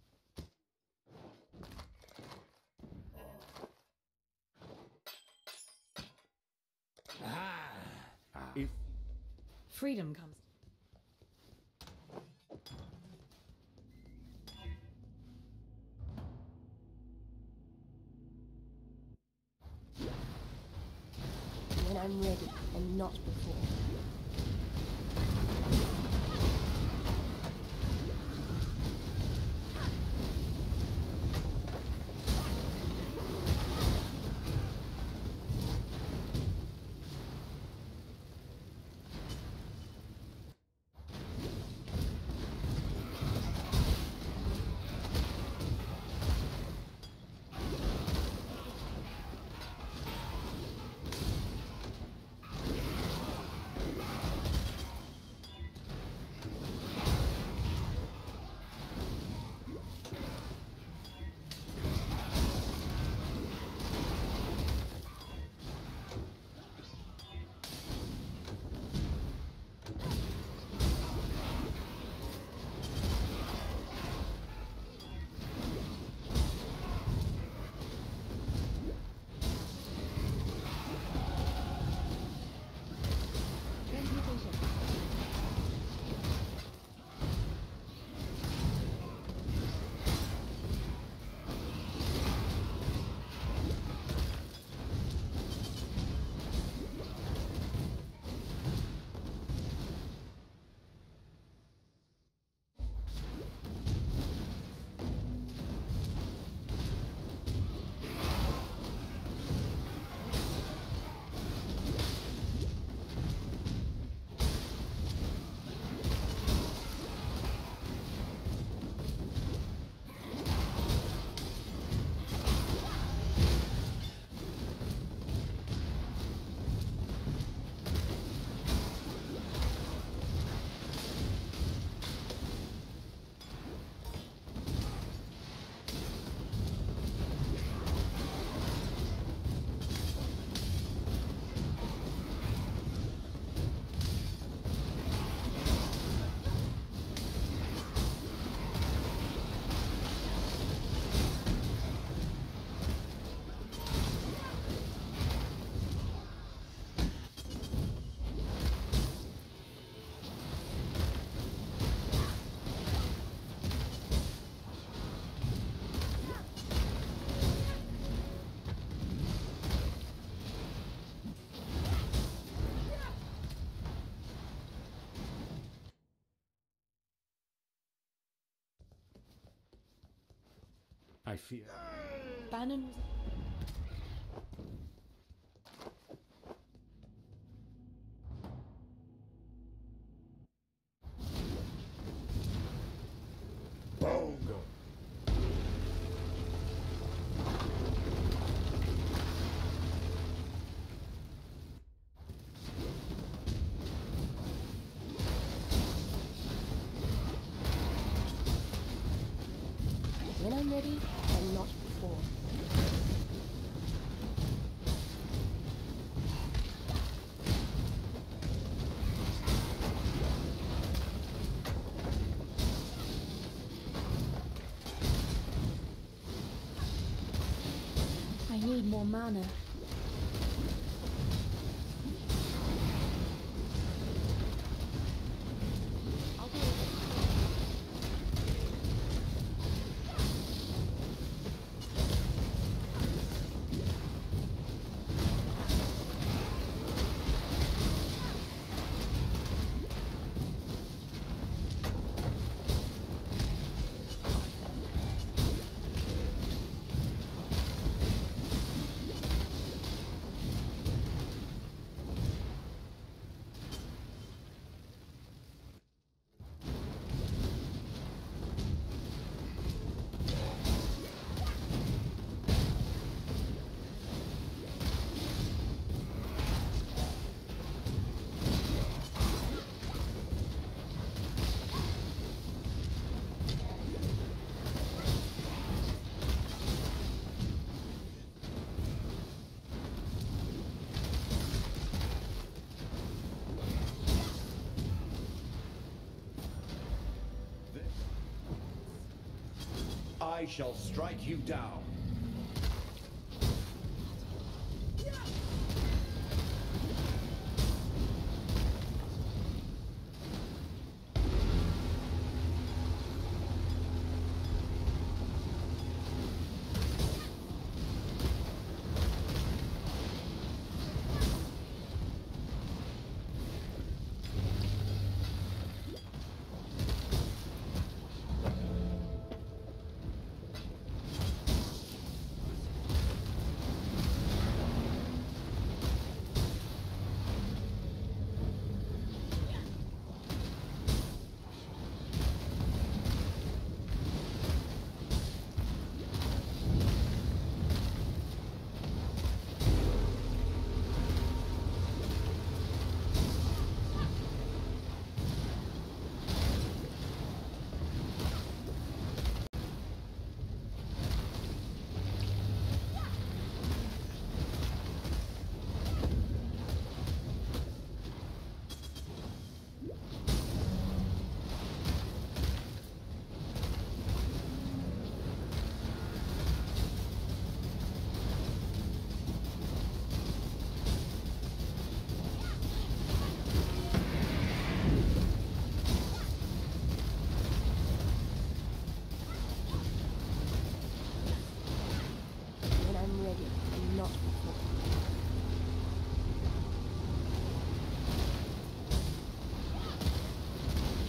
If Freedom comes. When I'm ready, and not before. I fear. Bannon was. Bongo. When I'm ready, and not before. I need more mana. I shall strike you down.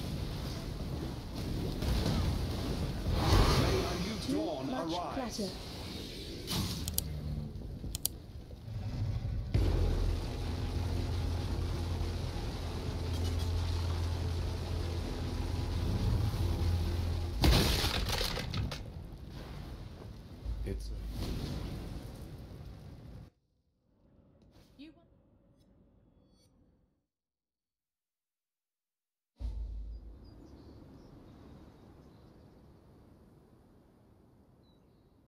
Platter.